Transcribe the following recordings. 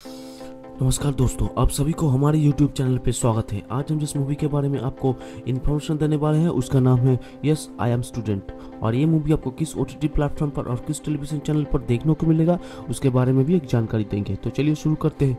नमस्कार दोस्तों, आप सभी को हमारे YouTube चैनल पे स्वागत है। आज हम जिस मूवी के बारे में आपको इन्फॉर्मेशन देने वाले हैं उसका नाम है यस आई एम स्टूडेंट। और ये मूवी आपको किस OTT प्लेटफॉर्म पर और किस टेलीविजन चैनल पर देखने को मिलेगा उसके बारे में भी एक जानकारी देंगे। तो चलिए शुरू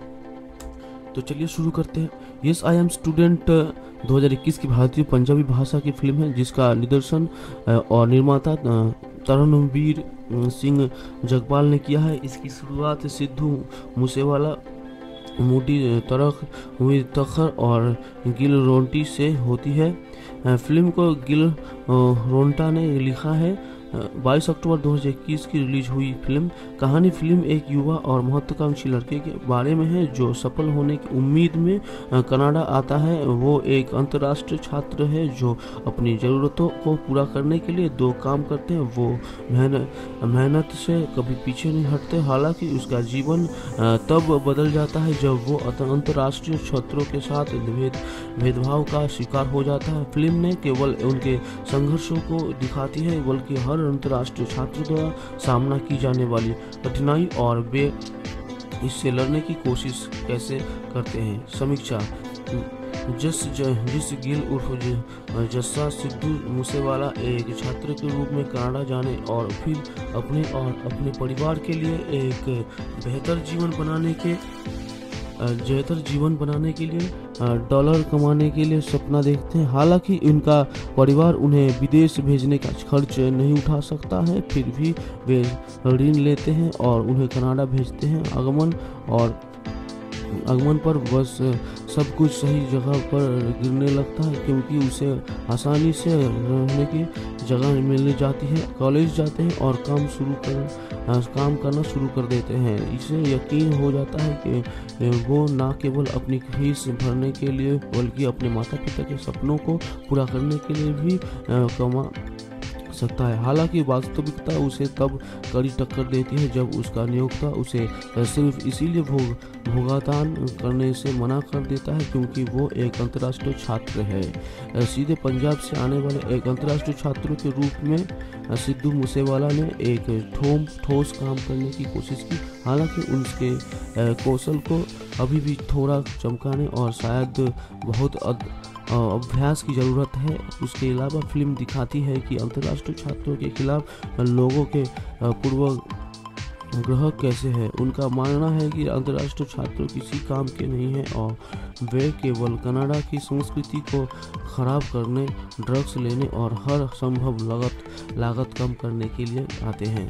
करते हैं। यस आई एम स्टूडेंट 2021 की भारतीय पंजाबी भाषा की फिल्म है जिसका निर्देशन और निर्माता तरणवीर सिंह जगपाल ने किया है। इसकी शुरुआत सिद्धू मूसेवाला, मूडी तरख, उम्मीद तखर और गिल रोंटी से होती है। फिल्म को गिल रोंटा ने लिखा है। 22 अक्टूबर 2021 की रिलीज हुई कहानी फिल्म एक युवा और महत्वाकांक्षी लड़के के बारे में है जो सफल होने की उम्मीद में कनाडा आता है। वो एक अंतर्राष्ट्रीय छात्र है जो अपनी ज़रूरतों को पूरा करने के लिए दो काम करते हैं। वो मेहनत से कभी पीछे नहीं हटते। हालांकि उसका जीवन तब बदल जाता है जब वो अंतर्राष्ट्रीय छात्रों के साथ भेदभाव का शिकार हो जाता है। फिल्म न केवल उनके संघर्षों को दिखाती है बल्कि हर अंतर्राष्ट्रीय छात्र द्वारा सामना की जाने वाली कठिनाई और वे इससे लड़ने की कोशिश कैसे करते हैं। समीक्षा जिस गिल उर्फ जस्सा सिद्धू मूसेवाला एक छात्र के रूप में कनाडा जाने और फिर अपने परिवार के लिए एक बेहतर जीवन बनाने के लिए डॉलर कमाने के लिए सपना देखते हैं। हालांकि उनका परिवार उन्हें विदेश भेजने का खर्च नहीं उठा सकता है, फिर भी वे ऋण लेते हैं और उन्हें कनाडा भेजते हैं। आगमन पर बस सब कुछ सही जगह पर गिरने लगता है क्योंकि उसे आसानी से रहने की जगह मिल जाती है। कॉलेज जाते हैं और काम करना शुरू कर देते हैं। इसे यकीन हो जाता है कि वो न केवल अपनी फीस भरने के लिए बल्कि अपने माता पिता के सपनों को पूरा करने के लिए भी कमा सकता है। हालांकि वास्तविकता उसे तब कड़ी टक्कर देती है जब उसका नियोक्ता उसे सिर्फ इसीलिए भुगतान करने से मना कर देता है क्योंकि वो एक अंतर्राष्ट्रीय छात्र है। सीधे पंजाब से आने वाले एक अंतर्राष्ट्रीय छात्र के रूप में सिद्धू मूसेवाला ने एक ठोस काम करने की कोशिश की। हालांकि उनके कौशल को अभी भी थोड़ा चमकाने और शायद बहुत अभ्यास की ज़रूरत है। उसके अलावा फिल्म दिखाती है कि अंतर्राष्ट्रीय छात्रों के खिलाफ लोगों के पूर्वाग्रह कैसे है। उनका मानना है कि अंतर्राष्ट्रीय छात्र किसी काम के नहीं हैं और वे केवल कनाडा की संस्कृति को खराब करने, ड्रग्स लेने और हर संभव लागत कम करने के लिए आते हैं।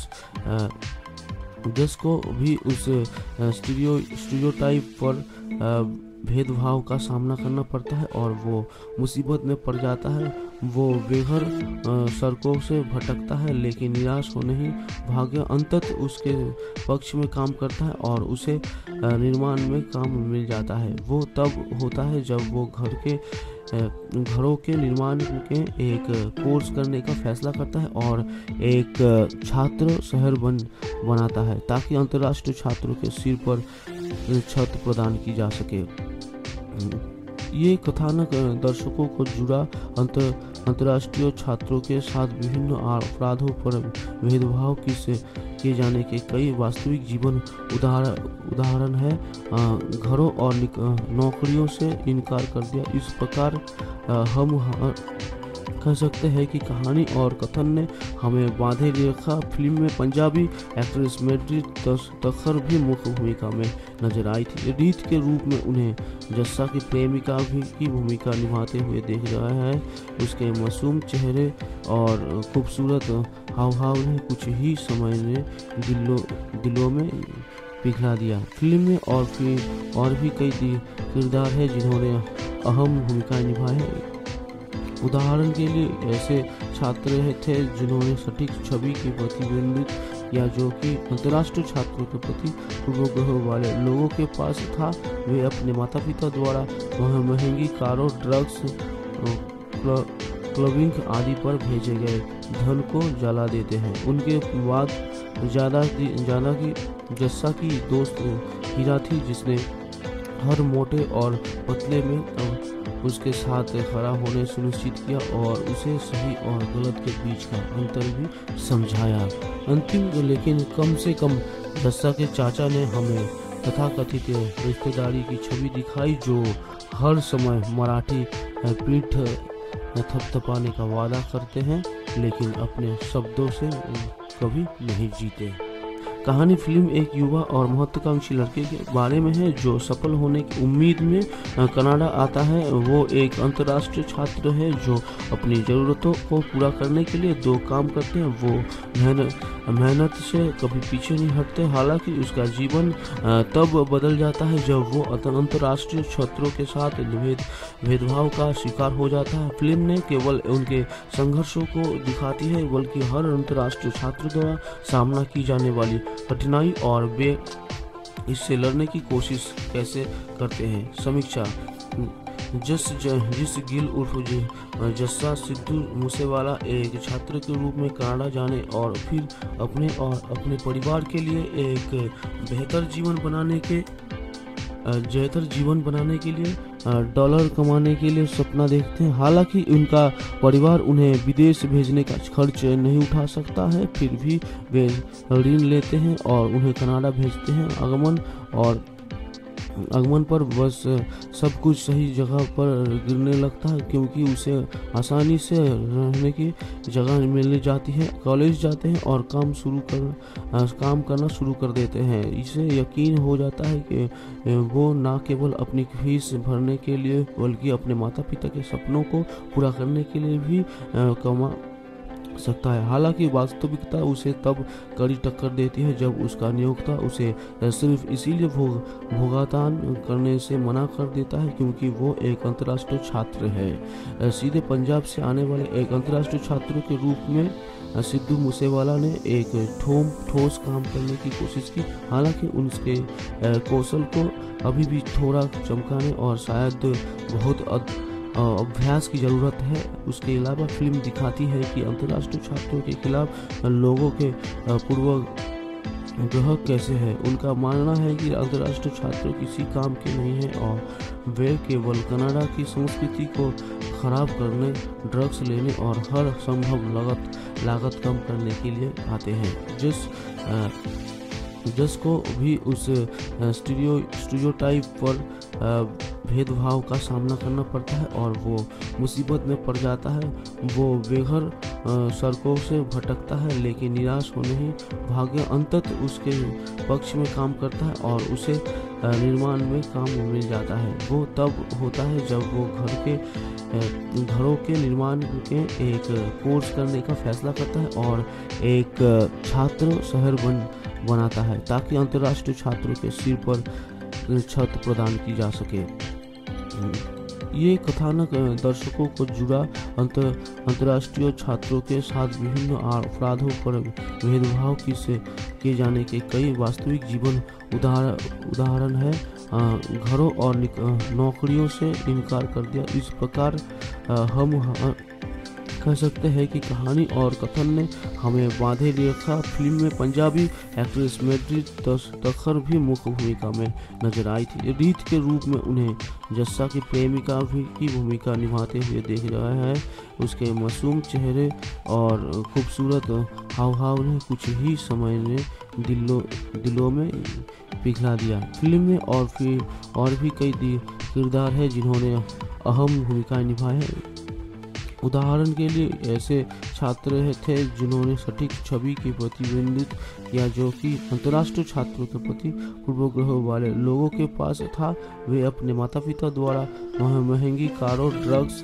जिसको भी उस स्टीरियोटाइप पर भेदभाव का सामना करना पड़ता है और वो मुसीबत में पड़ जाता है। वो बेघर सड़कों से भटकता है लेकिन निराश हो नहीं। भाग्य अंततः उसके पक्ष में काम करता है और उसे निर्माण में काम मिल जाता है। वो तब होता है जब वो घरों के निर्माण के एक कोर्स करने का फैसला करता है और एक छात्र शहर बनाता है ताकि अंतर्राष्ट्रीय छात्रों के सिर पर छत प्रदान की जा सके। ये कथानक दर्शकों को जुड़ा अंतर्राष्ट्रीय छात्रों के साथ विभिन्न अपराधों पर भेदभाव किए जाने के कई वास्तविक जीवन उदाहरण है। घरों और नौकरियों से इनकार कर दिया। इस प्रकार हम कह सकते हैं कि कहानी और कथन ने हमें बांधे रखा। फिल्म में पंजाबी एक्ट्रेस मेडी तखर भी मुख्य भूमिका में नजर आई थी। रीत के रूप में उन्हें जस्सा की प्रेमिका की भूमिका निभाते हुए देख रहा है। उसके मासूम चेहरे और खूबसूरत हाव ने कुछ ही समय में दिलों में पिघला दिया। फिल्म में और भी कई किरदार हैं जिन्होंने अहम भूमिका निभाई है। उदाहरण के लिए ऐसे छात्र थे जिन्होंने सटीक छवि की प्रतिबिंबित किया जो कि अंतर्राष्ट्रीय छात्रों के प्रति पूर्वाग्रह वाले लोगों के पास था। वे अपने माता पिता द्वारा महंगी कारों, ड्रग्स, क्लबिंग आदि पर भेजे गए धन को जला देते हैं। उनके बाद ज़्यादा की जस्सा की दोस्त हीरा थी जिसने हर मोटे और पतले में उसके साथ खड़ा होने सुनिश्चित किया और उसे सही और गलत के बीच का अंतर भी समझाया। अंतिम लेकिन कम से कम जस्सा के चाचा ने हमें तथाकथित रिश्तेदारी की छवि दिखाई जो हर समय मराठी पीठ थपथपाने का वादा करते हैं लेकिन अपने शब्दों से कभी नहीं जीते। कहानी फिल्म एक युवा और महत्वाकांक्षी लड़के के बारे में है जो सफल होने की उम्मीद में कनाडा आता है। वो एक अंतर्राष्ट्रीय छात्र है जो अपनी ज़रूरतों को पूरा करने के लिए दो काम करते हैं। वो मेहनत से कभी पीछे नहीं हटते। हालांकि उसका जीवन तब बदल जाता है जब वो अंतर्राष्ट्रीय छात्रों के साथ भेदभाव का शिकार हो जाता है। फिल्म ने केवल उनके संघर्षों को दिखाती है बल्कि हर अंतर्राष्ट्रीय छात्र द्वारा सामना की जाने वाली कठिनाई और वे इससे लड़ने की कोशिश कैसे करते हैं। समीक्षा जिस गिल उर्फ जस्सा सिद्धू मूसेवाला एक छात्र के रूप में कनाडा जाने और फिर अपने परिवार के लिए एक बेहतर जीवन बनाने के लिए डॉलर कमाने के लिए सपना देखते हैं। हालांकि उनका परिवार उन्हें विदेश भेजने का खर्च नहीं उठा सकता है, फिर भी वे ऋण लेते हैं और उन्हें कनाडा भेजते हैं। आगमन पर बस सब कुछ सही जगह पर गिरने लगता है क्योंकि उसे आसानी से रहने की जगह मिल जाती है। कॉलेज जाते हैं और काम करना शुरू कर देते हैं। इसे यकीन हो जाता है कि वो न केवल अपनी फीस भरने के लिए बल्कि अपने माता पिता के सपनों को पूरा करने के लिए भी कमा सकता है। हालांकि वास्तविकता उसे तब कड़ी टक्कर देती है जब उसका नियोक्ता उसे सिर्फ इसीलिए भुगतान करने से मना कर देता है क्योंकि वो एक अंतर्राष्ट्रीय छात्र है। सीधे पंजाब से आने वाले एक अंतर्राष्ट्रीय छात्र के रूप में सिद्धू मूसेवाला ने एक ठोस काम करने की कोशिश की। हालांकि उसके कौशल को अभी भी थोड़ा चमकाने और शायद बहुत अभ्यास की ज़रूरत है। उसके अलावा फिल्म दिखाती है कि अंतर्राष्ट्रीय छात्रों के खिलाफ लोगों के पूर्वाग्रह कैसे है। उनका मानना है कि अंतर्राष्ट्रीय छात्र किसी काम के नहीं हैं और वे केवल कनाडा की संस्कृति को खराब करने, ड्रग्स लेने और हर संभव लागत कम करने के लिए आते हैं। जिसको भी उस स्टीरियोटाइप पर भेदभाव का सामना करना पड़ता है और वो मुसीबत में पड़ जाता है। वो बेघर सड़कों से भटकता है लेकिन निराश होने ही भाग्य अंततः उसके पक्ष में काम करता है और उसे निर्माण में काम मिल जाता है। वो तब होता है जब वो घरों के निर्माण के एक कोर्स करने का फैसला करता है और एक छात्र शहर बनाता है ताकि अंतर्राष्ट्रीय छात्रों के सिर पर छत प्रदान की जा सके। ये कथानक दर्शकों को जुड़ा अंतर्राष्ट्रीय छात्रों के साथ विभिन्न अपराधों पर भेदभाव किए जाने के कई वास्तविक जीवन उदाहरण है। घरों और नौकरियों से इनकार कर दिया। इस प्रकार हम कह सकते हैं कि कहानी और कथन ने हमें बांधे रखा। फिल्म में पंजाबी एक्ट्रेस मैत्री तखर भी मुख्य भूमिका में नजर आई थी। रीत के रूप में उन्हें जस्सा की प्रेमिका की भूमिका निभाते हुए देख रहा है। उसके मासूम चेहरे और खूबसूरत हाव ने कुछ ही समय में दिलों में पिघला दिया। फिल्म में और भी कई किरदार हैं जिन्होंने अहम भूमिकाएं निभाई हैं। उदाहरण के लिए ऐसे छात्र थे जिन्होंने सटीक छवि की प्रतिबिंबित किया जो कि अंतर्राष्ट्रीय छात्रों के प्रति पूर्वाग्रह वाले लोगों के पास था। वे अपने माता पिता द्वारा महंगी कारों, ड्रग्स,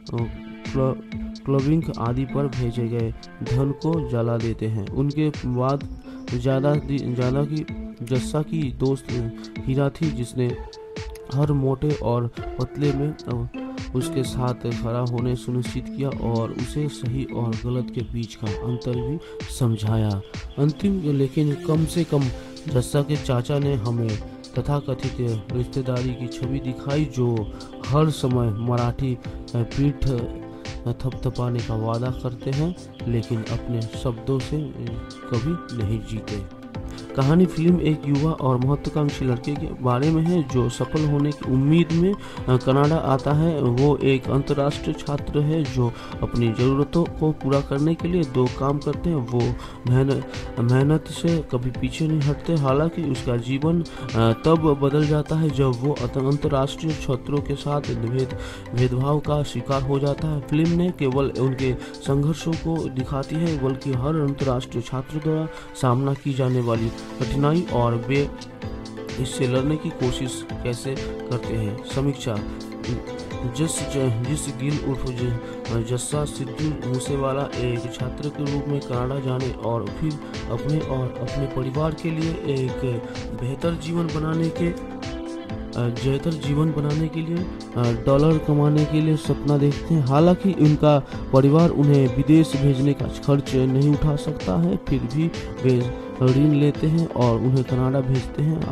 क्लबिंग आदि पर भेजे गए धन को जला देते हैं। उनके बाद ज़्यादा की जस्सा की दोस्त हीरा थी जिसने हर मोटे और पतले में उसके साथ खड़ा होने सुनिश्चित किया और उसे सही और गलत के बीच का अंतर भी समझाया। अंतिम लेकिन कम से कम जस्सा के चाचा ने हमें तथाकथित रिश्तेदारी की छवि दिखाई जो हर समय मराठी पीठ थपथपाने का वादा करते हैं लेकिन अपने शब्दों से कभी नहीं जीते। कहानी फिल्म एक युवा और महत्वाकांक्षी लड़के के बारे में है जो सफल होने की उम्मीद में कनाडा आता है। वो एक अंतर्राष्ट्रीय छात्र है जो अपनी ज़रूरतों को पूरा करने के लिए दो काम करते हैं। वो मेहनत से कभी पीछे नहीं हटते। हालांकि उसका जीवन तब बदल जाता है जब वो अंतर्राष्ट्रीय छात्रों के साथ भेदभाव का शिकार हो जाता है। फिल्म न केवल उनके संघर्षों को दिखाती है बल्कि हर अंतर्राष्ट्रीय छात्र द्वारा सामना की जाने वाली कठिनाई और वे इससे लड़ने की कोशिश कैसे करते हैं। समीक्षा जिस गिल उर्फ जस्सा सिद्धू मूसेवाला एक छात्र के रूप में कनाडा जाने और फिर अपने परिवार के लिए एक बेहतर जीवन बनाने के लिए डॉलर कमाने के लिए सपना देखते हैं। हालांकि उनका परिवार उन्हें विदेश भेजने का खर्च नहीं उठा सकता है, फिर भी वे ऋण लेते हैं और उन्हें कनाडा भेजते हैं।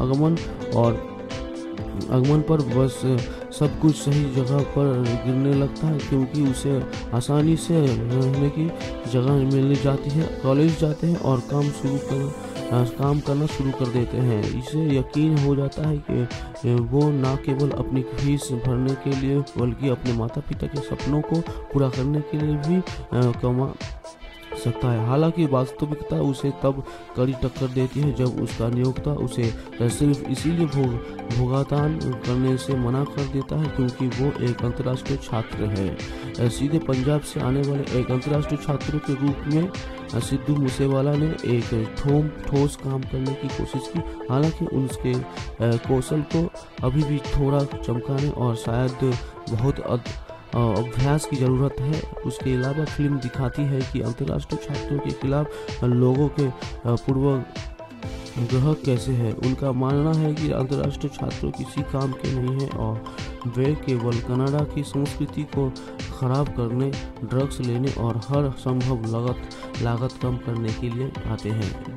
आगमन पर बस सब कुछ सही जगह पर गिरने लगता है क्योंकि उसे आसानी से रहने की जगह मिल जाती है। कॉलेज जाते हैं और काम करना शुरू कर देते हैं। इसे यकीन हो जाता है कि वो न केवल अपनी फीस भरने के लिए बल्कि अपने माता पिता के सपनों को पूरा करने के लिए भी कमा सकता है। हालांकि वास्तविकता उसे तब कड़ी टक्कर देती है जब उसका नियोक्ता उसे सिर्फ इसीलिए भुगतान करने से मना कर देता है क्योंकि वो एक अंतर्राष्ट्रीय छात्र है। सीधे पंजाब से आने वाले एक अंतर्राष्ट्रीय छात्र के रूप में सिद्धू मूसेवाला ने एक ठोस काम करने की कोशिश की। हालांकि उसके कौशल को अभी भी थोड़ा चमकाने और शायद बहुत अभ्यास की ज़रूरत है। उसके अलावा फिल्म दिखाती है कि अंतर्राष्ट्रीय छात्रों के खिलाफ लोगों के पूर्वाग्रह कैसे है। उनका मानना है कि अंतर्राष्ट्रीय छात्र किसी काम के नहीं हैं और वे केवल कनाडा की संस्कृति को खराब करने, ड्रग्स लेने और हर संभव लागत कम करने के लिए आते हैं।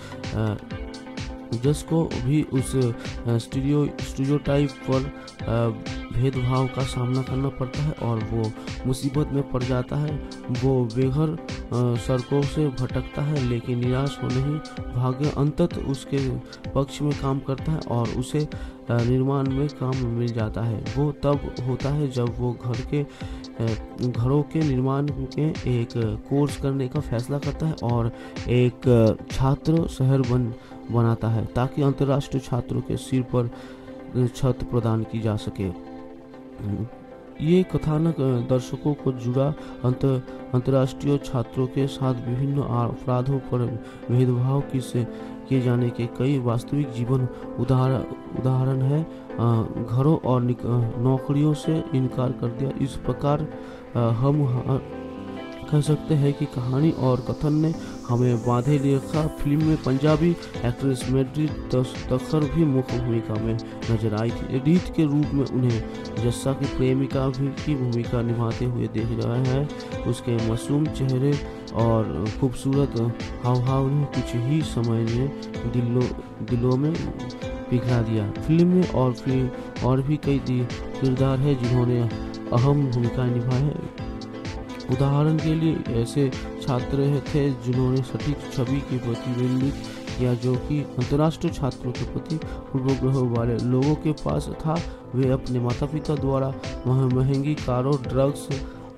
जिसको भी उस स्टीरियोटाइप पर भेदभाव का सामना करना पड़ता है और वो मुसीबत में पड़ जाता है। वो बेघर सड़कों से भटकता है लेकिन निराश हो नहीं। भाग्य अंततः उसके पक्ष में काम करता है और उसे निर्माण में काम मिल जाता है। वो तब होता है जब वो घरों के निर्माण के एक कोर्स करने का फैसला करता है और एक छात्र शहर बनाता है ताकि अंतर्राष्ट्रीय छात्रों के सिर पर छत प्रदान की जा सके। ये कथानक दर्शकों को जुड़ा अंतर्राष्ट्रीय छात्रों के साथ विभिन्न अपराधों पर भेदभाव किए जाने के कई वास्तविक जीवन उदाहरण है। घरों और नौकरियों से इनकार कर दिया। इस प्रकार हम कह सकते हैं कि कहानी और कथन ने हमें बांधे रखा। फिल्म में पंजाबी एक्ट्रेस मेड्री तखर भी मुख्य भूमिका में नजर आई थी। रीत के रूप में उन्हें जस्सा की प्रेमिका की भूमिका निभाते हुए देख रहा है। उसके मासूम चेहरे और खूबसूरत हाव ने कुछ ही समय में दिलों में पिघला दिया। फिल्म में और भी कई किरदार है जिन्होंने अहम भूमिका निभाई है। उदाहरण के लिए ऐसे छात्र थे जिन्होंने सटीक छवि की प्रतिबिंबित किया जो कि अंतर्राष्ट्रीय छात्रों के प्रति पूर्वाग्रह वाले लोगों के पास था। वे अपने माता पिता द्वारा महंगी कारों, ड्रग्स,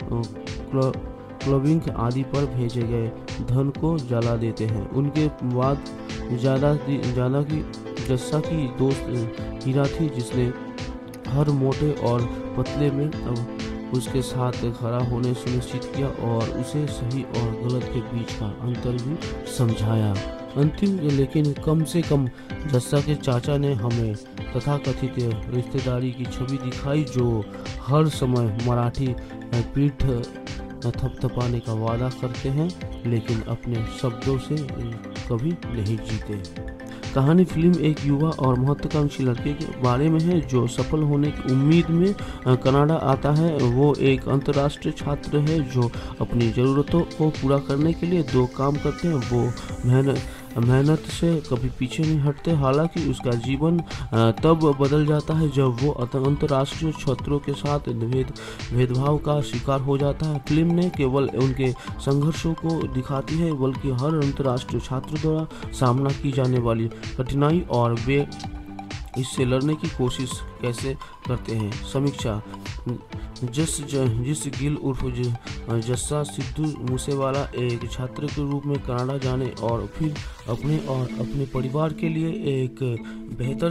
क्लबिंग आदि पर भेजे गए धन को जला देते हैं। उनके बाद ज़्यादा की जस्सा की दोस्त हीरा थी जिसने हर मोटे और पतले में उसके साथ खड़ा होने सुनिश्चित किया और उसे सही और गलत के बीच का अंतर भी समझाया। अंतिम लेकिन कम से कम जस्सा के चाचा ने हमें तथाकथित रिश्तेदारी की छवि दिखाई जो हर समय मराठी पीठ थपथपाने का वादा करते हैं लेकिन अपने शब्दों से कभी नहीं जीते। कहानी फिल्म एक युवा और महत्वाकांक्षी लड़के के बारे में है जो सफल होने की उम्मीद में कनाडा आता है। वो एक अंतर्राष्ट्रीय छात्र है जो अपनी ज़रूरतों को पूरा करने के लिए दो काम करते हैं। वो मेहनत से कभी पीछे नहीं हटते। हालांकि उसका जीवन तब बदल जाता है जब वो अंतर्राष्ट्रीय छात्रों के साथ भेदभाव का शिकार हो जाता है। फिल्म ने केवल उनके संघर्षों को दिखाती है बल्कि हर अंतर्राष्ट्रीय छात्र द्वारा सामना की जाने वाली कठिनाई और वे इससे लड़ने की कोशिश कैसे करते हैं। समीक्षा। जिस गिल उर्फ जस्सा सिद्धू मूसेवाला एक छात्र के रूप में कनाडा जाने और फिर अपने परिवार के लिए एक बेहतर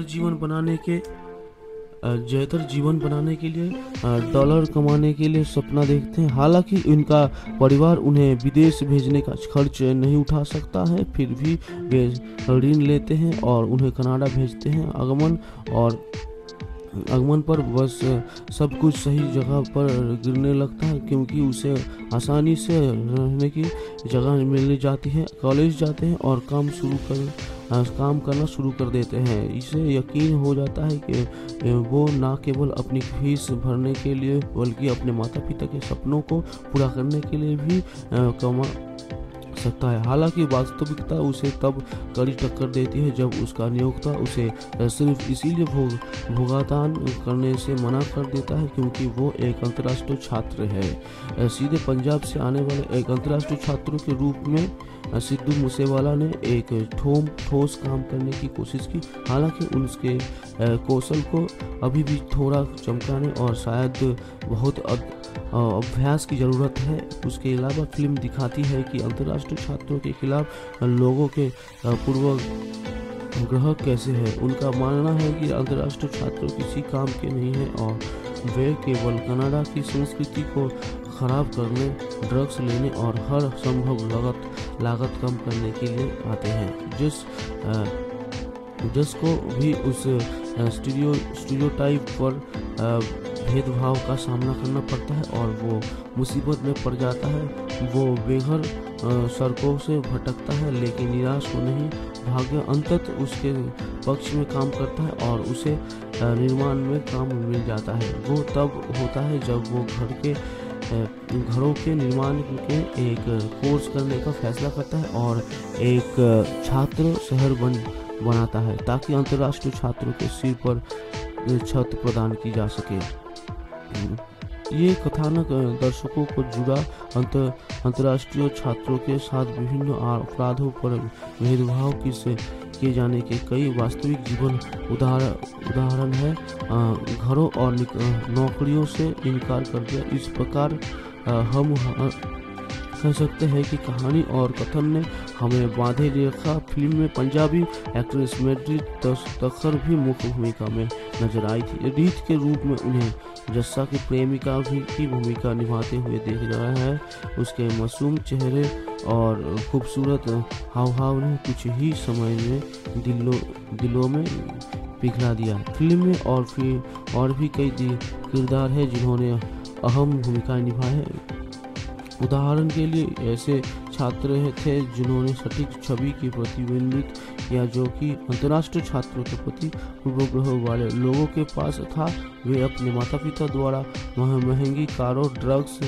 जीवन बनाने के लिए डॉलर कमाने के लिए सपना देखते हैं। हालांकि उनका परिवार उन्हें विदेश भेजने का खर्च नहीं उठा सकता है, फिर भी वे ऋण लेते हैं और उन्हें कनाडा भेजते हैं। आगमन पर बस सब कुछ सही जगह पर गिरने लगता है क्योंकि उसे आसानी से रहने की जगह मिल जाती है। कॉलेज जाते हैं और काम करना शुरू कर देते हैं। इसे यकीन हो जाता है कि वो न केवल अपनी फीस भरने के लिए बल्कि अपने माता पिता के सपनों को पूरा करने के लिए भी कमा सकता है। हालांकि वास्तविकता उसे तब कड़ी टक्कर देती है जब उसका नियोक्ता उसे सिर्फ इसीलिए भुगतान करने से मना कर देता है क्योंकि वो एक अंतर्राष्ट्रीय छात्र है। सीधे पंजाब से आने वाले एक अंतर्राष्ट्रीय छात्र के रूप में सिद्धू मूसेवाला ने एक ठोस काम करने की कोशिश की। हालांकि उसके कौशल को अभी भी थोड़ा चमकाने और शायद बहुत अभ्यास की ज़रूरत है। उसके अलावा फिल्म दिखाती है कि अंतर्राष्ट्रीय छात्रों के खिलाफ लोगों के पूर्वाग्रह कैसे है। उनका मानना है कि अंतर्राष्ट्रीय छात्र किसी काम के नहीं हैं और वे केवल कनाडा की संस्कृति को खराब करने, ड्रग्स लेने और हर संभव लागत कम करने के लिए आते हैं। जिसको भी उस स्टीरियोटाइप पर भेदभाव का सामना करना पड़ता है और वो मुसीबत में पड़ जाता है। वो बेघर सड़कों से भटकता है लेकिन निराश हो नहीं। भाग्य अंततः उसके पक्ष में काम करता है और उसे निर्माण में काम मिल जाता है। वो तब होता है जब वो घरों के निर्माण के एक कोर्स करने का फैसला करता है और एक छात्र शहर बनाता है ताकि अंतर्राष्ट्रीय छात्रों के सिर पर छत प्रदान की जा सके। ये कथानक दर्शकों को जुड़ा अंतर्राष्ट्रीय छात्रों के साथ विभिन्न अपराधों पर भेदभाव किए जाने के कई वास्तविक जीवन उदाहरण है। घरों और नौकरियों से इनकार कर दिया। इस प्रकार हम कह सकते हैं कि कहानी और कथन ने हमें बांधे रखा। फिल्म में पंजाबी एक्ट्रेस मेड्री तखर भी मुख्य भूमिका में नजर आई थी। रीत के रूप में उन्हें जस्सा की प्रेमिका की भूमिका निभाते हुए देख रहा है। उसके मासूम चेहरे और खूबसूरत हाव ने कुछ ही समय में दिलों में पिघला दिया। फिल्म में और भी कई किरदार हैं जिन्होंने अहम भूमिका निभाई है। उदाहरण के लिए ऐसे छात्र थे जिन्होंने सटीक छवि की प्रतिबिंबित किया जो कि अंतर्राष्ट्रीय छात्रों के प्रति पूर्वाग्रह वाले लोगों के पास था। वे अपने माता पिता द्वारा महंगी कारों, ड्रग्स,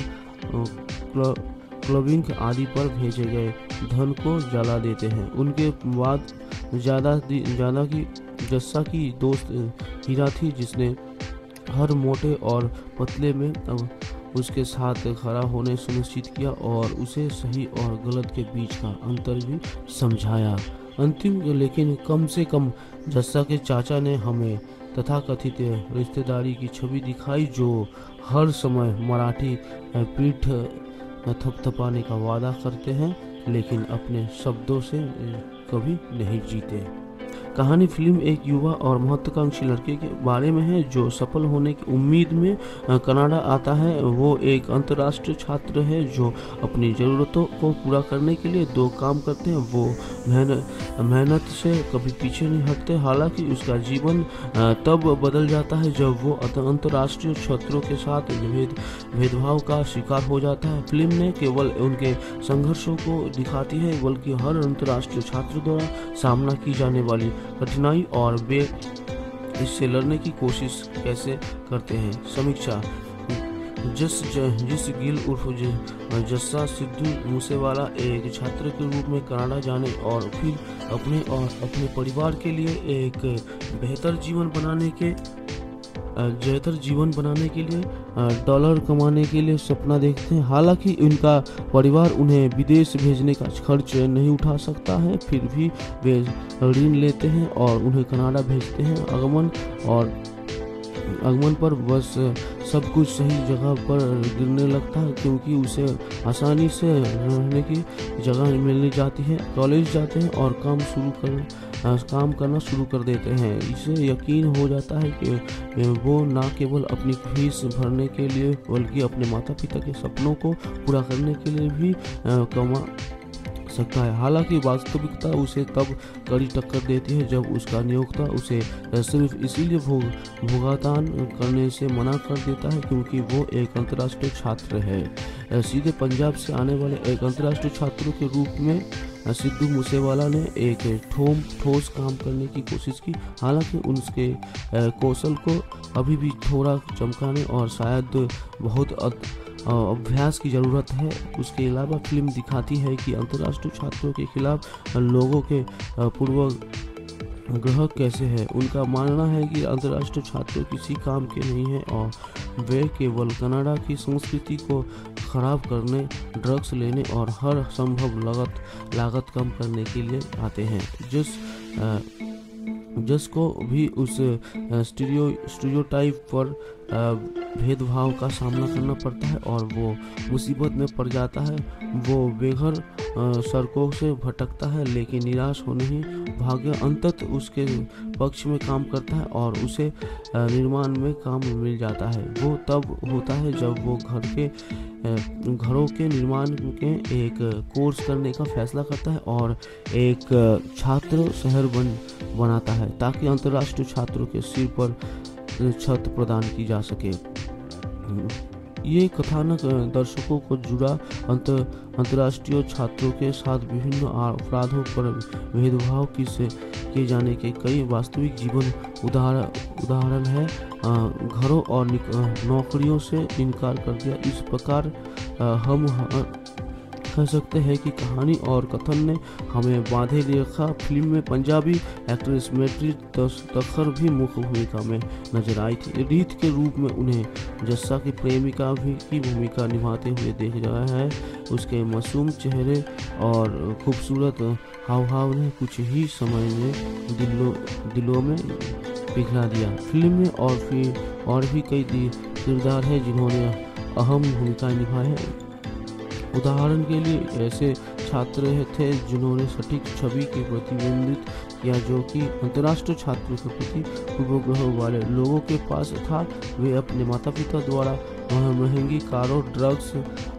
क्लबिंग आदि पर भेजे गए धन को जला देते हैं। उनके बाद ज़्यादा की जस्सा की दोस्त हीरा थी जिसने हर मोटे और पतले में उसके साथ खड़ा होने सुनिश्चित किया और उसे सही और गलत के बीच का अंतर भी समझाया। अंतिम लेकिन कम से कम जस्सा के चाचा ने हमें तथाकथित रिश्तेदारी की छवि दिखाई जो हर समय मराठी पीठ थपथपाने का वादा करते हैं लेकिन अपने शब्दों से कभी नहीं जीते। कहानी फिल्म एक युवा और महत्वाकांक्षी लड़के के बारे में है जो सफल होने की उम्मीद में कनाडा आता है। वो एक अंतर्राष्ट्रीय छात्र है जो अपनी ज़रूरतों को पूरा करने के लिए दो काम करते हैं। वो मेहनत से कभी पीछे नहीं हटते। हालांकि उसका जीवन तब बदल जाता है जब वो अंतर्राष्ट्रीय छात्रों के साथ भेदभाव का शिकार हो जाता है। फिल्म ने केवल उनके संघर्षों को दिखाती है बल्कि हर अंतर्राष्ट्रीय छात्र द्वारा सामना की जाने वाली कठिनाई और वे इससे लड़ने की कोशिश कैसे करते हैं। समीक्षा। जस गिल उर्फ जस्सा सिद्धू मूसेवाला एक छात्र के रूप में कनाडा जाने और फिर अपने परिवार के लिए एक बेहतर जीवन बनाने के लिए डॉलर कमाने के लिए सपना देखते हैं। हालांकि उनका परिवार उन्हें विदेश भेजने का खर्च नहीं उठा सकता है, फिर भी वे ऋण लेते हैं और उन्हें कनाडा भेजते हैं। आगमन पर बस सब कुछ सही जगह पर गिरने लगता है, क्योंकि उसे आसानी से रहने की जगह मिलने जाती है। कॉलेज जाते हैं और काम करना शुरू कर देते हैं। इसे यकीन हो जाता है कि वो न केवल अपनी फीस भरने के लिए बल्कि अपने माता पिता के सपनों को पूरा करने के लिए भी कमा सकता है। हालांकि वास्तविकता उसे तब कड़ी टक्कर देती है जब उसका नियोक्ता उसे सिर्फ इसीलिए भुगतान करने से मना कर देता है क्योंकि वो एक अंतर्राष्ट्रीय छात्र है। सीधे पंजाब से आने वाले एक अंतर्राष्ट्रीय छात्र के रूप में सिद्धू मूसेवाला ने एक ठोस काम करने की कोशिश की। हालांकि उसके कौशल को अभी भी थोड़ा चमकाने और शायद बहुत अभ्यास की ज़रूरत है। उसके अलावा फिल्म दिखाती है कि अंतर्राष्ट्रीय छात्रों के खिलाफ लोगों के पूर्वाग्रह कैसे है। उनका मानना है कि अंतर्राष्ट्रीय छात्र किसी काम के नहीं हैं और वे केवल कनाडा की संस्कृति को खराब करने, ड्रग्स लेने और हर संभव लागत कम करने के लिए आते हैं। जस को भी उस स्टीरियोटाइप पर भेदभाव का सामना करना पड़ता है और वो मुसीबत में पड़ जाता है। वो बेघर सड़कों से भटकता है, लेकिन निराश होने ही भाग्य अंततः उसके पक्ष में काम करता है और उसे निर्माण में काम मिल जाता है। वो तब होता है जब वो घरों के निर्माण के एक कोर्स करने का फैसला करता है और एक छात्र शहर बनाता है ताकि अंतर्राष्ट्रीय छात्रों के सिर पर छत प्रदान की जा सके। ये कथानक दर्शकों को जुड़ा अंतर्राष्ट्रीय छात्रों के साथ विभिन्न अपराधों पर भेदभाव किए जाने के कई वास्तविक जीवन उदाहरण है। घरों और नौकरियों से इनकार कर दिया। इस प्रकार हम कह सकते हैं कि कहानी और कथन ने हमें बांधे रखा। फिल्म में पंजाबी एक्ट्रेस मैत्री तखर भी मुख्य भूमिका में नजर आई थी। रीत के रूप में उन्हें जस्सा की प्रेमिका की भूमिका निभाते हुए देख रहा है। उसके मासूम चेहरे और खूबसूरत हाव ने कुछ ही समय में दिलों में पिघला दिया। फिल्म में और भी कई किरदार हैं जिन्होंने अहम भूमिका निभाई है। उदाहरण के लिए ऐसे छात्र थे जिन्होंने सटीक छवि के प्रतिबिंबित किया जो कि अंतर्राष्ट्रीय छात्रों के प्रति पूर्वाग्रह वाले लोगों के पास था। वे अपने माता पिता द्वारा महंगी कारों, ड्रग्स,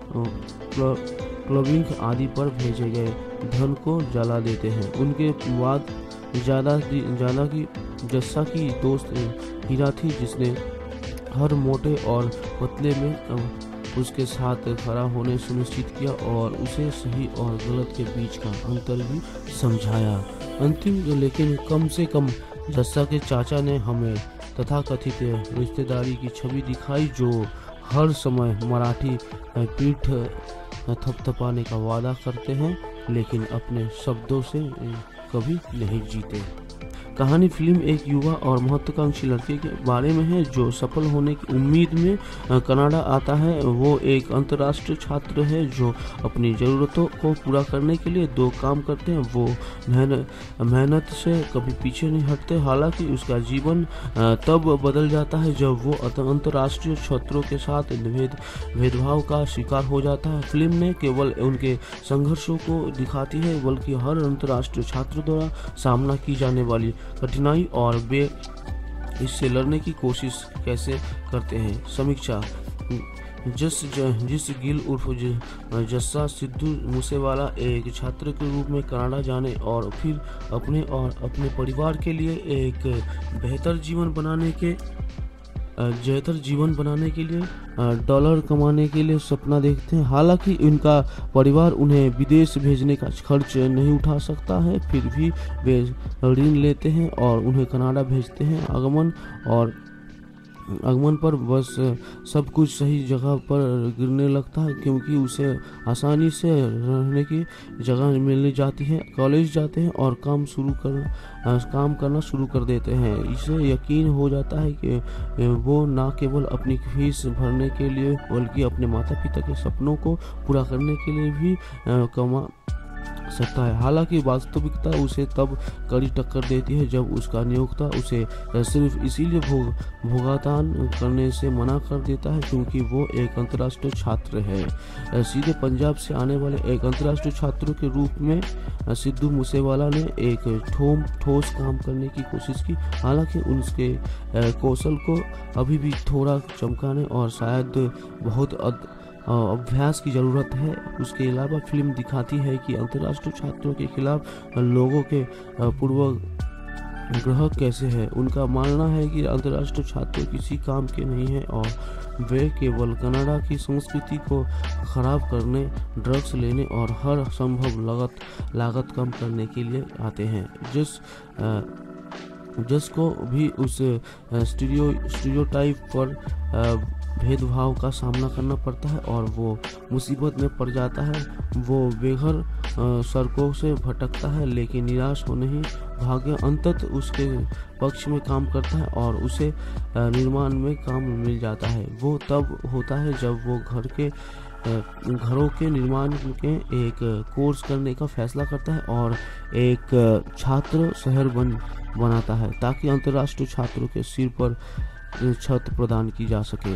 क्लबिंग आदि पर भेजे गए धन को जला देते हैं। उनके बाद ज़्यादा की जस्सा की दोस्त हीरा थी, जिसने हर मोटे और पतले में उसके साथ खड़ा होने सुनिश्चित किया और उसे सही और गलत के बीच का अंतर भी समझाया। अंतिम लेकिन कम से कम जस्सा के चाचा ने हमें तथाकथित रिश्तेदारी की छवि दिखाई जो हर समय मराठी पीठ थपथपाने का वादा करते हैं लेकिन अपने शब्दों से कभी नहीं जीते। कहानी फिल्म एक युवा और महत्वाकांक्षी लड़के के बारे में है जो सफल होने की उम्मीद में कनाडा आता है। वो एक अंतर्राष्ट्रीय छात्र है जो अपनी ज़रूरतों को पूरा करने के लिए दो काम करते हैं। वो मेहनत से कभी पीछे नहीं हटते। हालांकि उसका जीवन तब बदल जाता है जब वो अंतर्राष्ट्रीय छात्रों के साथ भेदभाव का शिकार हो जाता है। फिल्म ने केवल उनके संघर्षों को दिखाती है बल्कि हर अंतर्राष्ट्रीय छात्र द्वारा सामना की जाने वाली कठिनाई और वे इससे लड़ने की कोशिश कैसे करते हैं। समीक्षा: जिस गिल उर्फ जस्सा सिद्धू मूसेवाला एक छात्र के रूप में कनाडा जाने और फिर अपने परिवार के लिए एक बेहतर जीवन बनाने के लिए डॉलर कमाने के लिए सपना देखते हैं। हालांकि उनका परिवार उन्हें विदेश भेजने का खर्च नहीं उठा सकता है, फिर भी वे ऋण लेते हैं और उन्हें कनाडा भेजते हैं। आगमन पर बस सब कुछ सही जगह पर गिरने लगता है, क्योंकि उसे आसानी से रहने की जगह मिल जाती है। कॉलेज जाते हैं और काम करना शुरू कर देते हैं। इसे यकीन हो जाता है कि वो न केवल अपनी फीस भरने के लिए बल्कि अपने माता पिता के सपनों को पूरा करने के लिए भी कमा सकता है। हालांकि वास्तविकता उसे तब कड़ी टक्कर देती है जब उसका नियोक्ता उसे सिर्फ इसीलिए भुगतान करने से मना कर देता है क्योंकि वो एक अंतर्राष्ट्रीय छात्र है। सीधे पंजाब से आने वाले एक अंतर्राष्ट्रीय छात्र के रूप में सिद्धू मूसेवाला ने एक ठोस काम करने की कोशिश की। हालांकि उसके कौशल को अभी भी थोड़ा चमकाने और शायद बहुत अभ्यास की ज़रूरत है। उसके अलावा फिल्म दिखाती है कि अंतर्राष्ट्रीय छात्रों के खिलाफ लोगों के पूर्वाग्रह कैसे है। उनका मानना है कि अंतर्राष्ट्रीय छात्र किसी काम के नहीं हैं और वे केवल कनाडा की संस्कृति को खराब करने, ड्रग्स लेने और हर संभव लागत कम करने के लिए आते हैं। जिसको भी उस स्टीरियोटाइप पर भेदभाव का सामना करना पड़ता है और वो मुसीबत में पड़ जाता है। वो बेघर सड़कों से भटकता है, लेकिन निराश होने ही भाग्य अंततः उसके पक्ष में काम करता है और उसे निर्माण में काम मिल जाता है। वो तब होता है जब वो घरों के निर्माण के एक कोर्स करने का फैसला करता है और एक छात्र शहर बनाता है ताकि अंतर्राष्ट्रीय छात्रों के सिर पर छत प्रदान की जा सके।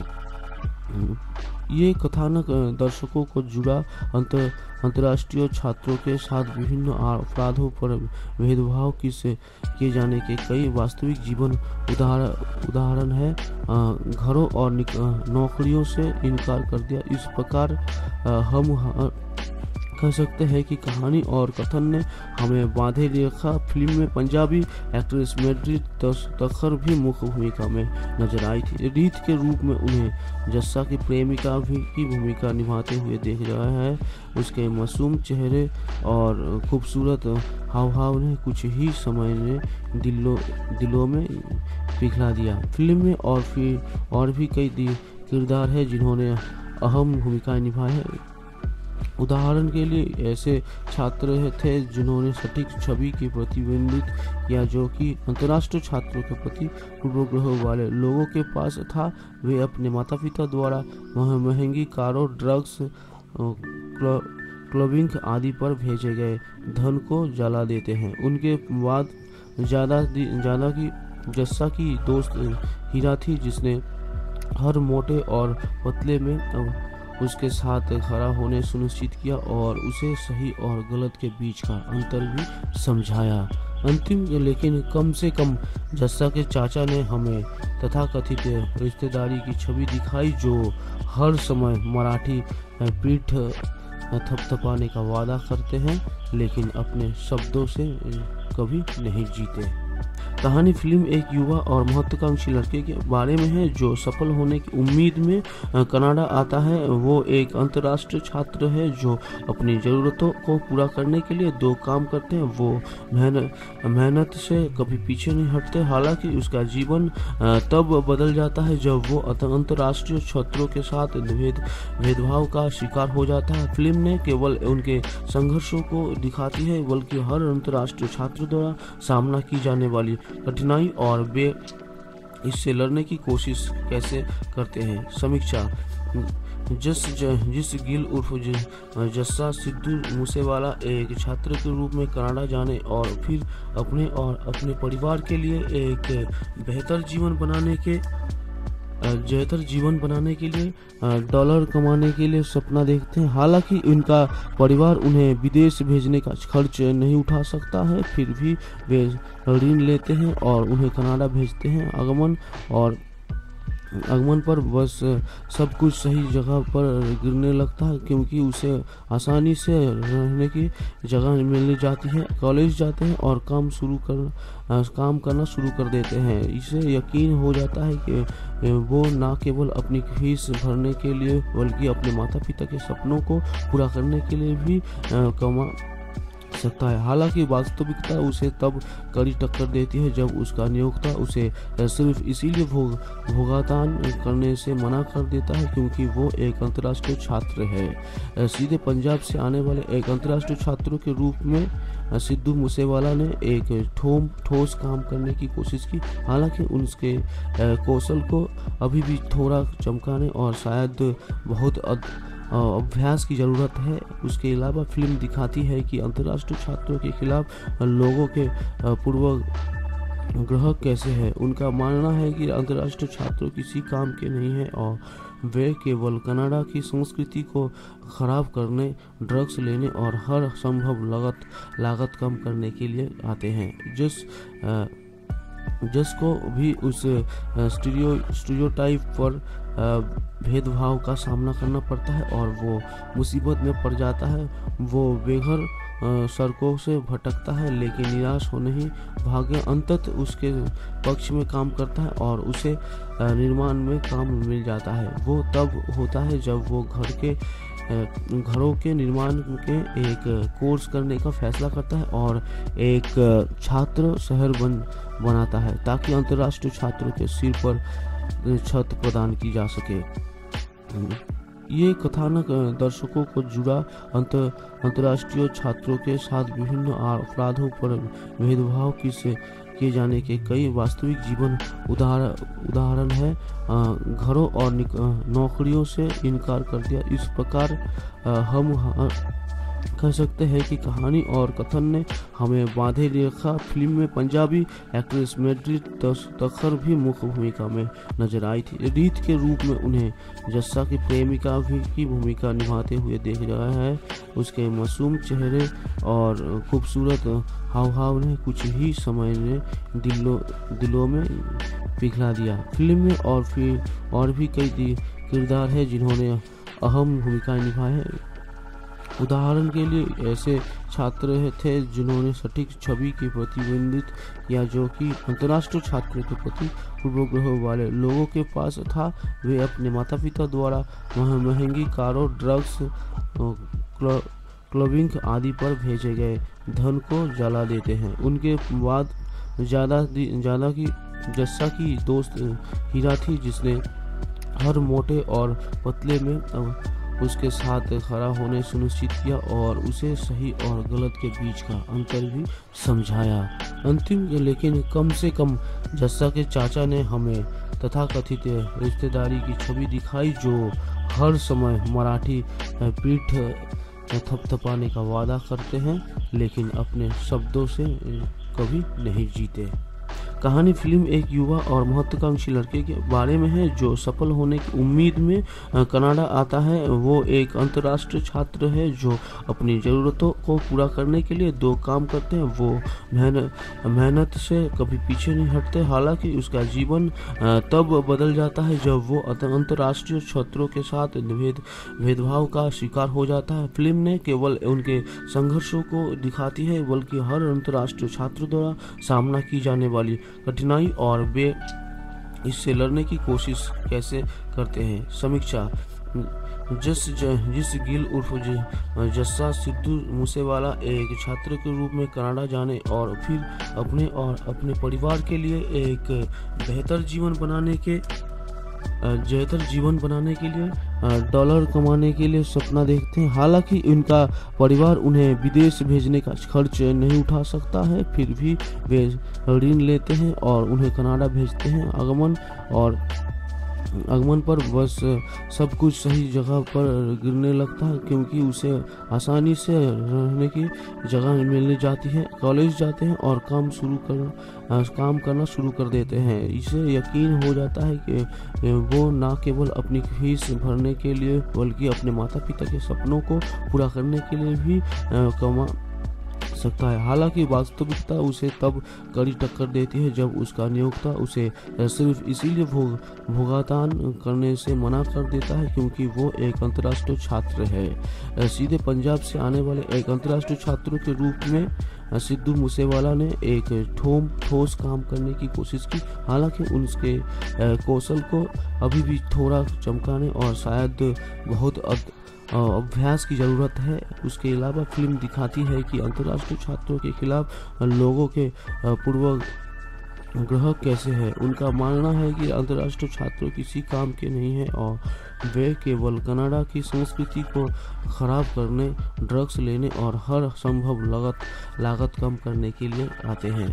ये कथानक दर्शकों को जुड़ा अंतर्राष्ट्रीय छात्रों के साथ विभिन्न अपराधों पर भेदभाव किए जाने के कई वास्तविक जीवन उदाहरण है। घरों और नौकरियों से इनकार कर दिया। इस प्रकार हम कह सकते हैं कि कहानी और कथन ने हमें बांधे रखा। फिल्म में पंजाबी एक्ट्रेस मेड्री तखर भी मुख्य भूमिका में नजर आई थी। रीत के रूप में उन्हें जस्सा की प्रेमिका की भूमिका निभाते हुए देख रहा है। उसके मासूम चेहरे और खूबसूरत हाव ने कुछ ही समय में दिलों में पिघला दिया। फिल्म में और भी कई किरदार हैं जिन्होंने अहम भूमिकाएं निभाई है। उदाहरण के लिए ऐसे छात्र थे जिन्होंने सटीक छवि की प्रतिबिंबित किया जो कि अंतर्राष्ट्रीय छात्रों के प्रति पूर्वाग्रह वाले लोगों के पास था। वे अपने माता पिता द्वारा महंगी कारों, ड्रग्स, क्लबिंग आदि पर भेजे गए धन को जला देते हैं। उनके बाद ज्यादा की जस्सा की दोस्त हीरा थी जिसने हर मोटे और पतले में उसके साथ खड़ा होने सुनिश्चित किया और उसे सही और गलत के बीच का अंतर भी समझाया। अंतिम लेकिन कम से कम जस्सा के चाचा ने हमें तथाकथित रिश्तेदारी की छवि दिखाई जो हर समय मराठी पीठ थपथपाने का वादा करते हैं लेकिन अपने शब्दों से कभी नहीं जीते। कहानी फिल्म एक युवा और महत्वाकांक्षी लड़के के बारे में है जो सफल होने की उम्मीद में कनाडा आता है। वो एक अंतर्राष्ट्रीय छात्र है जो अपनी ज़रूरतों को पूरा करने के लिए दो काम करते हैं। वो मेहनत से कभी पीछे नहीं हटते। हालांकि उसका जीवन तब बदल जाता है जब वो अंतर्राष्ट्रीय छात्रों के साथ भेदभाव का शिकार हो जाता है। फिल्म ने केवल उनके संघर्षों को दिखाती है बल्कि हर अंतर्राष्ट्रीय छात्र द्वारा सामना की जाने वाली कठिनाई और वे इससे लड़ने की कोशिश कैसे करते हैं। समीक्षा जिस गिल उर्फ जस्सा सिद्धू मूसेवाला एक छात्र के रूप में कनाडा जाने और फिर अपने और अपने परिवार के लिए एक बेहतर जीवन बनाने के लिए डॉलर कमाने के लिए सपना देखते हैं। हालांकि उनका परिवार उन्हें विदेश भेजने का खर्च नहीं उठा सकता है, फिर भी वे ऋण लेते हैं और उन्हें कनाडा भेजते हैं। आगमन पर बस सब कुछ सही जगह पर गिरने लगता है क्योंकि उसे आसानी से रहने की जगह मिल जाती है। कॉलेज जाते हैं और काम करना शुरू कर देते हैं। इसे यकीन हो जाता है कि वो न केवल अपनी फीस भरने के लिए बल्कि अपने माता पिता के सपनों को पूरा करने के लिए भी कमा सकता है। हालांकि वास्तविकता उसे तब कड़ी टक्कर देती है जब उसका नियोक्ता उसे सिर्फ इसीलिए भुगतान करने से मना कर देता है क्योंकि वो एक अंतर्राष्ट्रीय छात्र है। सीधे पंजाब से आने वाले एक अंतर्राष्ट्रीय छात्रों के रूप में सिद्धू मूसेवाला ने एक ठोस काम करने की कोशिश की। हालांकि उसके कौशल को अभी भी थोड़ा चमकाने और शायद बहुत अभ्यास की ज़रूरत है। उसके अलावा फिल्म दिखाती है कि अंतर्राष्ट्रीय छात्रों के खिलाफ लोगों के पूर्वाग्रह कैसे हैं। उनका मानना है कि अंतर्राष्ट्रीय छात्र किसी काम के नहीं हैं और वे केवल कनाडा की संस्कृति को खराब करने, ड्रग्स लेने और हर संभव लागत कम करने के लिए आते हैं। जिसको भी उस स्टीरियोटाइप पर भेदभाव का सामना करना पड़ता है और वो मुसीबत में पड़ जाता है। वो बेघर सड़कों से भटकता है लेकिन निराश होने ही भाग्य अंततः उसके पक्ष में काम करता है और उसे निर्माण में काम मिल जाता है। वो तब होता है जब वो घरों के निर्माण के एक कोर्स करने का फैसला करता है और एक छात्र शहर बनाता है ताकि अंतर्राष्ट्रीय छात्रों के सिर पर छत प्रदान की जा सके। ये कथानक दर्शकों को जुड़ा अंतर्राष्ट्रीय छात्रों के साथ विभिन्न अपराधों पर भेदभाव किए जाने के कई वास्तविक जीवन उदाहरण है। घरों और नौकरियों से इनकार कर दिया। इस प्रकार हम कह सकते हैं कि कहानी और कथन ने हमें बांधे रखा। फिल्म में पंजाबी एक्ट्रेस मेड्री तखर भी मुख्य भूमिका में नजर आई थी। रीत के रूप में उन्हें जस्सा की प्रेमिका की भूमिका निभाते हुए देख रहा है। उसके मासूम चेहरे और खूबसूरत हाव ने कुछ ही समय में दिलों में पिघला दिया। फिल्म में और भी कई किरदार हैं जिन्होंने अहम भूमिकाएं निभाई हैं। उदाहरण के लिए ऐसे छात्र थे जिन्होंने सटीक छवि की प्रतिबिंबित किया जो कि अंतर्राष्ट्रीय छात्रों के प्रति पूर्वाग्रह वाले लोगों के पास था। वे अपने माता पिता द्वारा महंगी कारों, ड्रग्स, क्लबिंग आदि पर भेजे गए धन को जला देते हैं। उनके बाद ज़्यादा की जस्सा की दोस्त हीरा थी जिसने हर मोटे और पतले में उसके साथ खड़ा होने सुनिश्चित किया और उसे सही और गलत के बीच का अंतर भी समझाया। अंतिम लेकिन कम से कम जस्सा के चाचा ने हमें तथाकथित रिश्तेदारी की छवि दिखाई जो हर समय मराठी पीठ थपथपाने का वादा करते हैं लेकिन अपने शब्दों से कभी नहीं जीते। कहानी फिल्म एक युवा और महत्वाकांक्षी लड़के के बारे में है जो सफल होने की उम्मीद में कनाडा आता है। वो एक अंतर्राष्ट्रीय छात्र है जो अपनी ज़रूरतों को पूरा करने के लिए दो काम करते हैं। वो मेहनत से कभी पीछे नहीं हटते। हालांकि उसका जीवन तब बदल जाता है जब वो अंतर्राष्ट्रीय छात्रों के साथ भेदभाव का शिकार हो जाता है। फिल्म ने केवल उनके संघर्षों को दिखाती है बल्कि हर अंतर्राष्ट्रीय छात्र द्वारा सामना की जाने वाली कठिनाई और वे इससे लड़ने की कोशिश कैसे करते हैं। समीक्षा जिस गिल उर्फ जस्सा सिद्धू मूसेवाला एक छात्र के रूप में कनाडा जाने और फिर अपने परिवार के लिए एक बेहतर जीवन बनाने के लिए डॉलर कमाने के लिए सपना देखते हैं। हालांकि उनका परिवार उन्हें विदेश भेजने का खर्च नहीं उठा सकता है, फिर भी वे ऋण लेते हैं और उन्हें कनाडा भेजते हैं। आगमन पर बस सब कुछ सही जगह पर गिरने लगता है क्योंकि उसे आसानी से रहने की जगह मिलने जाती है। कॉलेज जाते हैं और काम करना शुरू कर देते हैं। इसे यकीन हो जाता है कि वो न केवल अपनी फीस भरने के लिए बल्कि अपने माता पिता के सपनों को पूरा करने के लिए भी कमा सकता है। हालांकि वास्तविकता उसे तब कड़ी टक्कर देती है जब उसका नियोक्ता उसे सिर्फ इसीलिए भुगतान करने से मना कर देता है क्योंकि वो एक अंतर्राष्ट्रीय छात्र है। सीधे पंजाब से आने वाले एक अंतर्राष्ट्रीय छात्रों के रूप में सिद्धू मूसेवाला ने एक ठोस काम करने की कोशिश की। हालांकि उसके कौशल को अभी भी थोड़ा चमकाने और शायद बहुत अभ्यास की ज़रूरत है। उसके अलावा फिल्म दिखाती है कि अंतर्राष्ट्रीय छात्रों के खिलाफ लोगों के पूर्व ग्रह कैसे है। उनका मानना है कि अंतर्राष्ट्रीय छात्र किसी काम के नहीं है और वे केवल कनाडा की संस्कृति को खराब करने, ड्रग्स लेने और हर संभव लागत कम करने के लिए आते हैं।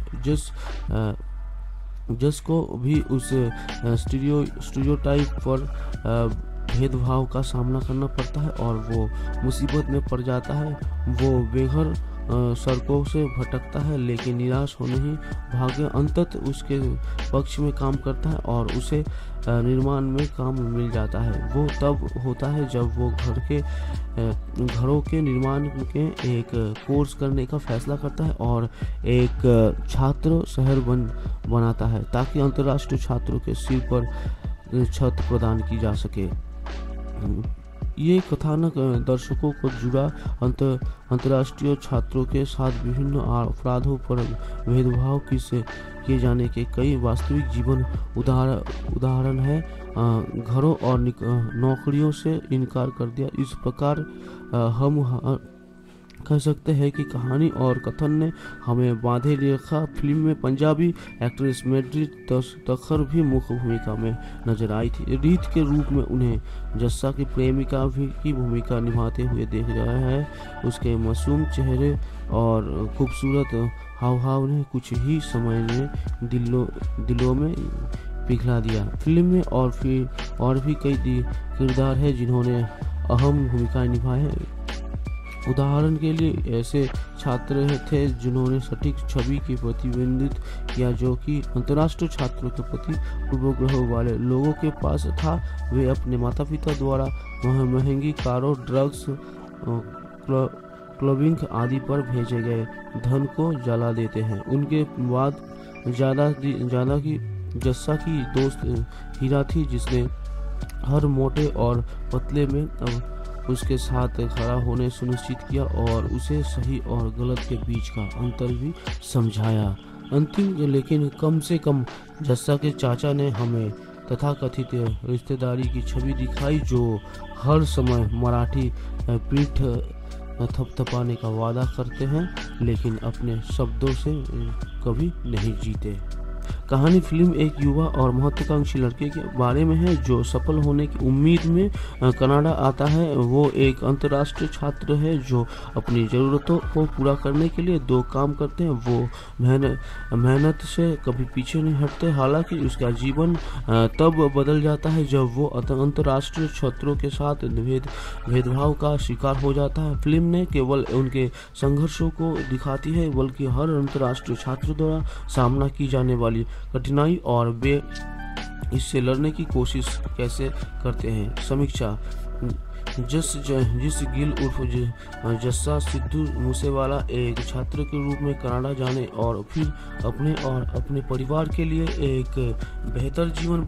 जिसको भी उस स्टीरियोटाइप पर भेदभाव का सामना करना पड़ता है और वो मुसीबत में पड़ जाता है। वो बेघर सड़कों से भटकता है, लेकिन निराश होने ही भाग्य अंततः उसके पक्ष में काम करता है और उसे निर्माण में काम मिल जाता है। वो तब होता है जब वो घरों के निर्माण के एक कोर्स करने का फैसला करता है और एक छात्र शहर बनाता है ताकि अंतर्राष्ट्रीय छात्रों के सिर पर छत प्रदान की जा सके। ये कथानक दर्शकों को जुड़ा अंतर्राष्ट्रीय छात्रों के साथ विभिन्न अपराधों पर भेदभाव किए जाने के कई वास्तविक जीवन उदाहरण है। घरों और नौकरियों से इनकार कर दिया। इस प्रकार हम कह सकते हैं कि कहानी और कथन ने हमें बांधे रखा। फिल्म में पंजाबी एक्ट्रेस मेड्री तखर भी मुख्य भूमिका में नजर आई थी। रीत के रूप में उन्हें जस्सा की प्रेमिका की भूमिका निभाते हुए देख रहा है। उसके मासूम चेहरे और खूबसूरत हाव ने कुछ ही समय में दिलों में पिघला दिया। फिल्म में और भी कई किरदार हैं जिन्होंने अहम भूमिका निभाई है। उदाहरण के लिए ऐसे छात्र थे जिन्होंने सटीक छवि की प्रतिबिंबित किया जो कि अंतर्राष्ट्रीय छात्रों के प्रति पूर्वाग्रह वाले लोगों के पास था। वे अपने माता पिता द्वारा महंगी कारों, ड्रग्स, क्लबिंग आदि पर भेजे गए धन को जला देते हैं। उनके बाद ज्यादा की जस्सा की दोस्त हीरा थी, जिसने हर मोटे और पतले में उसके साथ खड़ा होने सुनिश्चित किया और उसे सही और गलत के बीच का अंतर भी समझाया। अंतिम लेकिन कम से कम जस्सा के चाचा ने हमें तथाकथित रिश्तेदारी की छवि दिखाई जो हर समय मराठी पीठ थपथपाने का वादा करते हैं लेकिन अपने शब्दों से कभी नहीं जीते। कहानी फिल्म एक युवा और महत्वाकांक्षी लड़के के बारे में है जो सफल होने की उम्मीद में कनाडा आता है। वो एक अंतर्राष्ट्रीय छात्र है जो अपनी ज़रूरतों को पूरा करने के लिए दो काम करते हैं। वो मेहनत से कभी पीछे नहीं हटते। हालांकि उसका जीवन तब बदल जाता है जब वो अंतर्राष्ट्रीय छात्रों के साथ भेदभाव का शिकार हो जाता है। फिल्म ने केवल उनके संघर्षों को दिखाती है बल्कि हर अंतर्राष्ट्रीय छात्र द्वारा सामना की जाने वाली कठिनाई और वे इससे लड़ने की कोशिश कैसे करते हैं। समीक्षा: जिस गिल उर्फ जस्सा सिद्धू मूसेवाला एक छात्र के रूप में कनाडा जाने और फिर अपने परिवार के लिए एक बेहतर जीवन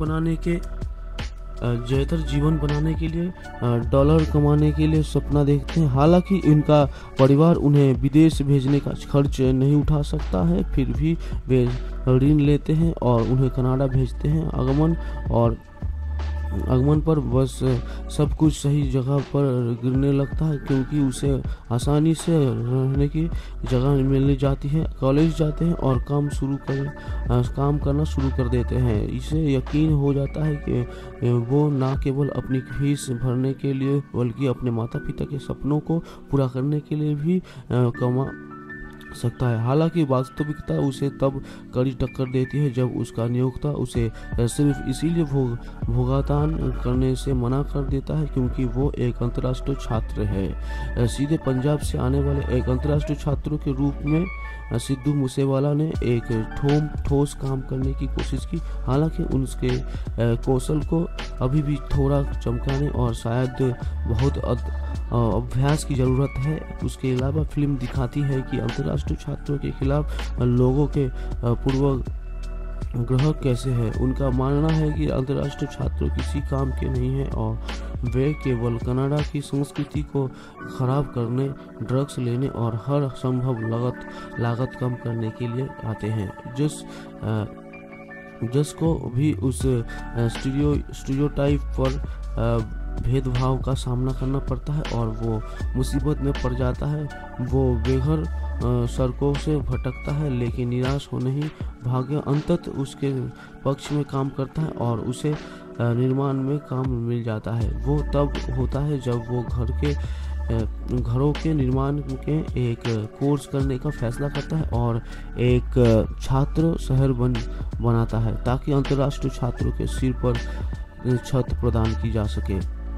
बनाने के लिए डॉलर कमाने के लिए सपना देखते हैं। हालांकि इनका परिवार उन्हें विदेश भेजने का खर्च नहीं उठा सकता है, फिर भी वे ऋण लेते हैं और उन्हें कनाडा भेजते हैं। आगमन पर बस सब कुछ सही जगह पर गिरने लगता है क्योंकि उसे आसानी से रहने की जगह मिल जाती है। कॉलेज जाते हैं और काम करना शुरू कर देते हैं। इसे यकीन हो जाता है कि वो न केवल अपनी फीस भरने के लिए बल्कि अपने माता पिता के सपनों को पूरा करने के लिए भी कमा सकता है। हालांकि वास्तविकता उसे तब कड़ी टक्कर देती है जब उसका नियोक्ता उसे सिर्फ इसीलिए भुगतान करने से मना कर देता है क्योंकि वो एक अंतर्राष्ट्रीय छात्र है। सीधे पंजाब से आने वाले एक अंतर्राष्ट्रीय छात्रों के रूप में सिद्धू मूसेवाला ने एक ठोस काम करने की कोशिश की। हालांकि उसके कौशल को अभी भी थोड़ा चमकाने और शायद बहुत अभ्यास की ज़रूरत है। उसके अलावा फिल्म दिखाती है कि अंतर्राष्ट्रीय छात्रों के खिलाफ लोगों के पूर्वाग्रह कैसे है। उनका मानना है कि अंतर्राष्ट्रीय छात्र किसी काम के नहीं है और वे केवल कनाडा की संस्कृति को खराब करने, ड्रग्स लेने और हर संभव लागत कम करने के लिए आते हैं। जिसको भी उस स्टीरियोटाइप पर भेदभाव का सामना करना पड़ता है और वो मुसीबत में पड़ जाता है। वो बेघर सड़कों से भटकता है, लेकिन निराश होने ही भाग्य अंततः उसके पक्ष में काम करता है और उसे निर्माण में काम मिल जाता है। वो तब होता है जब वो घरों के निर्माण के एक कोर्स करने का फैसला करता है और एक छात्र शहर बनाता है ताकि अंतर्राष्ट्रीय छात्रों के सिर पर छत प्रदान की जा सके।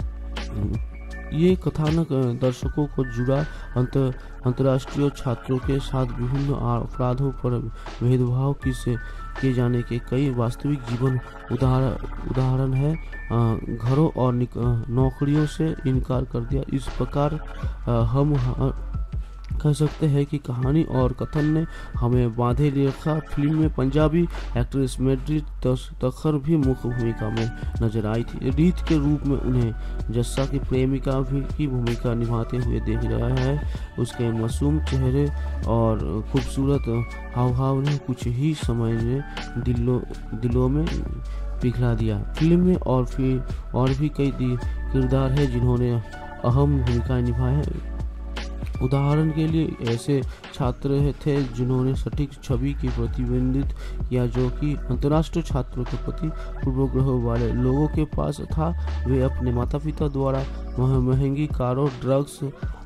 ये कथानक दर्शकों को जुड़ा अंतर्राष्ट्रीय छात्रों के साथ विभिन्न अपराधों पर भेदभाव किए जाने के कई वास्तविक जीवन उदाहरण है। घरों और नौकरियों से इनकार कर दिया। इस प्रकार हम कह सकते हैं कि कहानी और कथन ने हमें बांधे रखा। फिल्म में पंजाबी एक्ट्रेस मेड्री तखर भी मुख्य भूमिका में नजर आई थी। रीत के रूप में उन्हें जस्सा की प्रेमिका की भूमिका निभाते हुए देख रहा है। उसके मासूम चेहरे और खूबसूरत हाव ने कुछ ही समय में दिलों में पिघला दिया। फिल्म में और भी कई किरदार हैं जिन्होंने अहम भूमिका निभाई है। उदाहरण के लिए ऐसे छात्र थे जिन्होंने सटीक छवि की प्रतिबिंबित किया जो कि अंतर्राष्ट्रीय छात्रों के प्रति पूर्वाग्रह वाले लोगों के पास था। वे अपने माता पिता द्वारा महंगी कारों, ड्रग्स,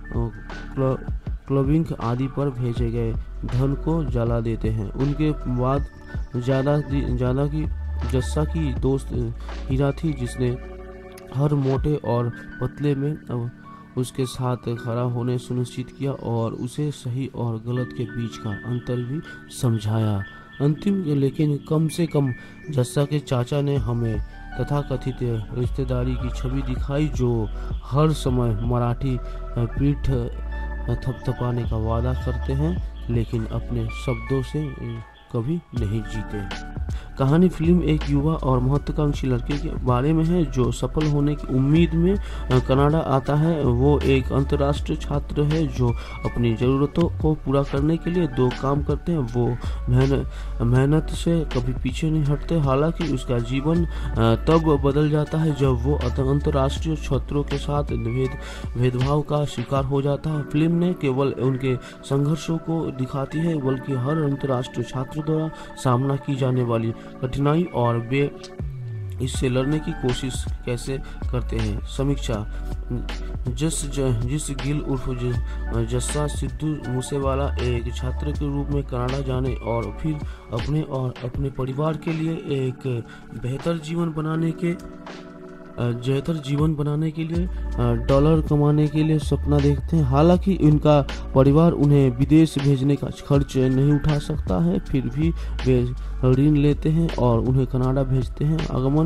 क्लबिंग आदि पर भेजे गए धन को जला देते हैं। उनके बाद ज्यादा की जस्सा की दोस्त हीरा थी, जिसने हर मोटे और पतले में उसके साथ खड़ा होने सुनिश्चित किया और उसे सही और गलत के बीच का अंतर भी समझाया। अंतिम लेकिन कम से कम जस्सा के चाचा ने हमें तथाकथित रिश्तेदारी की छवि दिखाई जो हर समय मराठी पीठ थपथपाने का वादा करते हैं लेकिन अपने शब्दों से कभी नहीं जीते। कहानी फिल्म एक युवा और महत्वाकांक्षी लड़के के बारे में है जो सफल होने की उम्मीद में कनाडा आता है। वो एक अंतर्राष्ट्रीय छात्र है जो अपनी ज़रूरतों को पूरा करने के लिए दो काम करते हैं। वो मेहनत से कभी पीछे नहीं हटते। हालांकि उसका जीवन तब बदल जाता है जब वो अंतर्राष्ट्रीय छात्रों के साथ भेदभाव का शिकार हो जाता है। फिल्म ने केवल उनके संघर्षों को दिखाती है बल्कि हर अंतर्राष्ट्रीय छात्र द्वारा सामना की जाने वाली कठिनाई और वे इससे लड़ने की कोशिश कैसे करते हैं। समीक्षा: जिस गिल उर्फ जस्सा सिद्धू मूसेवाला एक छात्र के रूप में कनाडा जाने और फिर अपने परिवार के लिए एक बेहतर जीवन बनाने के लिए डॉलर कमाने के लिए सपना देखते हैं। हालांकि उनका परिवार उन्हें विदेश भेजने का खर्च नहीं उठा सकता है, फिर भी वे ऋण लेते हैं और उन्हें कनाडा भेजते हैं।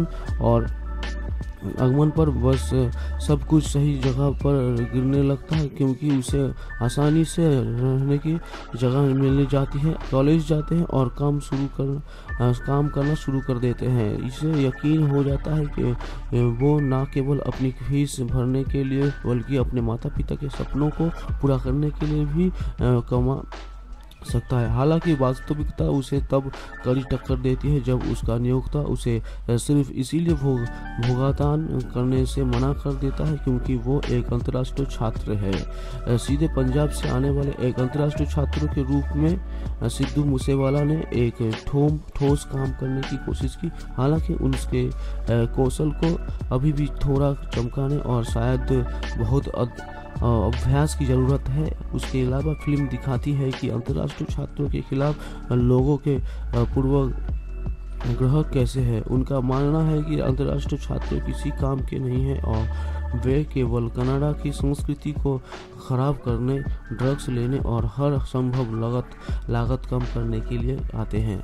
आगमन पर बस सब कुछ सही जगह पर गिरने लगता है क्योंकि उसे आसानी से रहने की जगह मिलने जाती है। कॉलेज जाते हैं और काम करना शुरू कर देते हैं। इसे यकीन हो जाता है कि वो न केवल अपनी फीस भरने के लिए बल्कि अपने माता पिता के सपनों को पूरा करने के लिए भी कमा सकता है। हालांकि वास्तविकता उसे तब कड़ी टक्कर देती है जब उसका नियोक्ता उसे सिर्फ इसीलिए भुगतान करने से मना कर देता है क्योंकि वो एक अंतर्राष्ट्रीय छात्र है। सीधे पंजाब से आने वाले एक अंतर्राष्ट्रीय छात्र के रूप में सिद्धू मूसेवाला ने एक ठोस काम करने की कोशिश की। हालांकि उसके कौशल को अभी भी थोड़ा चमकाने और शायद बहुत अभ्यास की ज़रूरत है। उसके अलावा फिल्म दिखाती है कि अंतर्राष्ट्रीय छात्रों के खिलाफ लोगों के पूर्वाग्रह कैसे है। उनका मानना है कि अंतर्राष्ट्रीय छात्र किसी काम के नहीं हैं और वे केवल कनाडा की संस्कृति को खराब करने, ड्रग्स लेने और हर संभव लागत कम करने के लिए आते हैं।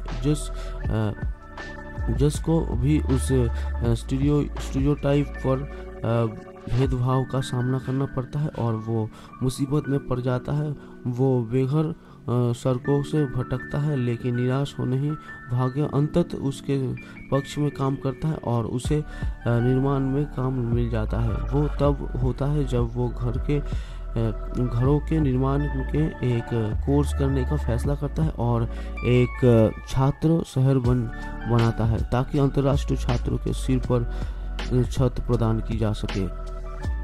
जिसको भी उस स्टीरियोटाइप पर भेदभाव का सामना करना पड़ता है और वो मुसीबत में पड़ जाता है। वो बेघर सड़कों से भटकता है लेकिन निराश होने ही भाग्य अंततः उसके पक्ष में काम करता है और उसे निर्माण में काम मिल जाता है। वो तब होता है जब वो घरों के निर्माण के एक कोर्स करने का फैसला करता है और एक छात्र शहर बनाता है ताकि अंतर्राष्ट्रीय छात्रों के सिर पर छत प्रदान की जा सके।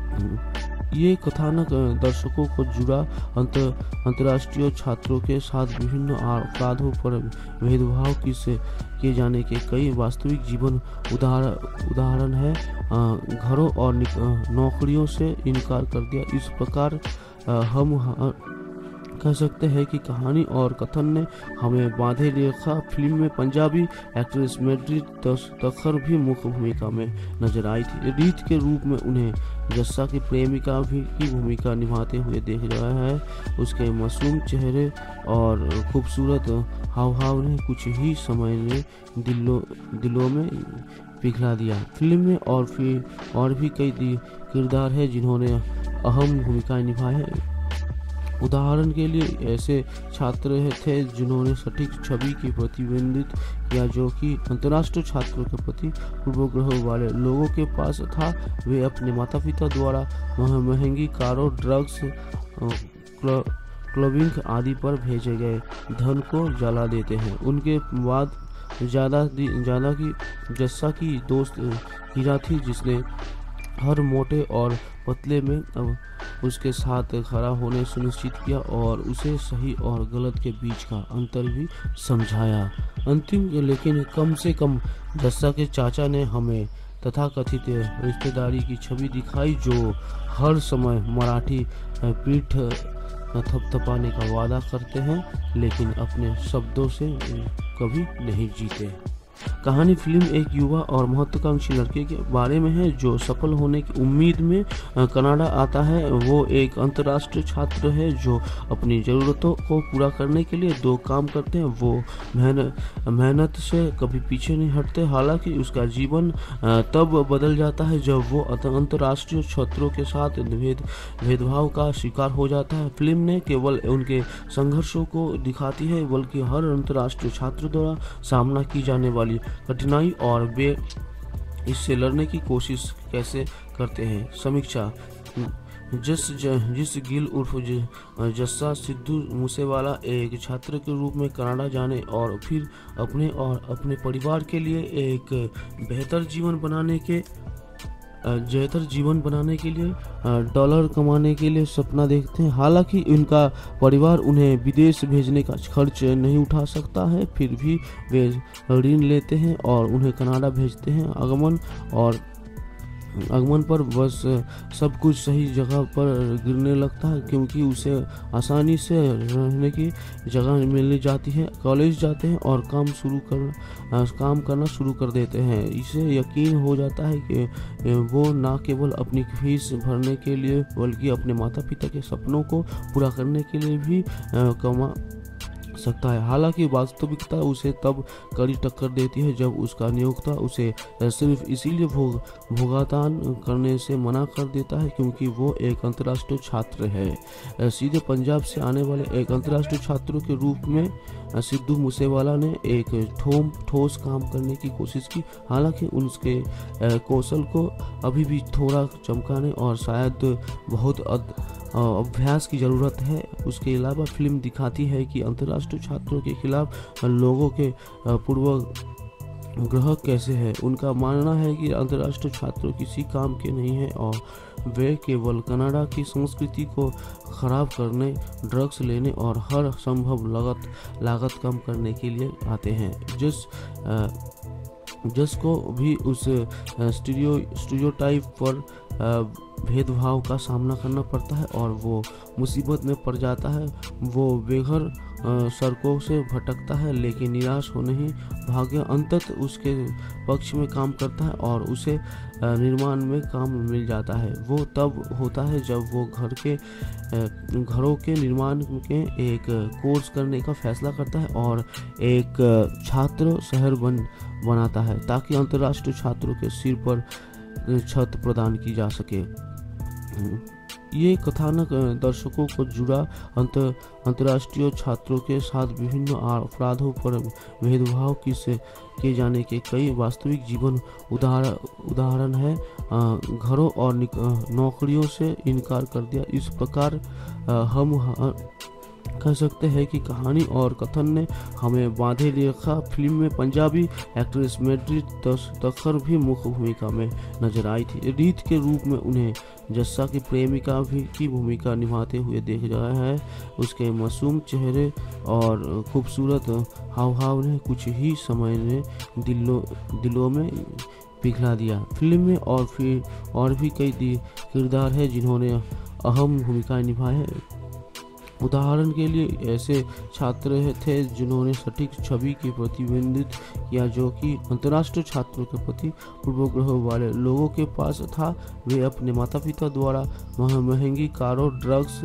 ये कथानक दर्शकों को जुड़ा अंतर्राष्ट्रीय छात्रों के साथ विभिन्न अपराधों पर भेदभाव किए जाने के कई वास्तविक जीवन उदाहरण है। घरों और नौकरियों से इनकार कर दिया। इस प्रकार हम कह सकते हैं कि कहानी और कथन ने हमें बांधे रखा। फिल्म में पंजाबी एक्ट्रेस मैड्री तखर भी मुख्य भूमिका में नजर आई थी। रीत के रूप में उन्हें जस्सा की प्रेमिका भी की भूमिका निभाते हुए देख रहा है। उसके मासूम चेहरे और खूबसूरत हाव ने कुछ ही समय में दिलों में पिघला दिया। फिल्म में और भी कई किरदार हैं जिन्होंने अहम भूमिकाएं निभाई है। उदाहरण के लिए ऐसे छात्र थे जिन्होंने सटीक छवि की प्रतिबिंबित किया जो कि अंतर्राष्ट्रीय छात्रों के प्रति पूर्वाग्रह वाले लोगों के पास था। वे अपने माता पिता द्वारा महंगी कारों, ड्रग्स, क्लबिंग आदि पर भेजे गए धन को जला देते हैं। उनके बाद ज्यादा की जस्सा की दोस्त हीरा थी, जिसने हर मोटे और पतले में उसके साथ खड़ा होने सुनिश्चित किया और उसे सही और गलत के बीच का अंतर भी समझाया। अंतिम लेकिन कम से कम जस्सा के चाचा ने हमें तथाकथित रिश्तेदारी की छवि दिखाई, जो हर समय मराठी पीठ थपथपाने का वादा करते हैं लेकिन अपने शब्दों से कभी नहीं जीते। कहानी फिल्म एक युवा और महत्वाकांक्षी लड़के के बारे में है जो सफल होने की उम्मीद में कनाडा आता है। वो एक अंतर्राष्ट्रीय छात्र है जो अपनी ज़रूरतों को पूरा करने के लिए दो काम करते हैं। वो मेहनत से कभी पीछे नहीं हटते। हालांकि उसका जीवन तब बदल जाता है जब वो अंतर्राष्ट्रीय छात्रों के साथ भेदभाव का शिकार हो जाता है। फिल्म ने केवल उनके संघर्षों को दिखाती है बल्कि हर अंतर्राष्ट्रीय छात्र द्वारा सामना की जाने वाली कठिनाई और वे इससे लड़ने की कोशिश कैसे करते हैं। समीक्षा: जिस गिल उर्फ जस्सा सिद्धू मूसेवाला एक छात्र के रूप में कनाडा जाने और फिर अपने परिवार के लिए एक बेहतर जीवन बनाने के लिए डॉलर कमाने के लिए सपना देखते हैं। हालांकि उनका परिवार उन्हें विदेश भेजने का खर्च नहीं उठा सकता है, फिर भी वे ऋण लेते हैं और उन्हें कनाडा भेजते हैं। आगमन पर बस सब कुछ सही जगह पर गिरने लगता है क्योंकि उसे आसानी से रहने की जगह मिल जाती है। कॉलेज जाते हैं और काम करना शुरू कर देते हैं। इसे यकीन हो जाता है कि वो न केवल अपनी फीस भरने के लिए बल्कि अपने माता पिता के सपनों को पूरा करने के लिए भी कमा सकता है। हालांकि वास्तविकता उसे तब कड़ी टक्कर देती है जब उसका नियोक्ता उसे सिर्फ इसीलिए भुगतान करने से मना कर देता है क्योंकि वो एक अंतर्राष्ट्रीय छात्र है। सीधे पंजाब से आने वाले एक अंतर्राष्ट्रीय छात्र के रूप में सिद्धू मूसेवाला ने एक ठोस काम करने की कोशिश की। हालांकि उसके कौशल को अभी भी थोड़ा चमकाने और शायद बहुत अभ्यास की ज़रूरत है। उसके अलावा फिल्म दिखाती है कि अंतर्राष्ट्रीय छात्रों के खिलाफ लोगों के पूर्वाग्रह कैसे है। उनका मानना है कि अंतर्राष्ट्रीय छात्र किसी काम के नहीं हैं और वे केवल कनाडा की संस्कृति को खराब करने, ड्रग्स लेने और हर संभव लागत कम करने के लिए आते हैं। जिसको भी उस स्टीरियोटाइप पर भेदभाव का सामना करना पड़ता है और वो मुसीबत में पड़ जाता है। वो बेघर सड़कों से भटकता है लेकिन निराश होने ही भाग्य अंततः उसके पक्ष में काम करता है और उसे निर्माण में काम मिल जाता है। वो तब होता है जब वो घरों के निर्माण के एक कोर्स करने का फैसला करता है और एक छात्र शहर बनाता है ताकि अंतर्राष्ट्रीय छात्रों के सिर पर छत प्रदान की जा सके। ये कथानक दर्शकों को जुड़ा अंतर्राष्ट्रीय छात्रों के साथ विभिन्न अपराधों पर भेदभाव किए जाने के कई वास्तविक जीवन उदाहरण है। घरों और नौकरियों से इनकार कर दिया। इस प्रकार हम कह सकते हैं कि कहानी और कथन ने हमें बांधे रखा। फिल्म में पंजाबी एक्ट्रेस मैत्री तखर भी मुख्य भूमिका में नजर आई थी। रीत के रूप में उन्हें जस्सा की प्रेमिका भी की भूमिका निभाते हुए देख रहा है। उसके मासूम चेहरे और खूबसूरत हाव ने कुछ ही समय में दिलों में पिघला दिया। फिल्म में और भी कई किरदार हैं जिन्होंने अहम भूमिकाएं निभाई है। उदाहरण के लिए ऐसे छात्र थे जिन्होंने सटीक छवि की प्रतिबिंबित किया जो कि अंतर्राष्ट्रीय छात्रों के प्रति पूर्वाग्रह वाले लोगों के पास था। वे अपने माता पिता द्वारा महंगी कारों, ड्रग्स,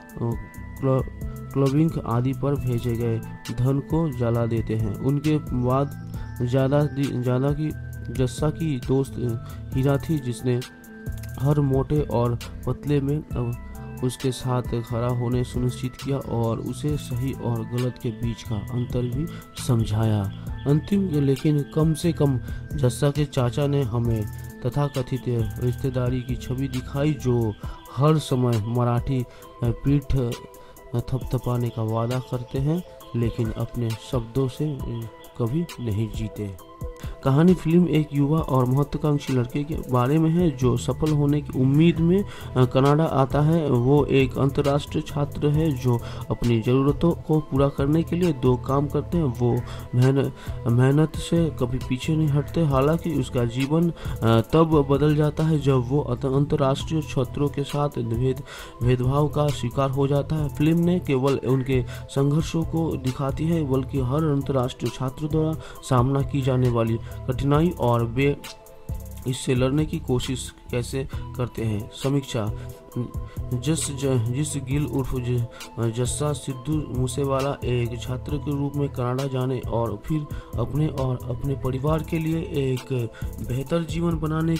क्लबिंग आदि पर भेजे गए धन को जला देते हैं। उनके बाद ज़्यादा की जस्सा की दोस्त हीरा थी, जिसने हर मोटे और पतले में उसके साथ खड़ा होने सुनिश्चित किया और उसे सही और गलत के बीच का अंतर भी समझाया। अंतिम लेकिन कम से कम जस्सा के चाचा ने हमें तथाकथित रिश्तेदारी की छवि दिखाई, जो हर समय मराठी पीठ थपथपाने का वादा करते हैं लेकिन अपने शब्दों से कभी नहीं जीते। कहानी फिल्म एक युवा और महत्वाकांक्षी लड़के के बारे में है जो सफल होने की उम्मीद में कनाडा आता है। वो एक अंतर्राष्ट्रीय छात्र है जो अपनी ज़रूरतों को पूरा करने के लिए दो काम करते हैं। वो मेहनत से कभी पीछे नहीं हटते। हालांकि उसका जीवन तब बदल जाता है जब वो अंतर्राष्ट्रीय छात्रों के साथ भेदभाव का शिकार हो जाता है। फिल्म ने केवल उनके संघर्षों को दिखाती है बल्कि हर अंतर्राष्ट्रीय छात्र द्वारा सामना की जाने वाली कठिनाई और वे इससे लड़ने की कोशिश कैसे करते हैं। समीक्षा: जिस गिल उर्फ जस्सा सिद्धू मूसेवाला एक छात्र के रूप में कनाडा जाने और फिर अपने परिवार के लिए एक बेहतर जीवन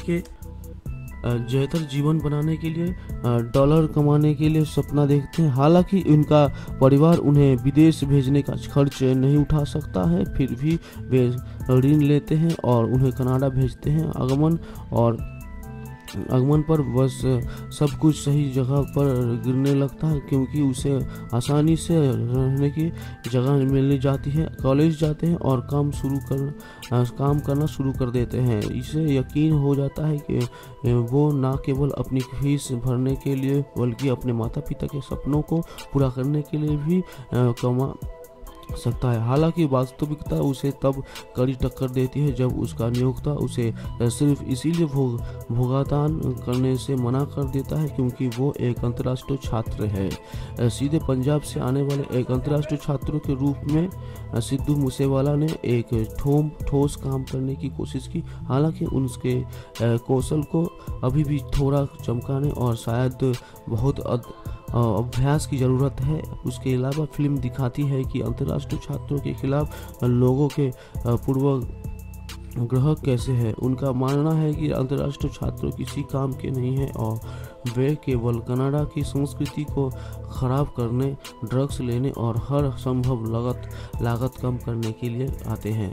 बनाने के लिए डॉलर कमाने के लिए सपना देखते हैं। हालांकि उनका परिवार उन्हें विदेश भेजने का खर्च नहीं उठा सकता है, फिर भी वे ऋण लेते हैं और उन्हें कनाडा भेजते हैं। आगमन पर बस सब कुछ सही जगह पर गिरने लगता है क्योंकि उसे आसानी से रहने की जगह मिल जाती है। कॉलेज जाते हैं और काम करना शुरू कर देते हैं। इसे यकीन हो जाता है कि वो न केवल अपनी फीस भरने के लिए बल्कि अपने माता पिता के सपनों को पूरा करने के लिए भी कमा सकता है। हालांकि वास्तविकता उसे तब कड़ी टक्कर देती है जब उसका नियोक्ता उसे सिर्फ इसीलिए भुगतान करने से मना कर देता है क्योंकि वो एक अंतर्राष्ट्रीय छात्र है। सीधे पंजाब से आने वाले एक अंतर्राष्ट्रीय छात्र के रूप में सिद्धू मूसेवाला ने एक ठोस काम करने की कोशिश की। हालांकि उसके कौशल को अभी भी थोड़ा चमकाने और शायद बहुत अभ्यास की ज़रूरत है। उसके अलावा फिल्म दिखाती है कि अंतर्राष्ट्रीय छात्रों के खिलाफ लोगों के पूर्वाग्रह कैसे है। उनका मानना है कि अंतर्राष्ट्रीय छात्र किसी काम के नहीं है और वे केवल कनाडा की संस्कृति को खराब करने, ड्रग्स लेने और हर संभव लागत कम करने के लिए आते हैं।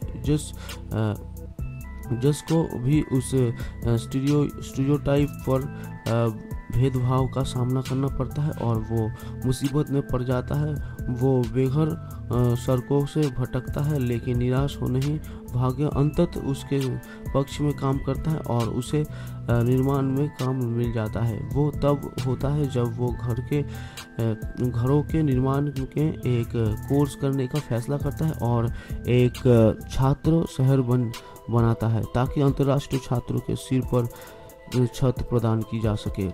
जिसको भी उस स्टीरियोटाइप पर भेदभाव का सामना करना पड़ता है और वो मुसीबत में पड़ जाता है। वो बेघर सड़कों से भटकता है लेकिन निराश हो नहीं। भाग्य अंततः उसके पक्ष में काम करता है और उसे निर्माण में काम मिल जाता है। वो तब होता है जब वो घरों के निर्माण के एक कोर्स करने का फैसला करता है और एक छात्र शहर बनाता है ताकि अंतर्राष्ट्रीय छात्रों के सिर पर छत प्रदान की जा सके।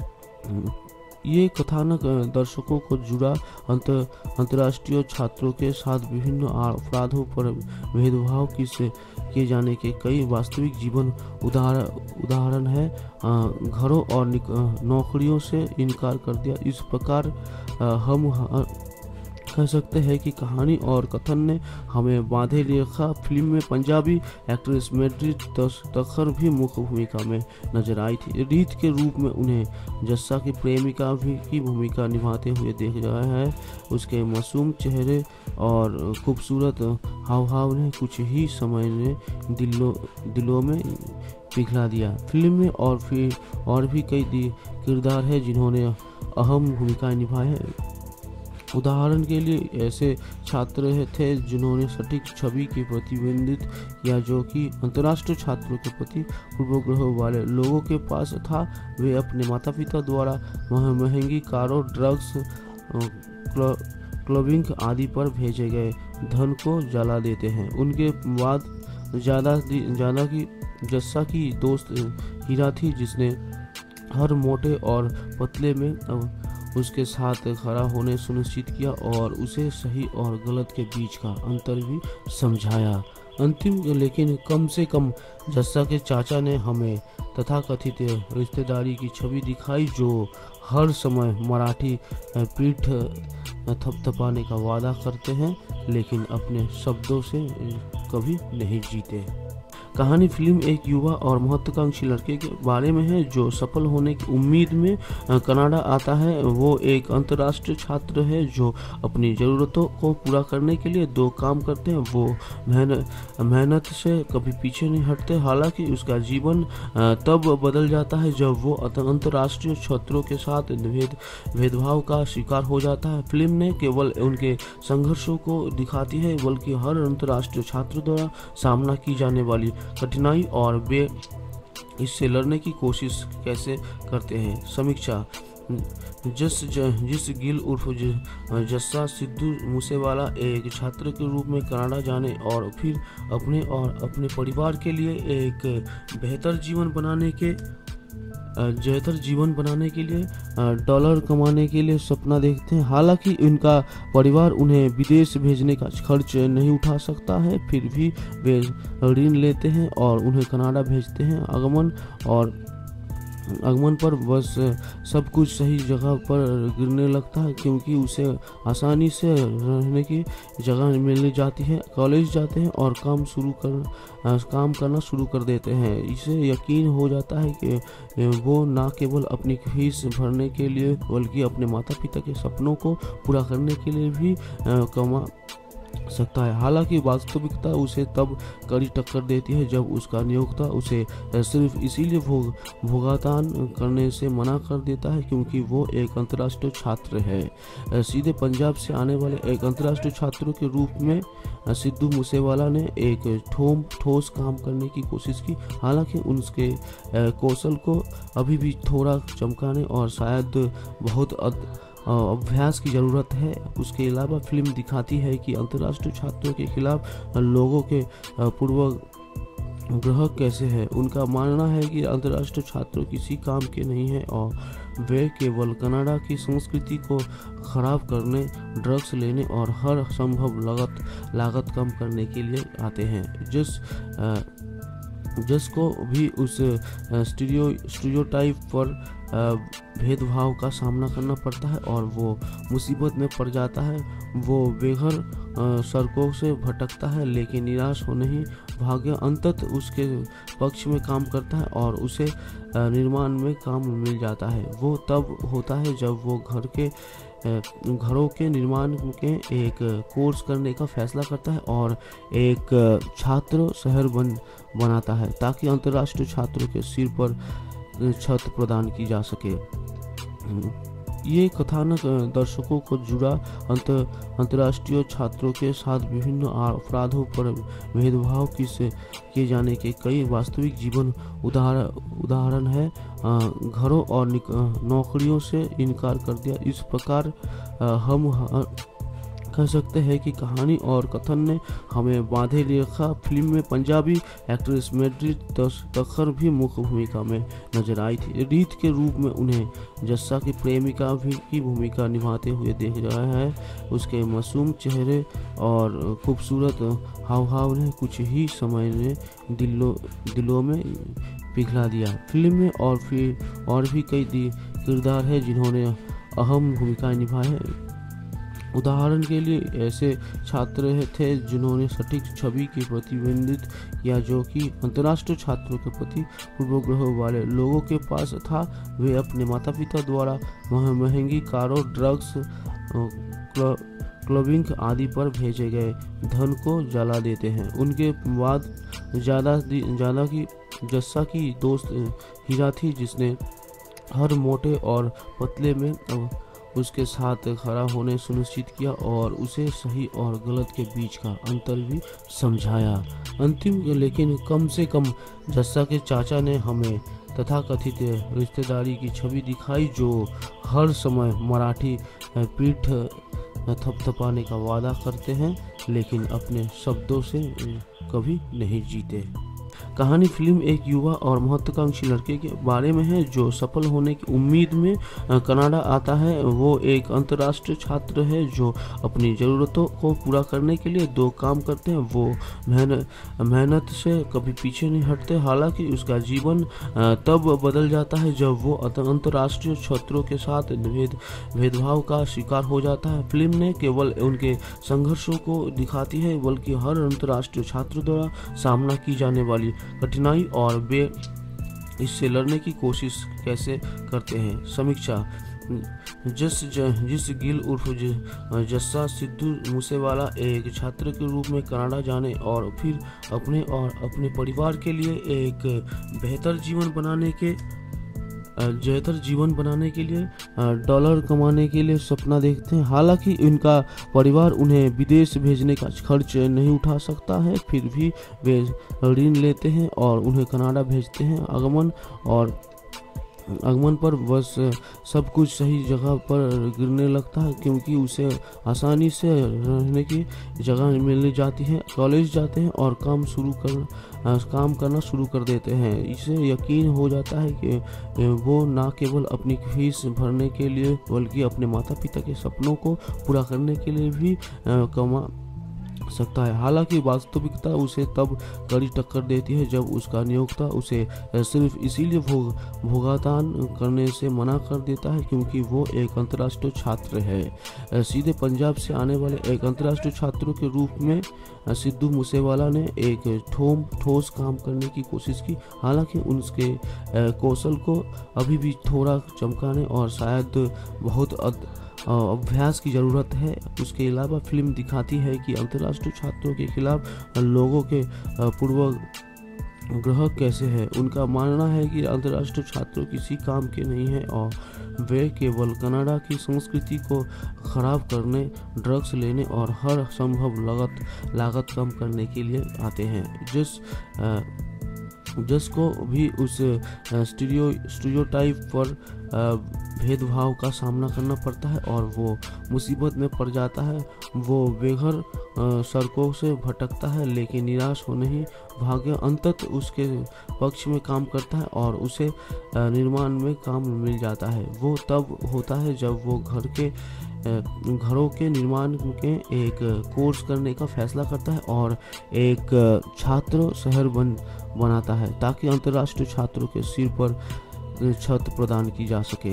ये कथानक दर्शकों को जुड़ा अंतर्राष्ट्रीय छात्रों के साथ विभिन्न अपराधों पर भेदभाव किए जाने के कई वास्तविक जीवन उदाहरण है। घरों और नौकरियों से इनकार कर दिया। इस प्रकार हम कह सकते हैं कि कहानी और कथन ने हमें बांधे रखा। फिल्म में पंजाबी एक्ट्रेस मैत्री तखर भी मुख्य भूमिका में नजर आई थी। रीत के रूप में उन्हें जस्सा की प्रेमिका भी की भूमिका निभाते हुए देख रहा है। उसके मासूम चेहरे और खूबसूरत हाव ने कुछ ही समय में दिलों में पिघला दिया। फिल्म में और भी कई किरदार हैं जिन्होंने अहम भूमिकाएं निभाई है। उदाहरण के लिए ऐसे छात्र थे जिन्होंने सटीक छवि की प्रतिबिंबित किया जो कि अंतर्राष्ट्रीय छात्रों के प्रति पूर्वाग्रह वाले लोगों के पास था। वे अपने माता पिता द्वारा महंगी कारों, ड्रग्स, क्लबिंग आदि पर भेजे गए धन को जला देते हैं। उनके बाद ज़्यादा की जस्सा की दोस्त हीरा थी, जिसने हर मोटे और पतले में उसके साथ खड़ा होने सुनिश्चित किया और उसे सही और गलत के बीच का अंतर भी समझाया। अंतिम लेकिन कम से कम जस्सा के चाचा ने हमें तथाकथित रिश्तेदारी की छवि दिखाई, जो हर समय मराठी पीठ थपथपाने का वादा करते हैं लेकिन अपने शब्दों से कभी नहीं जीते। कहानी फिल्म एक युवा और महत्वाकांक्षी लड़के के बारे में है जो सफल होने की उम्मीद में कनाडा आता है। वो एक अंतर्राष्ट्रीय छात्र है जो अपनी ज़रूरतों को पूरा करने के लिए दो काम करते हैं। वो मेहनत से कभी पीछे नहीं हटते। हालांकि उसका जीवन तब बदल जाता है जब वो अंतर्राष्ट्रीय छात्रों के साथ भेदभाव का शिकार हो जाता है। फिल्म ने केवल उनके संघर्षों को दिखाती है बल्कि हर अंतर्राष्ट्रीय छात्र द्वारा सामना की जाने वाली कठिनाई और वे इससे लड़ने की कोशिश कैसे करते हैं। समीक्षा: जिस गिल उर्फ जस्सा सिद्धू मूसेवाला एक छात्र के रूप में कनाडा जाने और फिर अपने और अपने परिवार के लिए एक बेहतर जीवन बनाने के लिए डॉलर कमाने के लिए सपना देखते हैं। हालांकि उनका परिवार उन्हें विदेश भेजने का खर्च नहीं उठा सकता है, फिर भी वे ऋण लेते हैं और उन्हें कनाडा भेजते हैं। आगमन पर बस सब कुछ सही जगह पर गिरने लगता है क्योंकि उसे आसानी से रहने की जगह मिल जाती है। कॉलेज जाते हैं और काम करना शुरू कर देते हैं। इसे यकीन हो जाता है कि वो न केवल अपनी फीस भरने के लिए बल्कि अपने माता पिता के सपनों को पूरा करने के लिए भी कमा सकता है। हालांकि वास्तविकता उसे तब कड़ी टक्कर देती है जब उसका नियोक्ता उसे सिर्फ इसीलिए भुगतान करने से मना कर देता है क्योंकि वो एक अंतर्राष्ट्रीय छात्र है। सीधे पंजाब से आने वाले एक अंतर्राष्ट्रीय छात्र के रूप में सिद्धू मूसेवाला ने एक ठोस काम करने की कोशिश की। हालांकि उसके कौशल को अभी भी थोड़ा चमकाने और शायद बहुत अभ्यास की ज़रूरत है। उसके अलावा फिल्म दिखाती है कि अंतर्राष्ट्रीय छात्रों के खिलाफ लोगों के पूर्वाग्रह कैसे है। उनका मानना है कि अंतर्राष्ट्रीय छात्र किसी काम के नहीं हैं और वे केवल कनाडा की संस्कृति को खराब करने, ड्रग्स लेने और हर संभव लागत कम करने के लिए आते हैं। जिसको भी उस स्टीरियोटाइप पर भेदभाव का सामना करना पड़ता है और वो मुसीबत में पड़ जाता है। वो बेघर सड़कों से भटकता है लेकिन निराश हो नहीं। भाग्य अंततः उसके पक्ष में काम करता है और उसे निर्माण में काम मिल जाता है। वो तब होता है जब वो घरों के निर्माण के एक कोर्स करने का फैसला करता है और एक छात्र शहर बनाता है ताकि अंतर्राष्ट्रीय छात्रों के सिर पर छत प्रदान की जा सके। ये कथानक दर्शकों को जुड़ा अंतर्राष्ट्रीय छात्रों के साथ विभिन्न अपराधों पर भेदभाव किए जाने के कई वास्तविक जीवन उदाहरण है। घरों और नौकरियों से इनकार कर दिया। इस प्रकार हम कह सकते हैं कि कहानी और कथन ने हमें बांधे रखा। फिल्म में पंजाबी एक्ट्रेस मैड्री तखर भी मुख्य भूमिका में नजर आई थी। रीत के रूप में उन्हें जस्सा की प्रेमिका की भूमिका निभाते हुए देख रहा है। उसके मासूम चेहरे और खूबसूरत हाव ने कुछ ही समय में दिलों में पिघला दिया। फिल्म में और भी कई किरदार हैं जिन्होंने अहम भूमिकाएं निभाई हैं। उदाहरण के लिए ऐसे छात्र थे जिन्होंने सटीक छवि की प्रतिबिंबित किया जो कि अंतर्राष्ट्रीय छात्रों के प्रति पूर्वाग्रह वाले लोगों के पास था। वे अपने माता पिता द्वारा महंगी कारों, ड्रग्स, क्लबिंग आदि पर भेजे गए धन को जला देते हैं। उनके बाद ज़्यादा की जस्सा की दोस्त हीरा थी, जिसने हर मोटे और पतले में उसके साथ खड़ा होने सुनिश्चित किया और उसे सही और गलत के बीच का अंतर भी समझाया। अंतिम लेकिन कम से कम जस्सा के चाचा ने हमें तथाकथित रिश्तेदारी की छवि दिखाई जो हर समय मराठी पीठ थपथपाने का वादा करते हैं लेकिन अपने शब्दों से कभी नहीं जीते। कहानी फिल्म एक युवा और महत्वाकांक्षी लड़के के बारे में है जो सफल होने की उम्मीद में कनाडा आता है। वो एक अंतर्राष्ट्रीय छात्र है जो अपनी ज़रूरतों को पूरा करने के लिए दो काम करते हैं। वो मेहनत से कभी पीछे नहीं हटते। हालांकि उसका जीवन तब बदल जाता है जब वो अंतर्राष्ट्रीय छात्रों के साथ भेदभाव का शिकार हो जाता है। फिल्म ने केवल उनके संघर्षों को दिखाती है बल्कि हर अंतर्राष्ट्रीय छात्र द्वारा सामना की जाने वाली कठिनाई और वे इससे लड़ने की कोशिश कैसे करते हैं। समीक्षा जिस गिल उर्फ जस्सा सिद्धू मूसेवाला एक छात्र के रूप में कनाडा जाने और फिर अपने और अपने परिवार के लिए एक बेहतर जीवन बनाने के लिए डॉलर कमाने के लिए सपना देखते हैं। हालांकि उनका परिवार उन्हें विदेश भेजने का खर्च नहीं उठा सकता है, फिर भी वे ऋण लेते हैं और उन्हें कनाडा भेजते हैं। आगमन पर बस सब कुछ सही जगह पर गिरने लगता है क्योंकि उसे आसानी से रहने की जगह मिल जाती है। कॉलेज जाते हैं और काम करना शुरू कर देते हैं। इसे यकीन हो जाता है कि वो न केवल अपनी फीस भरने के लिए बल्कि अपने माता पिता के सपनों को पूरा करने के लिए भी कमा सकता है। हालांकि वास्तविकता उसे तब कड़ी टक्कर देती है जब उसका नियोक्ता उसे सिर्फ इसीलिए भुगतान करने से मना कर देता है क्योंकि वो एक अंतर्राष्ट्रीय छात्र है। सीधे पंजाब से आने वाले एक अंतर्राष्ट्रीय छात्र के रूप में सिद्धू मूसेवाला ने एक ठोस काम करने की कोशिश की। हालांकि उसके कौशल को अभी भी थोड़ा चमकाने और शायद बहुत अभ्यास की ज़रूरत है। उसके अलावा फिल्म दिखाती है कि अंतर्राष्ट्रीय छात्रों के खिलाफ लोगों के पूर्वाग्रह कैसे है। उनका मानना है कि अंतर्राष्ट्रीय छात्र किसी काम के नहीं हैं और वे केवल कनाडा की संस्कृति को खराब करने, ड्रग्स लेने और हर संभव लागत कम करने के लिए आते हैं। जिसको भी उस स्टीरियोटाइप पर भेदभाव का सामना करना पड़ता है और वो मुसीबत में पड़ जाता है। वो बेघर सड़कों से भटकता है लेकिन निराश होने ही भाग्य अंततः उसके पक्ष में काम करता है और उसे निर्माण में काम मिल जाता है। वो तब होता है जब वो घरों के निर्माण के एक कोर्स करने का फैसला करता है और एक छात्र शहर बनाता है ताकि अंतर्राष्ट्रीय छात्रों के सिर पर छत प्रदान की जा सके।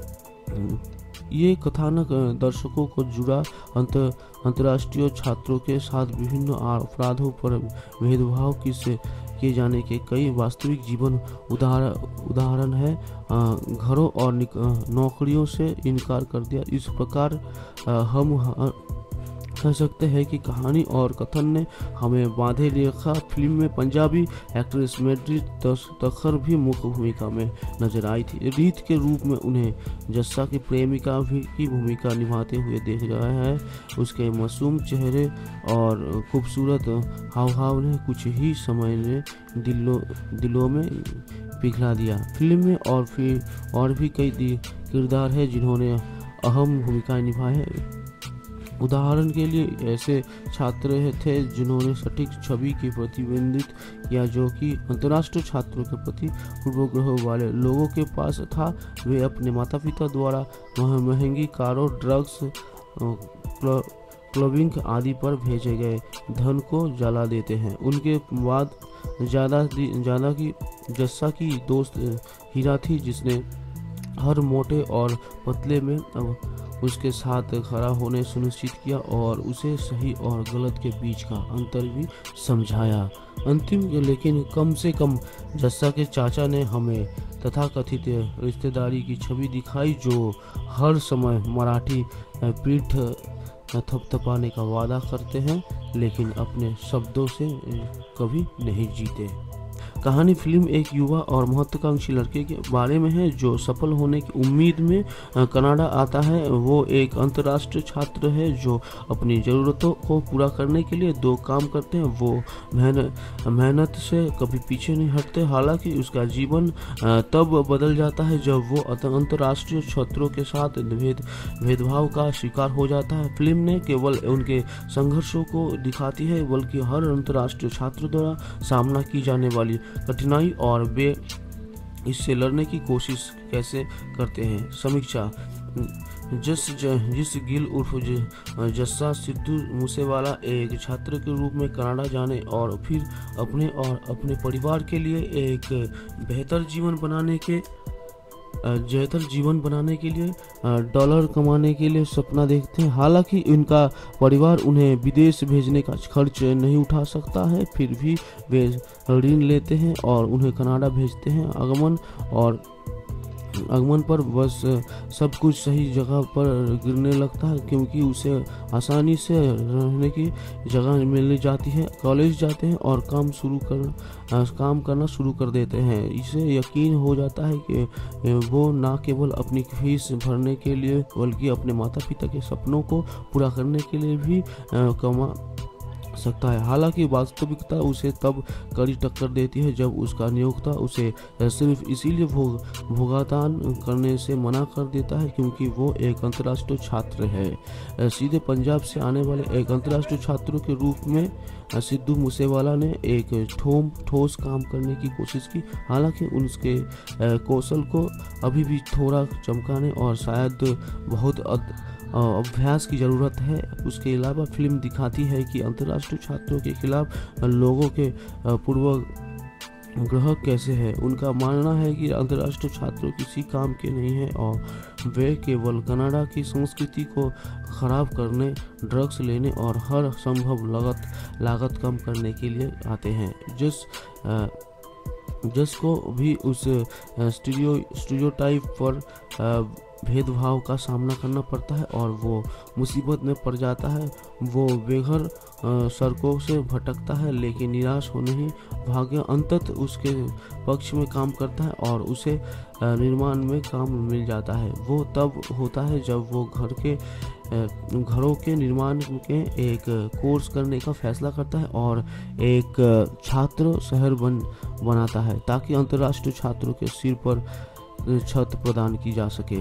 ये कथानक दर्शकों को जुड़ा अंतर्राष्ट्रीय छात्रों के साथ विभिन्न अपराधों पर भेदभाव किए जाने के कई वास्तविक जीवन उदाहरण है। घरों और नौकरियों से इनकार कर दिया। इस प्रकार हम कह सकते हैं कि कहानी और कथन ने हमें बांधे रखा। फिल्म में पंजाबी एक्ट्रेस मैत्री तखर भी मुख्य भूमिका में नजर आई थी। रीत के रूप में उन्हें जस्सा की प्रेमिका की भूमिका निभाते हुए देख रहा है। उसके मासूम चेहरे और खूबसूरत हाव ने कुछ ही समय में दिलों में पिघला दिया। फिल्म में और भी कई किरदार हैं जिन्होंने अहम भूमिकाएं निभाई है। उदाहरण के लिए ऐसे छात्र थे जिन्होंने सटीक छवि की प्रतिबिंबित किया जो कि अंतर्राष्ट्रीय छात्रों के प्रति पूर्वाग्रह वाले लोगों के पास था। वे अपने माता पिता द्वारा महंगी कारों, ड्रग्स, क्लबिंग आदि पर भेजे गए धन को जला देते हैं। उनके बाद ज़्यादा की जस्सा की दोस्त हीरा थी जिसने हर मोटे और पतले में उसके साथ खड़ा होने सुनिश्चित किया और उसे सही और गलत के बीच का अंतर भी समझाया। अंतिम लेकिन कम से कम जस्सा के चाचा ने हमें तथाकथित रिश्तेदारी की छवि दिखाई जो हर समय मराठी पीठ थपथपाने का वादा करते हैं लेकिन अपने शब्दों से कभी नहीं जीते। कहानी फिल्म एक युवा और महत्वाकांक्षी लड़के के बारे में है जो सफल होने की उम्मीद में कनाडा आता है। वो एक अंतर्राष्ट्रीय छात्र है जो अपनी ज़रूरतों को पूरा करने के लिए दो काम करते हैं। वो मेहनत से कभी पीछे नहीं हटते। हालांकि उसका जीवन तब बदल जाता है जब वो अंतर्राष्ट्रीय छात्रों के साथ भेदभाव का शिकार हो जाता है। फिल्म ने केवल उनके संघर्षों को दिखाती है बल्कि हर अंतर्राष्ट्रीय छात्र द्वारा सामना की जाने वाली कठिनाई और वे इससे लड़ने की कोशिश कैसे करते हैं। समीक्षा जिस गिल उर्फ जस्सा सिद्धू मूसेवाला एक छात्र के रूप में कनाडा जाने और फिर अपने परिवार के लिए एक बेहतर जीवन बनाने के लिए डॉलर कमाने के लिए सपना देखते हैं। हालांकि उनका परिवार उन्हें विदेश भेजने का खर्च नहीं उठा सकता है, फिर भी वे ऋण लेते हैं और उन्हें कनाडा भेजते हैं। आगमन पर बस सब कुछ सही जगह पर गिरने लगता है क्योंकि उसे आसानी से रहने की जगह मिल जाती है। कॉलेज जाते हैं और काम करना शुरू कर देते हैं। इसे यकीन हो जाता है कि वो न केवल अपनी फीस भरने के लिए बल्कि अपने माता पिता के सपनों को पूरा करने के लिए भी कमा सकता है। हालांकि वास्तविकता उसे तब कड़ी टक्कर देती है जब उसका नियोक्ता उसे सिर्फ इसीलिए भुगतान करने से मना कर देता है क्योंकि वो एक अंतर्राष्ट्रीय छात्र है। सीधे पंजाब से आने वाले एक अंतर्राष्ट्रीय छात्र के रूप में सिद्धू मूसेवाला ने एक ठोस काम करने की कोशिश की। हालांकि उसके कौशल को अभी भी थोड़ा चमकाने और शायद बहुत अभ्यास की ज़रूरत है। उसके अलावा फिल्म दिखाती है कि अंतर्राष्ट्रीय छात्रों के खिलाफ लोगों के पूर्वाग्रह कैसे है। उनका मानना है कि अंतर्राष्ट्रीय छात्र किसी काम के नहीं हैं और वे केवल कनाडा की संस्कृति को खराब करने, ड्रग्स लेने और हर संभव लागत कम करने के लिए आते हैं। जिसको भी उस स्टीरियोटाइप पर भेदभाव का सामना करना पड़ता है और वो मुसीबत में पड़ जाता है। वो बेघर सड़कों से भटकता है लेकिन निराश होने ही भाग्य अंततः उसके पक्ष में काम करता है और उसे निर्माण में काम मिल जाता है। वो तब होता है जब वो घरों के निर्माण के एक कोर्स करने का फैसला करता है और एक छात्र शहर बनाता है ताकि अंतर्राष्ट्रीय छात्रों के सिर पर छत प्रदान की जा सके।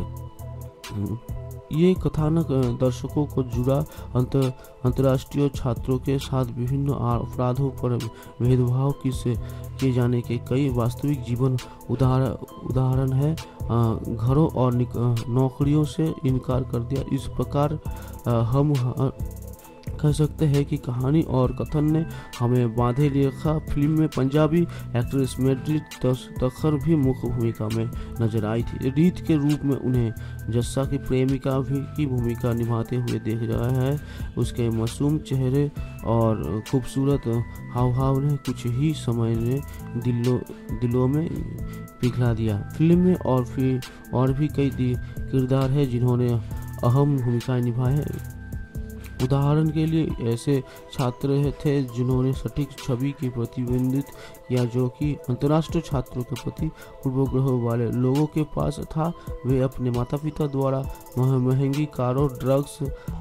ये कथानक दर्शकों को जुड़ा अंतर्राष्ट्रीय छात्रों के साथ विभिन्न अपराधों पर भेदभाव किए जाने के कई वास्तविक जीवन उदाहरण है। घरों और नौकरियों से इनकार कर दिया। इस प्रकार हम कह सकते हैं कि कहानी और कथन ने हमें बांधे रखा। फिल्म में पंजाबी एक्ट्रेस मेड्री तखर भी मुख्य भूमिका में नजर आई थी। रीत के रूप में उन्हें जस्सा की प्रेमिका की भूमिका निभाते हुए देख रहा है। उसके मासूम चेहरे और खूबसूरत हाव ने कुछ ही समय में दिलों में पिघला दिया। फिल्म में और भी कई किरदार हैं जिन्होंने अहम भूमिकाएं निभाई हैं। उदाहरण के लिए ऐसे छात्र थे जिन्होंने सटीक छवि की प्रतिबिंबित किया जो कि अंतर्राष्ट्रीय छात्रों के प्रति पूर्वाग्रह वाले लोगों के पास था। वे अपने माता पिता द्वारा महंगी कारों, ड्रग्स,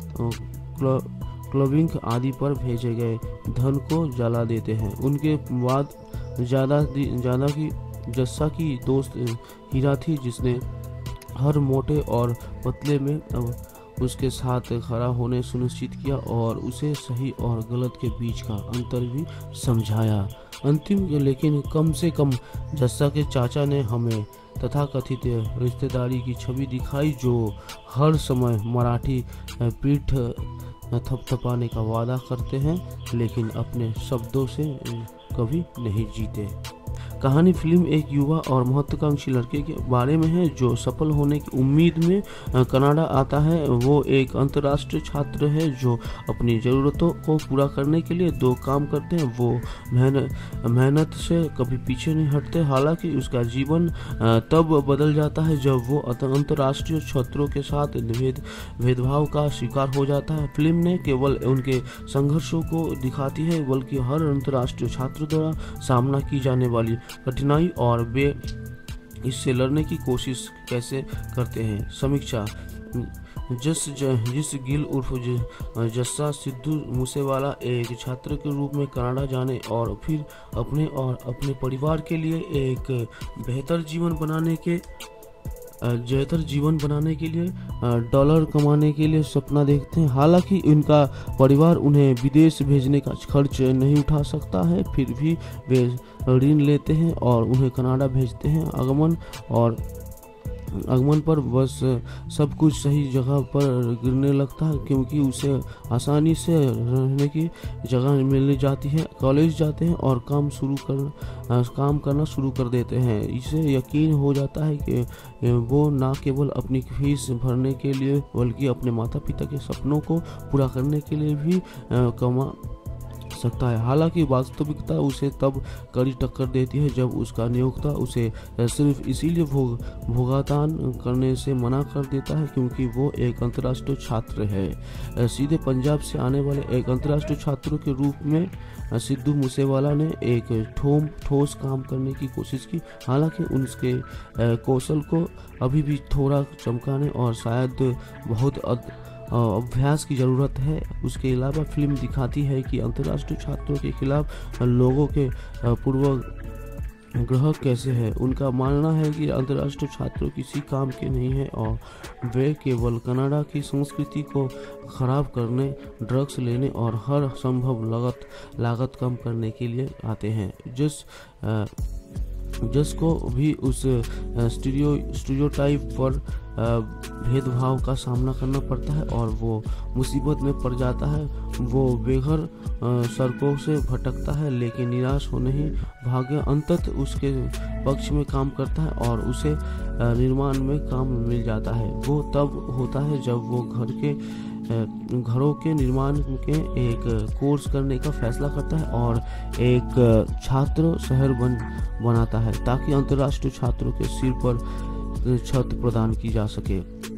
क्लबिंग आदि पर भेजे गए धन को जला देते हैं। उनके बाद ज़्यादा की जस्सा की दोस्त हीरा थी जिसने हर मोटे और पतले में उसके साथ खड़ा होने सुनिश्चित किया और उसे सही और गलत के बीच का अंतर भी समझाया। अंतिम लेकिन कम से कम जस्सा के चाचा ने हमें तथाकथित रिश्तेदारी की छवि दिखाई जो हर समय मराठी पीठ थपथपाने का वादा करते हैं लेकिन अपने शब्दों से कभी नहीं जीते। कहानी फिल्म एक युवा और महत्वाकांक्षी लड़के के बारे में है जो सफल होने की उम्मीद में कनाडा आता है। वो एक अंतर्राष्ट्रीय छात्र है जो अपनी ज़रूरतों को पूरा करने के लिए दो काम करते हैं। वो मेहनत से कभी पीछे नहीं हटते। हालांकि उसका जीवन तब बदल जाता है जब वो अंतर्राष्ट्रीय छात्रों के साथ भेदभाव का शिकार हो जाता है। फिल्म ने केवल उनके संघर्षों को दिखाती है बल्कि हर अंतर्राष्ट्रीय छात्र द्वारा सामना की जाने वाली कठिनाई और वे इससे लड़ने की कोशिश कैसे करते हैं। समीक्षा। जिस गिल उर्फ जस्सा सिद्धू मूसेवाला एक छात्र के रूप में कनाडा जाने और फिर अपने परिवार के लिए एक बेहतर जीवन बनाने के लिए डॉलर कमाने के लिए सपना देखते हैं। हालांकि उनका परिवार उन्हें विदेश भेजने का खर्च नहीं उठा सकता है, फिर भी वे ऋण लेते हैं और उन्हें कनाडा भेजते हैं। आगमन पर बस सब कुछ सही जगह पर गिरने लगता है, क्योंकि उसे आसानी से रहने की जगह मिल जाती है। कॉलेज जाते हैं और काम करना शुरू कर देते हैं। इसे यकीन हो जाता है कि वो न केवल अपनी फीस भरने के लिए बल्कि अपने माता पिता के सपनों को पूरा करने के लिए भी कमा सकता है। हालांकि वास्तविकता उसे तब कड़ी टक्कर देती है जब उसका नियोक्ता उसे सिर्फ इसीलिए भुगतान करने से मना कर देता है क्योंकि वो एक अंतर्राष्ट्रीय छात्र है। सीधे पंजाब से आने वाले एक अंतर्राष्ट्रीय छात्र के रूप में सिद्धू मूसेवाला ने एक ठोस काम करने की कोशिश की। हालांकि उसके कौशल को अभी भी थोड़ा चमकाने और शायद बहुत अभ्यास की ज़रूरत है। उसके अलावा फिल्म दिखाती है कि अंतर्राष्ट्रीय छात्रों के खिलाफ लोगों के पूर्वाग्रह कैसे है। उनका मानना है कि अंतर्राष्ट्रीय छात्र किसी काम के नहीं है और वे केवल कनाडा की संस्कृति को खराब करने, ड्रग्स लेने और हर संभव लागत कम करने के लिए आते हैं। जिसको भी उस स्टीरियोटाइप पर भेदभाव का सामना करना पड़ता है और वो मुसीबत में पड़ जाता है। वो बेघर सड़कों से भटकता है, लेकिन निराश होने ही भाग्य अंततः उसके पक्ष में काम करता है और उसे निर्माण में काम मिल जाता है। वो तब होता है जब वो घरों के निर्माण के एक कोर्स करने का फैसला करता है और एक छात्र शहर बनाता है ताकि अंतर्राष्ट्रीय छात्रों के सिर पर छत प्रदान की जा सके।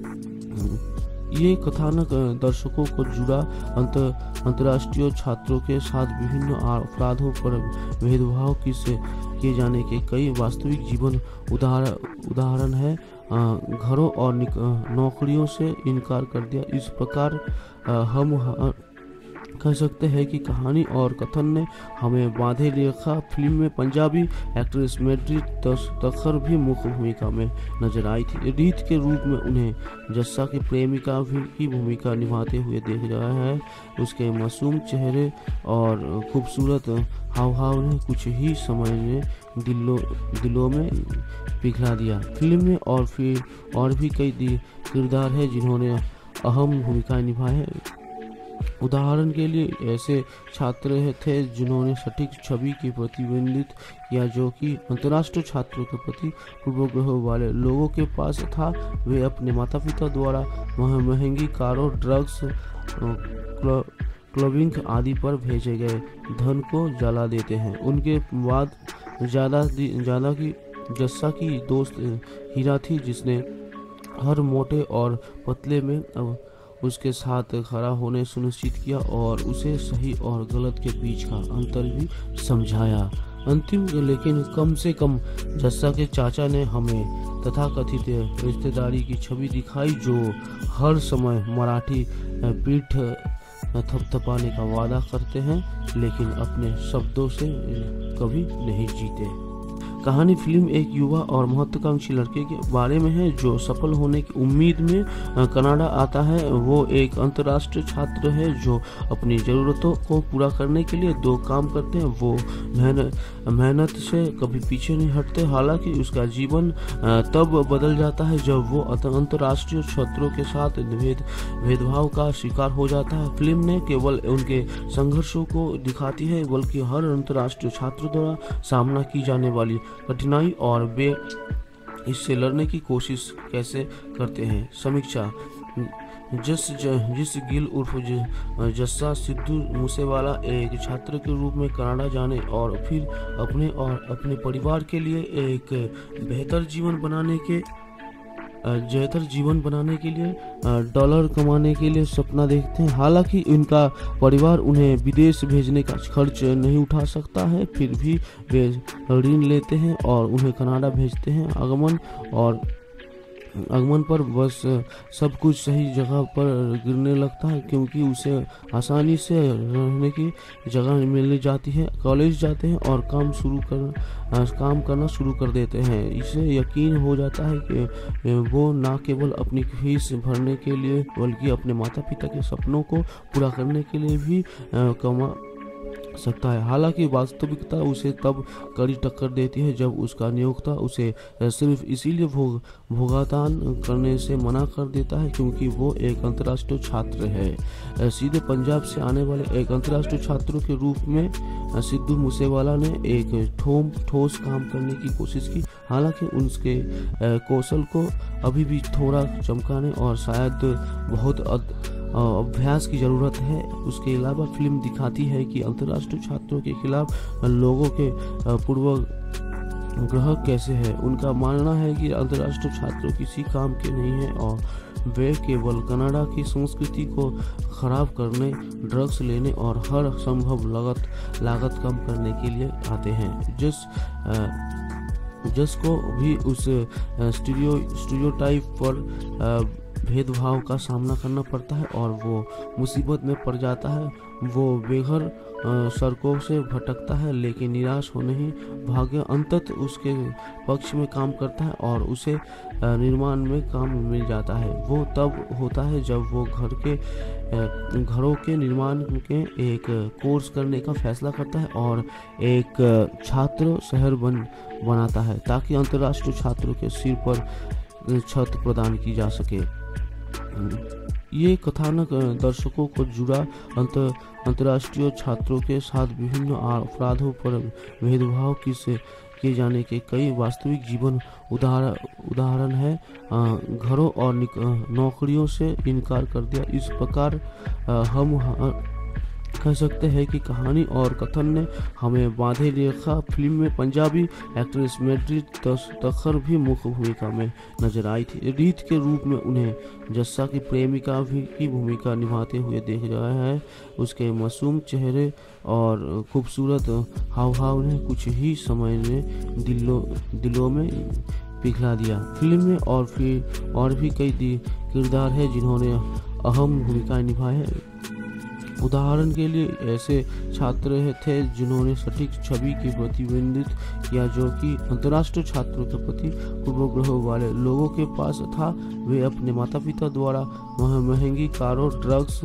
ये कथानक दर्शकों को जुड़ा अंतर्राष्ट्रीय छात्रों के साथ विभिन्न अपराधों पर भेदभाव किए जाने के कई वास्तविक जीवन उदाहरण है। घरों और नौकरियों से इनकार कर दिया। इस प्रकार हम कह सकते हैं कि कहानी और कथन ने हमें बांधे रखा। फिल्म में पंजाबी एक्ट्रेस मैड्री तखर भी मुख्य भूमिका में नजर आई थी। रीत के रूप में उन्हें जस्सा की प्रेमिका की भूमिका निभाते हुए देख रहा है। उसके मासूम चेहरे और खूबसूरत हाव ने कुछ ही समय में दिलों में पिघला दिया। फिल्म में और भी कई किरदार हैं जिन्होंने अहम भूमिकाएं निभाई हैं। उदाहरण के लिए ऐसे छात्र थे जिन्होंने सटीक छवि की प्रतिबिंबित किया जो कि अंतर्राष्ट्रीय छात्रों के प्रति पूर्वाग्रह वाले लोगों के पास था। वे अपने माता पिता द्वारा महंगी कारों, ड्रग्स, क्लबिंग आदि पर भेजे गए धन को जला देते हैं। उनके बाद ज्यादा की जस्सा की दोस्त हीरा थी, जिसने हर मोटे और पतले में उसके साथ खड़ा होने सुनिश्चित किया और उसे सही और गलत के बीच का अंतर भी समझाया। अंतिम लेकिन कम से कम जस्सा के चाचा ने हमें तथाकथित रिश्तेदारी की छवि दिखाई जो हर समय मराठी पीठ थपथपाने का वादा करते हैं लेकिन अपने शब्दों से कभी नहीं जीते। कहानी फिल्म एक युवा और महत्वाकांक्षी लड़के के बारे में है जो सफल होने की उम्मीद में कनाडा आता है। वो एक अंतर्राष्ट्रीय छात्र है जो अपनी ज़रूरतों को पूरा करने के लिए दो काम करते हैं। वो मेहनत से कभी पीछे नहीं हटते। हालांकि उसका जीवन तब बदल जाता है जब वो अंतर्राष्ट्रीय छात्रों के साथ भेदभाव का शिकार हो जाता है। फिल्म ने केवल उनके संघर्षों को दिखाती है बल्कि हर अंतर्राष्ट्रीय छात्र द्वारा सामना की जाने वाली कठिनाई और वे इससे लड़ने की कोशिश कैसे करते हैं। समीक्षा। जिस गिल उर्फ जस्सा सिद्धू मूसेवाला एक छात्र के रूप में कनाडा जाने और फिर अपने परिवार के लिए एक बेहतर जीवन बनाने के लिए डॉलर कमाने के लिए सपना देखते हैं। हालांकि उनका परिवार उन्हें विदेश भेजने का खर्च नहीं उठा सकता है, फिर भी वे ऋण लेते हैं और उन्हें कनाडा भेजते हैं। आगमन पर बस सब कुछ सही जगह पर गिरने लगता है, क्योंकि उसे आसानी से रहने की जगह मिल जाती है। कॉलेज जाते हैं और काम करना शुरू कर देते हैं। इसे यकीन हो जाता है कि वो न केवल अपनी फीस भरने के लिए बल्कि अपने माता पिता के सपनों को पूरा करने के लिए भी कमा सकता है। हालांकि वास्तविकता उसे तब कड़ी टक्कर देती है जब उसका नियोक्ता उसे सिर्फ इसीलिए भुगतान करने से मना कर देता है क्योंकि वो एक अंतर्राष्ट्रीय छात्र है। सीधे पंजाब से आने वाले एक अंतर्राष्ट्रीय छात्रों के रूप में सिद्धू मूसेवाला ने एक ठोस काम करने की कोशिश की। हालांकि उसके कौशल को अभी भी थोड़ा चमकाने और शायद बहुत अभ्यास की ज़रूरत है। उसके अलावा फिल्म दिखाती है कि अंतर्राष्ट्रीय छात्रों के खिलाफ लोगों के पूर्वाग्रह कैसे है। उनका मानना है कि अंतर्राष्ट्रीय छात्र किसी काम के नहीं हैं और वे केवल कनाडा की संस्कृति को खराब करने, ड्रग्स लेने और हर संभव लागत कम करने के लिए आते हैं। जिसको भी उस स्टीरियोटाइप पर भेदभाव का सामना करना पड़ता है और वो मुसीबत में पड़ जाता है। वो बेघर सड़कों से भटकता है, लेकिन निराश होने ही भाग्य अंततः उसके पक्ष में काम करता है और उसे निर्माण में काम मिल जाता है। वो तब होता है जब वो घरों के निर्माण के एक कोर्स करने का फैसला करता है और एक छात्र शहर बनाता है ताकि अंतर्राष्ट्रीय छात्रों के सिर पर छत प्रदान की जा सके। ये कथानक दर्शकों को जुड़ा अंतर्राष्ट्रीय छात्रों के साथ विभिन्न अपराधों पर भेदभाव किए जाने के कई वास्तविक जीवन उदाहरण है। घरों और नौकरियों से इनकार कर दिया। इस प्रकार हम कह सकते हैं कि कहानी और कथन ने हमें बांधे रखा। फिल्म में पंजाबी एक्ट्रेस मैड्री तखर भी मुख्य भूमिका में नजर आई थी। रीत के रूप में उन्हें जस्सा की प्रेमिका की भूमिका निभाते हुए देख रहा है। उसके मासूम चेहरे और खूबसूरत हाव ने कुछ ही समय में दिलों में पिघला दिया। फिल्म में और भी कई किरदार हैं जिन्होंने अहम भूमिकाएं निभाई है। उदाहरण के लिए ऐसे छात्र थे जिन्होंने सटीक छवि के प्रतिबिंबित किया जो कि अंतर्राष्ट्रीय छात्रों के प्रति पूर्वाग्रह वाले लोगों के पास था। वे अपने माता पिता द्वारा महंगी कारों, ड्रग्स,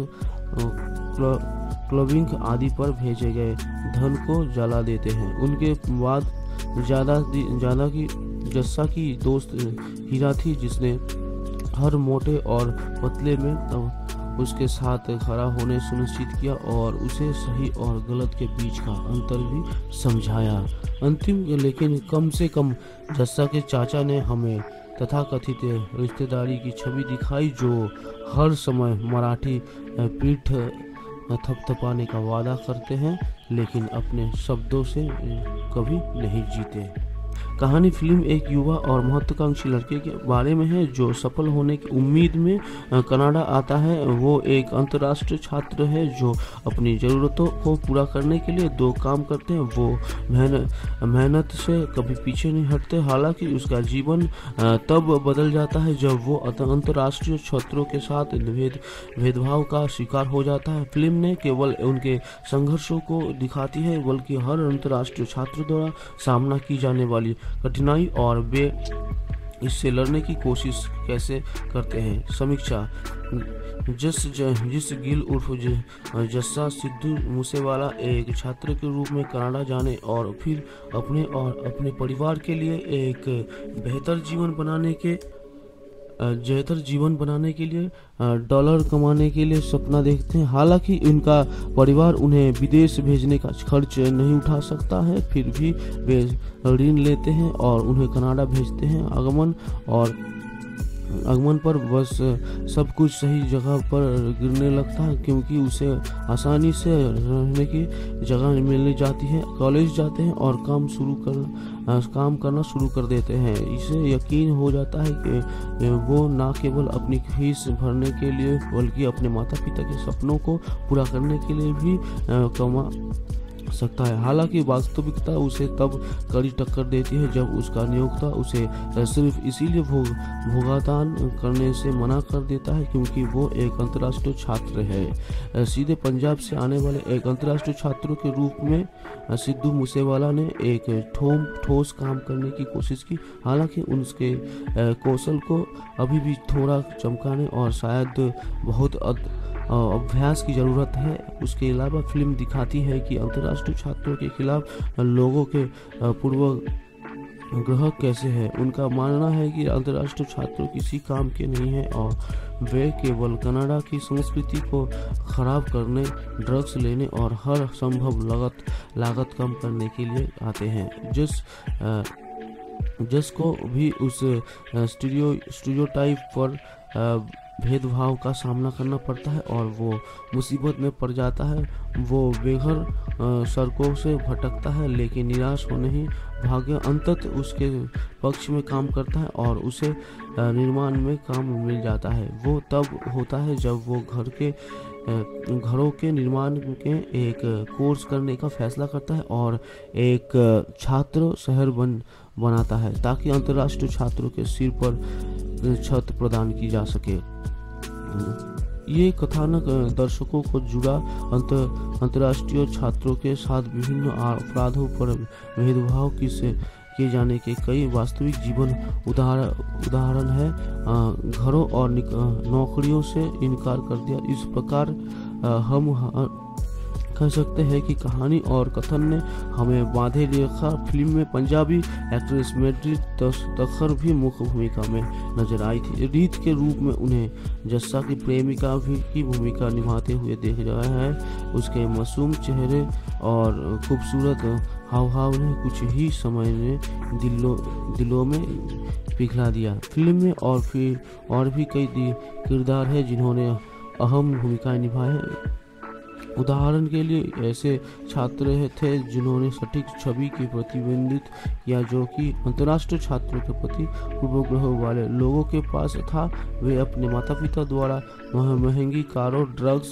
क्लबिंग आदि पर भेजे गए धन को जला देते हैं। उनके बाद ज्यादा की जस्सा की दोस्त हीरा थी, जिसने हर मोटे और पतले में उसके साथ खड़ा होने सुनिश्चित किया और उसे सही और गलत के बीच का अंतर भी समझाया। अंतिम लेकिन कम से कम जस्सा के चाचा ने हमें तथाकथित रिश्तेदारी की छवि दिखाई जो हर समय मराठी पीठ थपथपाने का वादा करते हैं लेकिन अपने शब्दों से कभी नहीं जीते। कहानी फिल्म एक युवा और महत्वाकांक्षी लड़के के बारे में है जो सफल होने की उम्मीद में कनाडा आता है। वो एक अंतर्राष्ट्रीय छात्र है जो अपनी ज़रूरतों को पूरा करने के लिए दो काम करते हैं। वो मेहनत से कभी पीछे नहीं हटते। हालांकि उसका जीवन तब बदल जाता है जब वो अंतर्राष्ट्रीय छात्रों के साथ भेदभाव का शिकार हो जाता है। फिल्म ने केवल उनके संघर्षों को दिखाती है बल्कि हर अंतर्राष्ट्रीय छात्र द्वारा सामना की जाने वाली कठिनाई और वे इससे लड़ने की कोशिश कैसे करते हैं। समीक्षा। जिस गिल उर्फ जस्सा सिद्धू मूसेवाला एक छात्र के रूप में कनाडा जाने और फिर अपने और अपने परिवार के लिए एक बेहतर जीवन बनाने के लिए डॉलर कमाने के लिए सपना देखते हैं। हालांकि उनका परिवार उन्हें विदेश भेजने का खर्च नहीं उठा सकता है, फिर भी वे ऋण लेते हैं और उन्हें कनाडा भेजते हैं। आगमन पर बस सब कुछ सही जगह पर गिरने लगता है क्योंकि उसे आसानी से रहने की जगह मिल जाती है। कॉलेज जाते हैं और काम करना शुरू कर देते हैं। इसे यकीन हो जाता है कि वो न केवल अपनी फीस भरने के लिए बल्कि अपने माता पिता के सपनों को पूरा करने के लिए भी कमा सकता है। हालांकि वास्तविकता उसे तब कड़ी टक्कर देती है जब उसका नियोक्ता उसे सिर्फ इसीलिए भुगतान करने से मना कर देता है क्योंकि वो एक अंतर्राष्ट्रीय छात्र है। सीधे पंजाब से आने वाले एक अंतर्राष्ट्रीय छात्र के रूप में सिद्धू मूसेवाला ने एक ठोस काम करने की कोशिश की। हालांकि उसके कौशल को अभी भी थोड़ा चमकाने और शायद बहुत अभ्यास की ज़रूरत है। उसके अलावा फिल्म दिखाती है कि अंतर्राष्ट्रीय छात्रों के खिलाफ लोगों के पूर्वाग्रह कैसे हैं। उनका मानना है कि अंतर्राष्ट्रीय छात्र किसी काम के नहीं हैं और वे केवल कनाडा की संस्कृति को खराब करने, ड्रग्स लेने और हर संभव लागत कम करने के लिए आते हैं। जिसको भी उस स्टीरियोटाइप पर भेदभाव का सामना करना पड़ता है और वो मुसीबत में पड़ जाता है। वो बेघर सड़कों से भटकता है, लेकिन निराश होने ही भाग्य अंततः उसके पक्ष में काम करता है और उसे निर्माण में काम मिल जाता है। वो तब होता है जब वो घरों के निर्माण के एक कोर्स करने का फैसला करता है और एक छात्र शहर बनाता है ताकि अंतर्राष्ट्रीय छात्रों के सिर पर छत प्रदान की जा सके। ये कथानक दर्शकों को जुड़ा अंतर्राष्ट्रीय छात्रों के साथ विभिन्न अपराधों पर भेदभाव किए जाने के कई वास्तविक जीवन उदाहरण है। घरों और नौकरियों से इनकार कर दिया। इस प्रकार हम कह सकते हैं कि कहानी और कथन ने हमें बांधे रखा। फिल्म में पंजाबी एक्ट्रेस मैत्री तखर भी मुख्य भूमिका में नजर आई थी। रीत के रूप में उन्हें जस्सा की प्रेमिका की भूमिका निभाते हुए देख रहा है। उसके मासूम चेहरे और खूबसूरत हाव ने कुछ ही समय में दिलों में पिघला दिया। फिल्म में और भी कई किरदार हैं जिन्होंने अहम भूमिकाएं निभाई। उदाहरण के लिए ऐसे छात्र थे जिन्होंने सटीक छवि की प्रतिबिंबित किया जो कि अंतर्राष्ट्रीय छात्रों के प्रति पूर्वाग्रह वाले लोगों के पास था। वे अपने माता पिता द्वारा महंगी कारों, ड्रग्स,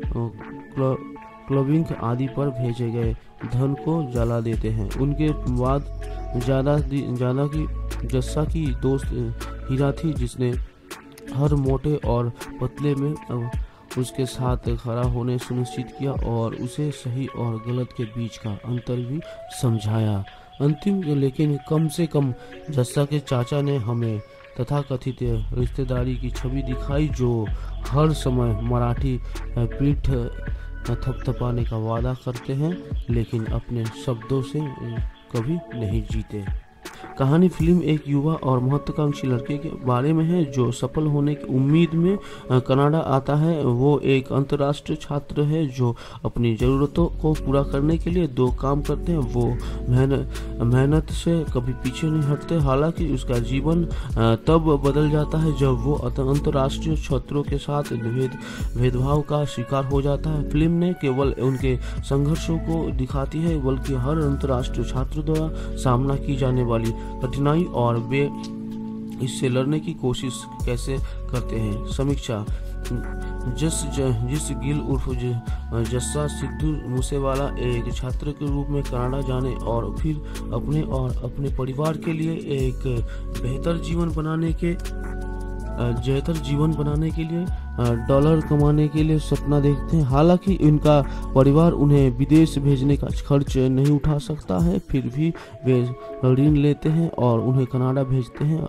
क्लबिंग आदि पर भेजे गए धन को जला देते हैं। उनके बाद ज्यादा की जस्सा की दोस्त हीरा थी जिसने हर मोटे और पतले में उसके साथ खड़ा होने सुनिश्चित किया और उसे सही और गलत के बीच का अंतर भी समझाया। अंतिम लेकिन कम से कम जस्सा के चाचा ने हमें तथाकथित रिश्तेदारी की छवि दिखाई जो हर समय मराठी पीठ थपथपाने का वादा करते हैं लेकिन अपने शब्दों से कभी नहीं जीते। कहानी फिल्म एक युवा और महत्वाकांक्षी लड़के के बारे में है जो सफल होने की उम्मीद में कनाडा आता है। वो एक अंतर्राष्ट्रीय छात्र है जो अपनी ज़रूरतों को पूरा करने के लिए दो काम करते हैं। वो मेहनत से कभी पीछे नहीं हटते। हालांकि उसका जीवन तब बदल जाता है जब वो अंतर्राष्ट्रीय छात्रों के साथ भेदभाव का शिकार हो जाता है। फिल्म ने केवल उनके संघर्षों को दिखाती है बल्कि हर अंतर्राष्ट्रीय छात्र द्वारा सामना की जाने वाली कठिनाई और वे इससे लड़ने की कोशिश कैसे करते हैं। समीक्षा जिस गिल उर्फ जस्सा सिद्धू मूसेवाला एक छात्र के रूप में कनाडा जाने और फिर अपने परिवार के लिए एक बेहतर जीवन बनाने के लिए डॉलर कमाने के लिए सपना देखते हैं। हालांकि इनका परिवार उन्हें विदेश भेजने का खर्च नहीं उठा सकता है, फिर भी वे ऋण लेते हैं और उन्हें कनाडा भेजते हैं।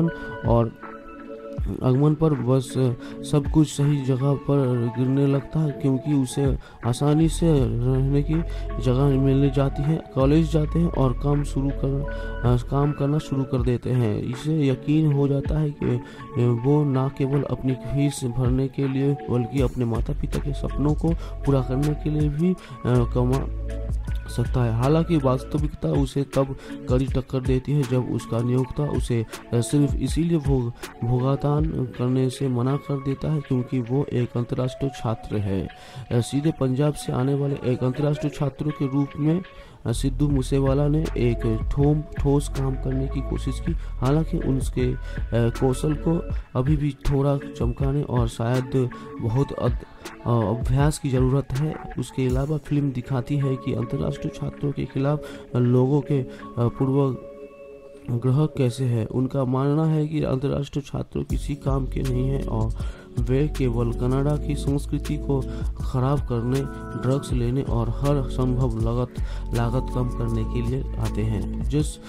आगमन पर बस सब कुछ सही जगह पर गिरने लगता है क्योंकि उसे आसानी से रहने की जगह मिल जाती है। कॉलेज जाते हैं और काम करना शुरू कर देते हैं। इसे यकीन हो जाता है कि वो न केवल अपनी फीस भरने के लिए बल्कि अपने माता पिता के सपनों को पूरा करने के लिए भी कमा सकता है। हालांकि वास्तविकता उसे तब कड़ी टक्कर देती है जब उसका नियोक्ता उसे सिर्फ इसीलिए भुगतान करने से मना कर देता है क्योंकि वो एक अंतर्राष्ट्रीय छात्र है। सीधे पंजाब से आने वाले एक अंतर्राष्ट्रीय छात्र के रूप में सिद्धू मूसेवाला ने एक ठोस काम करने की कोशिश की। हालांकि उसके कौशल को अभी भी थोड़ा चमकाने और शायद बहुत अभ्यास की ज़रूरत है। उसके अलावा फिल्म दिखाती है कि अंतर्राष्ट्रीय छात्रों के खिलाफ लोगों के पूर्वाग्रह कैसे है। उनका मानना है कि अंतर्राष्ट्रीय छात्र किसी काम के नहीं हैं और वे केवल कनाडा की संस्कृति को खराब करने, ड्रग्स लेने और हर संभव लागत कम करने के लिए आते हैं।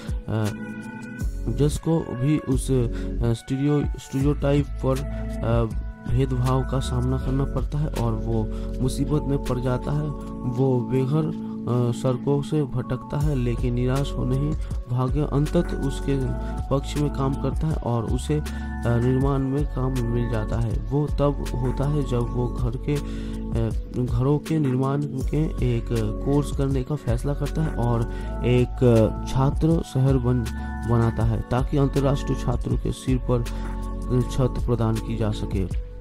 जिसको भी उस स्टीरियोटाइप पर भेदभाव का सामना करना पड़ता है और वो मुसीबत में पड़ जाता है। वो बेघर सड़कों से भटकता है, लेकिन निराश होने ही भाग्य अंततः उसके पक्ष में काम करता है और उसे निर्माण में काम मिल जाता है। वो तब होता है जब वो घरों के निर्माण के एक कोर्स करने का फैसला करता है और एक छात्र शहर बनाता है ताकि अंतर्राष्ट्रीय छात्रों के सिर पर छत प्रदान की जा सके।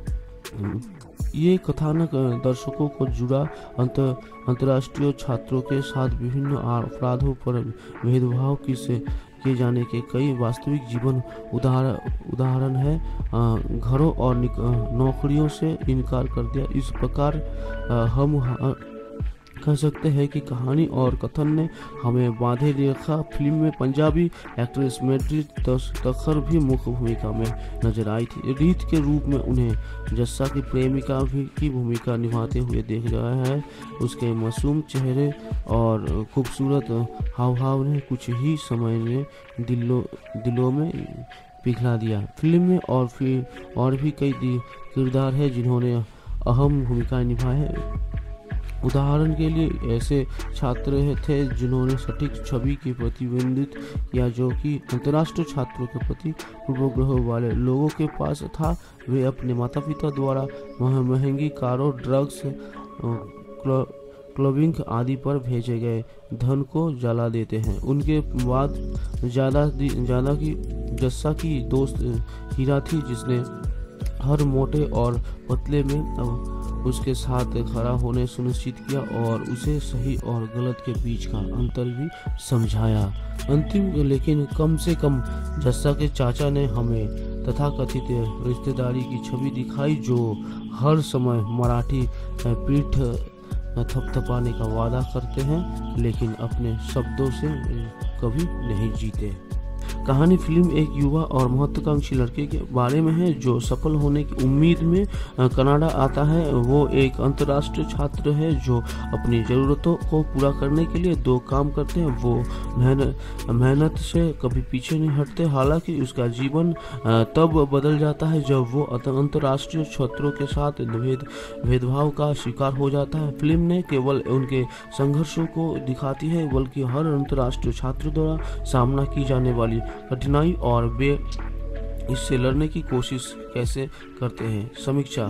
ये कथानक दर्शकों को जुड़ा अंतर्राष्ट्रीय छात्रों के साथ विभिन्न अपराधों पर भेदभाव किए जाने के कई वास्तविक जीवन उदाहरण है। घरों और नौकरियों से इनकार कर दिया। इस प्रकार हम कह सकते हैं कि कहानी और कथन ने हमें बांधे रखा। फिल्म में पंजाबी एक्ट्रेस मैत्री तखर भी मुख्य भूमिका में नजर आई थी। रीत के रूप में उन्हें जस्सा की प्रेमिका की भूमिका निभाते हुए देख रहा है। उसके मासूम चेहरे और खूबसूरत हाव ने कुछ ही समय में दिलों में पिघला दिया। फिल्म में और भी कई किरदार हैं जिन्होंने अहम भूमिकाएं निभाई हैं। उदाहरण के लिए ऐसे छात्र थे जिन्होंने सटीक छवि की प्रतिबिंबित किया जो कि अंतर्राष्ट्रीय छात्रों के प्रति पूर्वाग्रह वाले लोगों के पास था। वे अपने माता पिता द्वारा महंगी कारों, ड्रग्स, क्लबिंग आदि पर भेजे गए धन को जला देते हैं। उनके बाद ज्यादा की जस्सा की दोस्त हीरा थी, जिसने हर मोटे और पतले में उसके साथ खड़ा होने सुनिश्चित किया और उसे सही और गलत के बीच का अंतर भी समझाया। अंतिम लेकिन कम से कम जस्सा के चाचा ने हमें तथाकथित रिश्तेदारी की छवि दिखाई जो हर समय मराठी पीठ थपथपाने का वादा करते हैं लेकिन अपने शब्दों से कभी नहीं जीते। कहानी फिल्म एक युवा और महत्वाकांक्षी लड़के के बारे में है जो सफल होने की उम्मीद में कनाडा आता है। वो एक अंतर्राष्ट्रीय छात्र है जो अपनी ज़रूरतों को पूरा करने के लिए दो काम करते हैं। वो मेहनत से कभी पीछे नहीं हटते। हालांकि उसका जीवन तब बदल जाता है जब वो अंतर्राष्ट्रीय छात्रों के साथ भेदभाव का शिकार हो जाता है। फिल्म ने केवल उनके संघर्षों को दिखाती है बल्कि हर अंतर्राष्ट्रीय छात्र द्वारा सामना की जाने वाली कठिनाई और वे इससे लड़ने की कोशिश कैसे करते हैं। समीक्षा।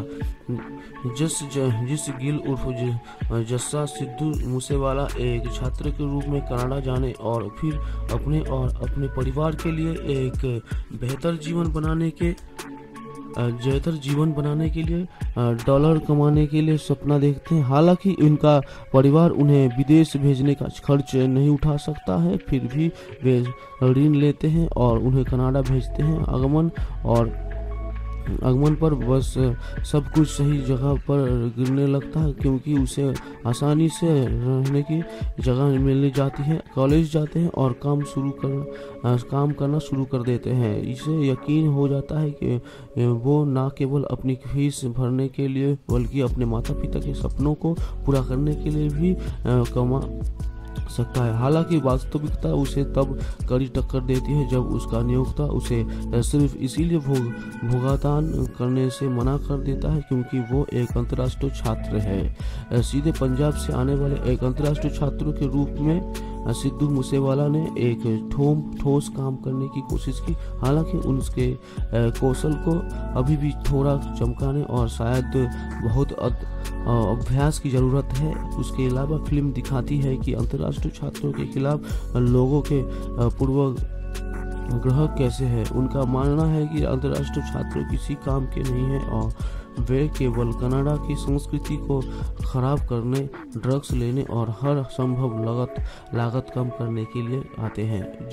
जिस गिल उर्फ जस्सा सिद्धू मूसेवाला एक छात्र के रूप में कनाडा जाने और फिर अपने परिवार के लिए एक बेहतर जीवन बनाने के लिए डॉलर कमाने के लिए सपना देखते हैं। हालांकि उनका परिवार उन्हें विदेश भेजने का खर्च नहीं उठा सकता है, फिर भी वे ऋण लेते हैं और उन्हें कनाडा भेजते हैं। आगमन पर बस सब कुछ सही जगह पर गिरने लगता है क्योंकि उसे आसानी से रहने की जगह मिल जाती है। कॉलेज जाते हैं और काम करना शुरू कर देते हैं। इसे यकीन हो जाता है कि वो न केवल अपनी फीस भरने के लिए बल्कि अपने माता पिता के सपनों को पूरा करने के लिए भी कमा सकता है। हालांकि वास्तविकता उसे तब कड़ी टक्कर देती है जब उसका नियोक्ता उसे सिर्फ इसीलिए भुगतान करने से मना कर देता है क्योंकि वो एक अंतर्राष्ट्रीय छात्र है। सीधे पंजाब से आने वाले एक अंतर्राष्ट्रीय छात्र के रूप में सिद्धू मूसेवाला ने एक ठोस काम करने की कोशिश की। हालांकि उसके कौशल को अभी भी थोड़ा चमकाने और शायद बहुत अभ्यास की ज़रूरत है। उसके अलावा फिल्म दिखाती है कि अंतर्राष्ट्रीय छात्रों के खिलाफ लोगों के पूर्वाग्रह कैसे है। उनका मानना है कि अंतर्राष्ट्रीय छात्र किसी काम के नहीं हैं और वे केवल कनाडा की संस्कृति को खराब करने, ड्रग्स लेने और हर संभव लागत कम करने के लिए आते हैं।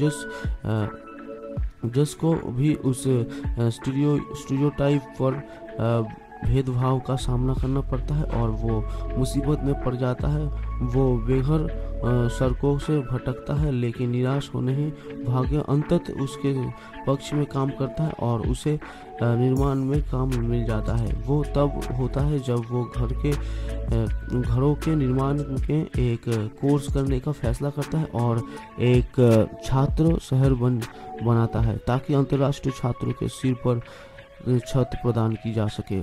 जस को भी उस स्टीरियोटाइप पर भेदभाव का सामना करना पड़ता है और वो मुसीबत में पड़ जाता है। वो बेघर सड़कों से भटकता है, लेकिन निराश होने ही भाग्य अंततः उसके पक्ष में काम करता है और उसे निर्माण में काम मिल जाता है। वो तब होता है जब वो घरों के निर्माण के एक कोर्स करने का फैसला करता है और एक छात्र शहर बनाता है ताकि अंतर्राष्ट्रीय छात्रों के सिर पर छत प्रदान की जा सके।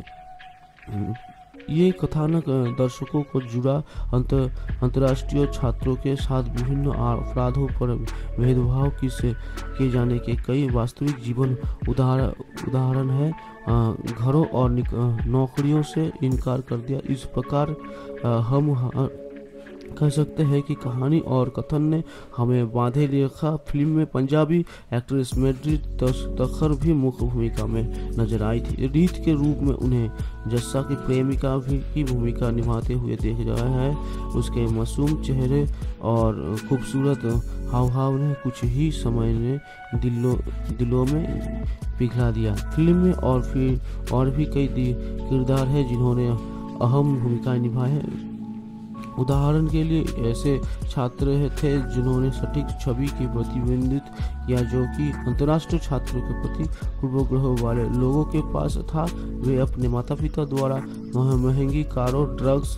ये कथानक दर्शकों को जुड़ा अंतर्राष्ट्रीय छात्रों के साथ विभिन्न अपराधों पर भेदभाव किए जाने के कई वास्तविक जीवन उदाहरण है। घरों और नौकरियों से इनकार कर दिया। इस प्रकार हम कह सकते हैं कि कहानी और कथन ने हमें बांधे रखा। फिल्म में पंजाबी एक्ट्रेस मैड्री तखर भी मुख्य भूमिका में नजर आई थी। रीत के रूप में उन्हें जस्सा की प्रेमिका की भूमिका निभाते हुए देख रहा है। उसके मासूम चेहरे और खूबसूरत हाव ने कुछ ही समय में दिलों में पिघला दिया। फिल्म में और भी कई किरदार हैं जिन्होंने अहम भूमिकाएं निभाई हैं। उदाहरण के लिए ऐसे छात्र थे जिन्होंने सटीक छवि की प्रतिबिंबित किया जो कि अंतर्राष्ट्रीय छात्रों के प्रति पूर्वाग्रह वाले लोगों के पास था। वे अपने माता पिता द्वारा महंगी कारों, ड्रग्स,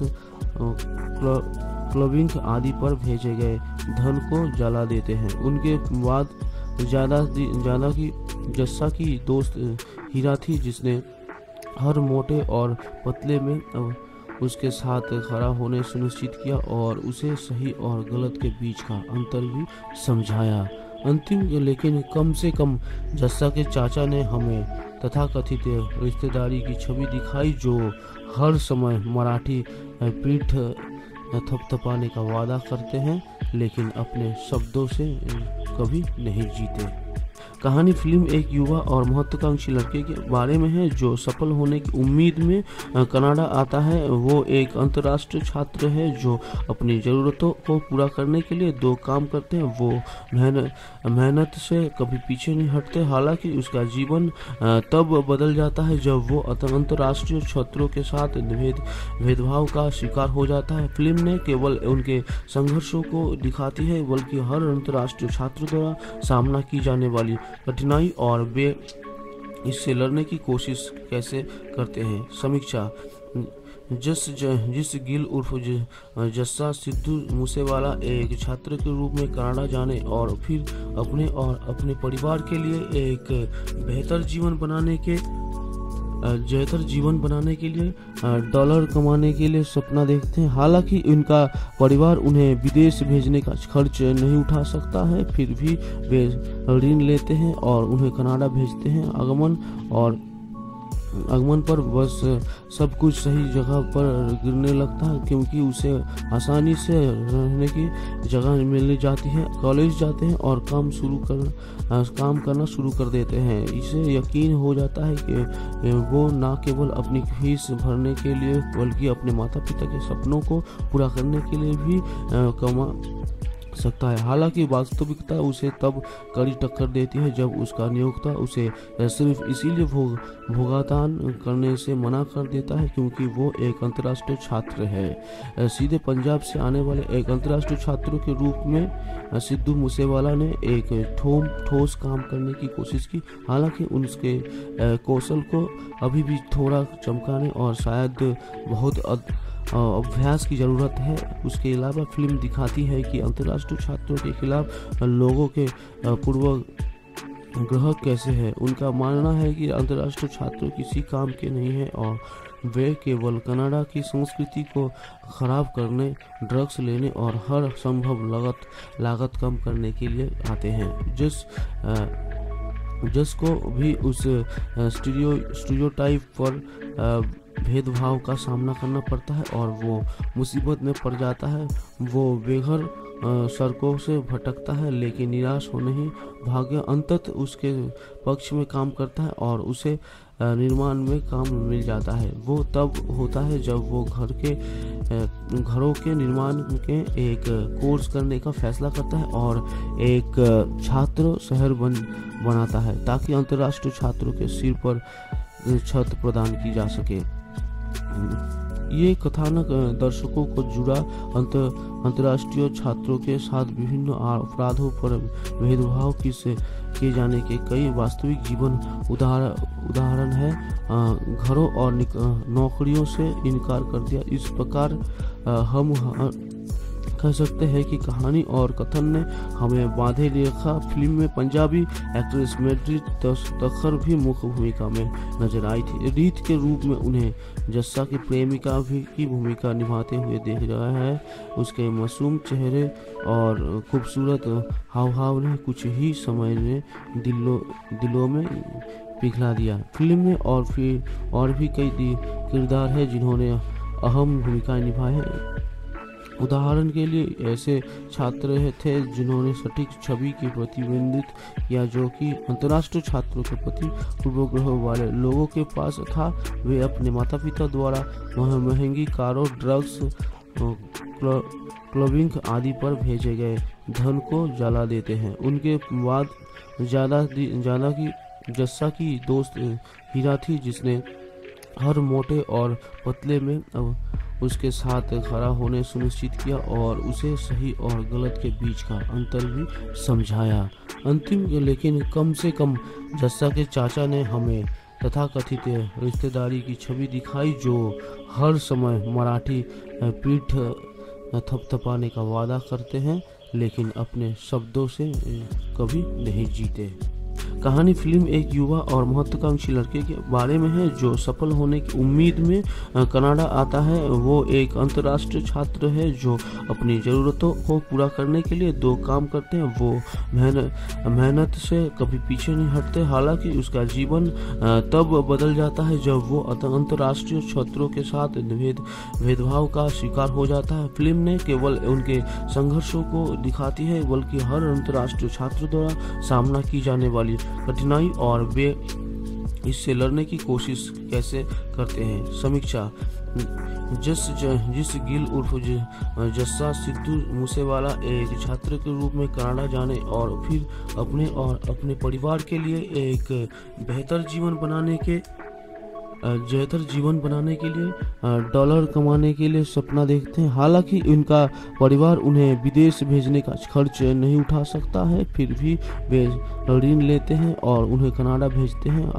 क्लबिंग आदि पर भेजे गए धन को जला देते हैं। उनके बाद ज्यादा की जस्सा की दोस्त हीरा थी, जिसने हर मोटे और पतले में उसके साथ खड़ा होने सुनिश्चित किया और उसे सही और गलत के बीच का अंतर भी समझाया। अंतिम लेकिन कम से कम जस्सा के चाचा ने हमें तथाकथित रिश्तेदारी की छवि दिखाई जो हर समय मराठी पीठ थपथपाने का वादा करते हैं लेकिन अपने शब्दों से कभी नहीं जीते। कहानी फिल्म एक युवा और महत्वाकांक्षी लड़के के बारे में है जो सफल होने की उम्मीद में कनाडा आता है। वो एक अंतर्राष्ट्रीय छात्र है जो अपनी ज़रूरतों को पूरा करने के लिए दो काम करते हैं। वो मेहनत से कभी पीछे नहीं हटते। हालांकि उसका जीवन तब बदल जाता है जब वो अंतर्राष्ट्रीय छात्रों के साथ भेदभाव का शिकार हो जाता है। फिल्म ने केवल उनके संघर्षों को दिखाती है बल्कि हर अंतर्राष्ट्रीय छात्र द्वारा सामना की जाने वाली कठिनाई और वे इससे लड़ने की कोशिश कैसे करते हैं। समीक्षा। जिस गिल उर्फ जस्सा सिद्धू मूसेवाला एक छात्र के रूप में कनाडा जाने और फिर अपने और अपने परिवार के लिए एक बेहतर जीवन बनाने के लिए डॉलर कमाने के लिए सपना देखते हैं। हालांकि उनका परिवार उन्हें विदेश भेजने का खर्च नहीं उठा सकता है, फिर भी वे ऋण लेते हैं और उन्हें कनाडा भेजते हैं। आगमन पर बस सब कुछ सही जगह पर गिरने लगता है क्योंकि उसे आसानी से रहने की जगह मिल जाती है। कॉलेज जाते हैं और काम करना शुरू कर देते हैं। इसे यकीन हो जाता है कि वो न केवल अपनी फीस भरने के लिए बल्कि अपने माता पिता के सपनों को पूरा करने के लिए भी कमा सकता है। हालांकि वास्तविकता उसे तब कड़ी टक्कर देती है जब उसका नियोक्ता उसे सिर्फ इसीलिए भुगतान करने से मना कर देता है क्योंकि वो एक अंतर्राष्ट्रीय छात्र है। सीधे पंजाब से आने वाले एक अंतर्राष्ट्रीय छात्र के रूप में सिद्धू मूसेवाला ने एक ठोस काम करने की कोशिश की। हालांकि उसके कौशल को अभी भी थोड़ा चमकाने और शायद बहुत अभ्यास की ज़रूरत है। उसके अलावा फिल्म दिखाती है कि अंतर्राष्ट्रीय छात्रों के खिलाफ लोगों के पूर्वाग्रह कैसे है। उनका मानना है कि अंतर्राष्ट्रीय छात्र किसी काम के नहीं है और वे केवल कनाडा की संस्कृति को खराब करने, ड्रग्स लेने और हर संभव लागत कम करने के लिए आते हैं। जस को भी उस स्टीरियोटाइप पर भेदभाव का सामना करना पड़ता है और वो मुसीबत में पड़ जाता है। वो बेघर सड़कों से भटकता है, लेकिन निराश होने ही भाग्य अंततः उसके पक्ष में काम करता है और उसे निर्माण में काम मिल जाता है। वो तब होता है जब वो घरों के निर्माण के एक कोर्स करने का फैसला करता है और एक छात्र शहर बनाता है ताकि अंतर्राष्ट्रीय छात्रों के सिर पर छत प्रदान की जा सके। ये कथानक दर्शकों को जुड़ा अंतर्राष्ट्रीय छात्रों के साथ विभिन्न अपराधों पर भेदभाव किए जाने के कई वास्तविक जीवन उदाहरण है। घरों और नौकरियों से इनकार कर दिया। इस प्रकार हम कह सकते हैं कि कहानी और कथन ने हमें बांधे रखा। फिल्म में पंजाबी एक्ट्रेस मैत्री तखर भी मुख्य भूमिका में नजर आई थी। रीत के रूप में उन्हें जस्सा की प्रेमिका की भूमिका निभाते हुए देख रहा है। उसके मासूम चेहरे और खूबसूरत हाव ने कुछ ही समय में दिलों में पिघला दिया। फिल्म में और भी कई किरदार हैं जिन्होंने अहम भूमिकाएं निभाई हैं। उदाहरण के लिए ऐसे छात्र थे जिन्होंने सटीक छवि की प्रतिबिंबित किया जो कि अंतर्राष्ट्रीय छात्रों के प्रति पूर्वाग्रह वाले लोगों के पास था। वे अपने माता पिता द्वारा महंगी कारों, ड्रग्स, क्लबिंग आदि पर भेजे गए धन को जला देते हैं। उनके बाद ज्यादा की जस्सा की दोस्त हीरा थी, जिसने हर मोटे और पतले में उसके साथ खड़ा होने सुनिश्चित किया और उसे सही और गलत के बीच का अंतर भी समझाया। अंतिम लेकिन कम से कम जस्सा के चाचा ने हमें तथाकथित रिश्तेदारी की छवि दिखाई जो हर समय मराठी पीठ थपथपाने का वादा करते हैं लेकिन अपने शब्दों से कभी नहीं जीते। कहानी फिल्म एक युवा और महत्वाकांक्षी लड़के के बारे में है जो सफल होने की उम्मीद में कनाडा आता है। वो एक अंतर्राष्ट्रीय छात्र है जो अपनी ज़रूरतों को पूरा करने के लिए दो काम करते हैं। वो मेहनत से कभी पीछे नहीं हटते। हालांकि उसका जीवन तब बदल जाता है जब वो अंतर्राष्ट्रीय छात्रों के साथ भेदभाव का शिकार हो जाता है। फिल्म ने केवल उनके संघर्षों को दिखाती है बल्कि हर अंतर्राष्ट्रीय छात्र द्वारा सामना की जाने वाली कठिनाई और वे इससे लड़ने की कोशिश कैसे करते हैं। समीक्षा। जिस गिल उर्फ जस्सा सिद्धू मूसेवाला एक छात्र के रूप में कनाडा जाने और फिर अपने परिवार के लिए एक बेहतर जीवन बनाने के लिए डॉलर कमाने के लिए सपना देखते हैं। हालांकि उनका परिवार उन्हें विदेश भेजने का खर्च नहीं उठा सकता है, फिर भी वे ऋण लेते हैं और उन्हें कनाडा भेजते हैं।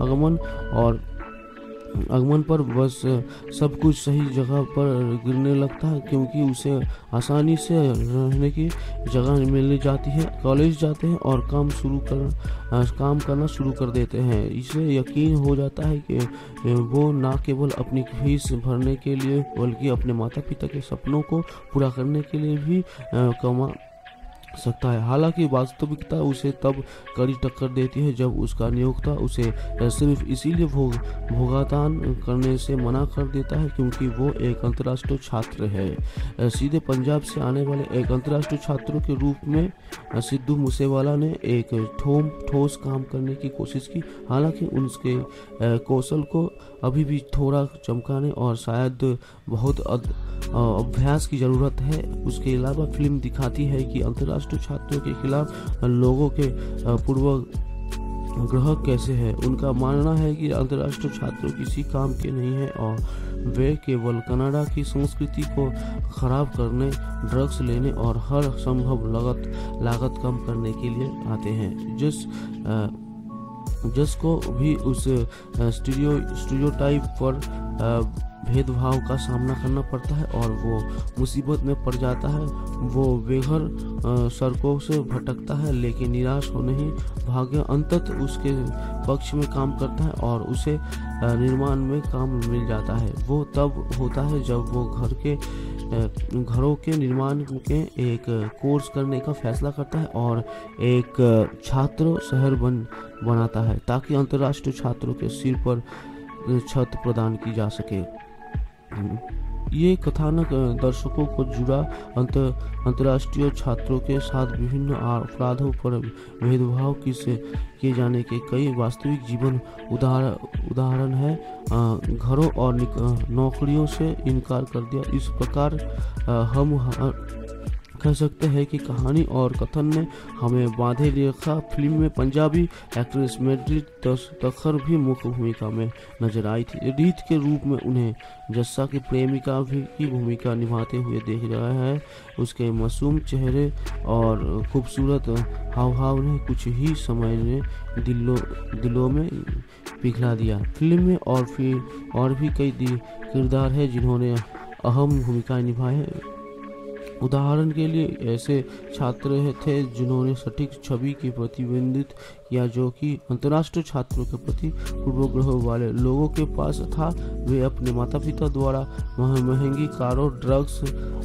आगमन पर बस सब कुछ सही जगह पर गिरने लगता है क्योंकि उसे आसानी से रहने की जगह मिल जाती है। कॉलेज जाते हैं और काम करना शुरू कर देते हैं। इसे यकीन हो जाता है कि वो न केवल अपनी फीस भरने के लिए बल्कि अपने माता पिता के सपनों को पूरा करने के लिए भी कमा सकता है। हालांकि वास्तविकता उसे तब कड़ी टक्कर देती है जब उसका नियोक्ता उसे सिर्फ इसीलिए भुगतान करने से मना कर देता है क्योंकि वो एक अंतर्राष्ट्रीय छात्र है। सीधे पंजाब से आने वाले एक अंतर्राष्ट्रीय छात्रों के रूप में सिद्धू मूसेवाला ने एक ठोस काम करने की कोशिश की। हालांकि उसके कौशल को अभी भी थोड़ा चमकाने और शायद बहुत अभ्यास की जरूरत है। उसके अलावा फिल्म दिखाती है कि अंतर्राष्ट्रीय छात्रों के खिलाफ लोगों के पूर्वाग्रह कैसे है। उनका मानना है कि अंतर्राष्ट्रीय छात्र किसी काम के नहीं है और वे केवल कनाडा की संस्कृति को खराब करने, ड्रग्स लेने और हर संभव लागत कम करने के लिए आते हैं। जिसको भी उस स्टीरियोटाइप पर भेदभाव का सामना करना पड़ता है और वो मुसीबत में पड़ जाता है। वो बेघर सड़कों से भटकता है लेकिन निराश होने ही भाग्य अंततः उसके पक्ष में काम करता है और उसे निर्माण में काम मिल जाता है। वो तब होता है जब वो घरों के निर्माण के एक कोर्स करने का फैसला करता है और एक छात्र शहर बनाता है ताकि अंतर्राष्ट्रीय छात्रों के सिर पर छत प्रदान की जा सके। ये कथानक दर्शकों को जुड़ा अंतर्राष्ट्रीय छात्रों के साथ विभिन्न अपराधों पर भेदभाव किए जाने के कई वास्तविक जीवन उदाहरण है। घरों और नौकरियों से इनकार कर दिया। इस प्रकार हम कह सकते हैं कि कहानी और कथन ने हमें बांधे रखा। फिल्म में पंजाबी एक्ट्रेस मैड्रिड तखर भी मुख्य भूमिका में नजर आई थी। रीत के रूप में उन्हें जस्सा की प्रेमिका भी की भूमिका निभाते हुए देख रहा है। उसके मासूम चेहरे और खूबसूरत हाव ने कुछ ही समय में दिलों में पिघला दिया। फिल्म में और भी कई किरदार हैं जिन्होंने अहम भूमिकाएं निभाई हैं। उदाहरण के लिए ऐसे छात्र थे जिन्होंने सटीक छवि की प्रतिबिंबित किया जो कि अंतर्राष्ट्रीय छात्रों के प्रति पूर्वाग्रह वाले लोगों के पास था। वे अपने माता पिता द्वारा महंगी कारों, ड्रग्स,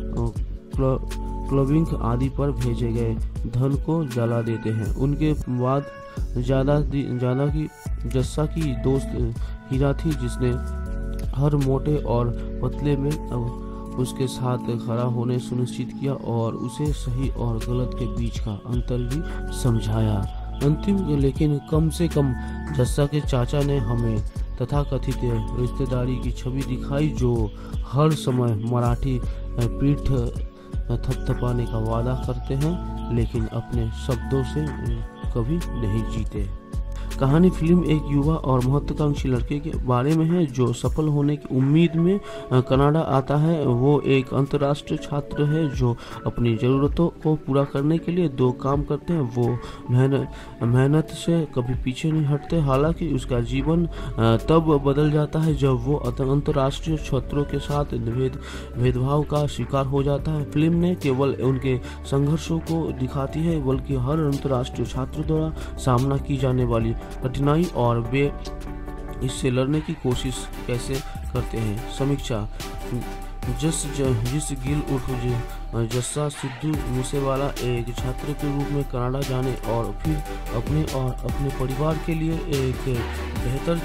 क्लबिंग आदि पर भेजे गए धन को जला देते हैं। उनके बाद ज्यादा की जस्सा की दोस्त हीरा थी, जिसने हर मोटे और पतले में उसके साथ खड़ा होने सुनिश्चित किया और उसे सही और गलत के बीच का अंतर भी समझाया। अंतिम लेकिन कम से कम जस्सा के चाचा ने हमें तथाकथित रिश्तेदारी की छवि दिखाई, जो हर समय मराठी पीठ थपथपाने का वादा करते हैं लेकिन अपने शब्दों से कभी नहीं जीते। कहानी फिल्म एक युवा और महत्वाकांक्षी लड़के के बारे में है जो सफल होने की उम्मीद में कनाडा आता है। वो एक अंतर्राष्ट्रीय छात्र है जो अपनी ज़रूरतों को पूरा करने के लिए दो काम करते हैं। वो मेहनत से कभी पीछे नहीं हटते। हालांकि उसका जीवन तब बदल जाता है जब वो अंतर्राष्ट्रीय छात्रों के साथ भेदभाव का शिकार हो जाता है। फिल्म ने केवल उनके संघर्षों को दिखाती है बल्कि हर अंतर्राष्ट्रीय छात्र द्वारा सामना की जाने वाली कठिनाई और वे इससे लड़ने की कोशिश कैसे करते हैं। समीक्षा। जिस गिल उर्फ जस्सा सिद्धू मूसेवाला एक छात्र के रूप में कनाडा जाने और फिर अपने परिवार के लिए एक बेहतर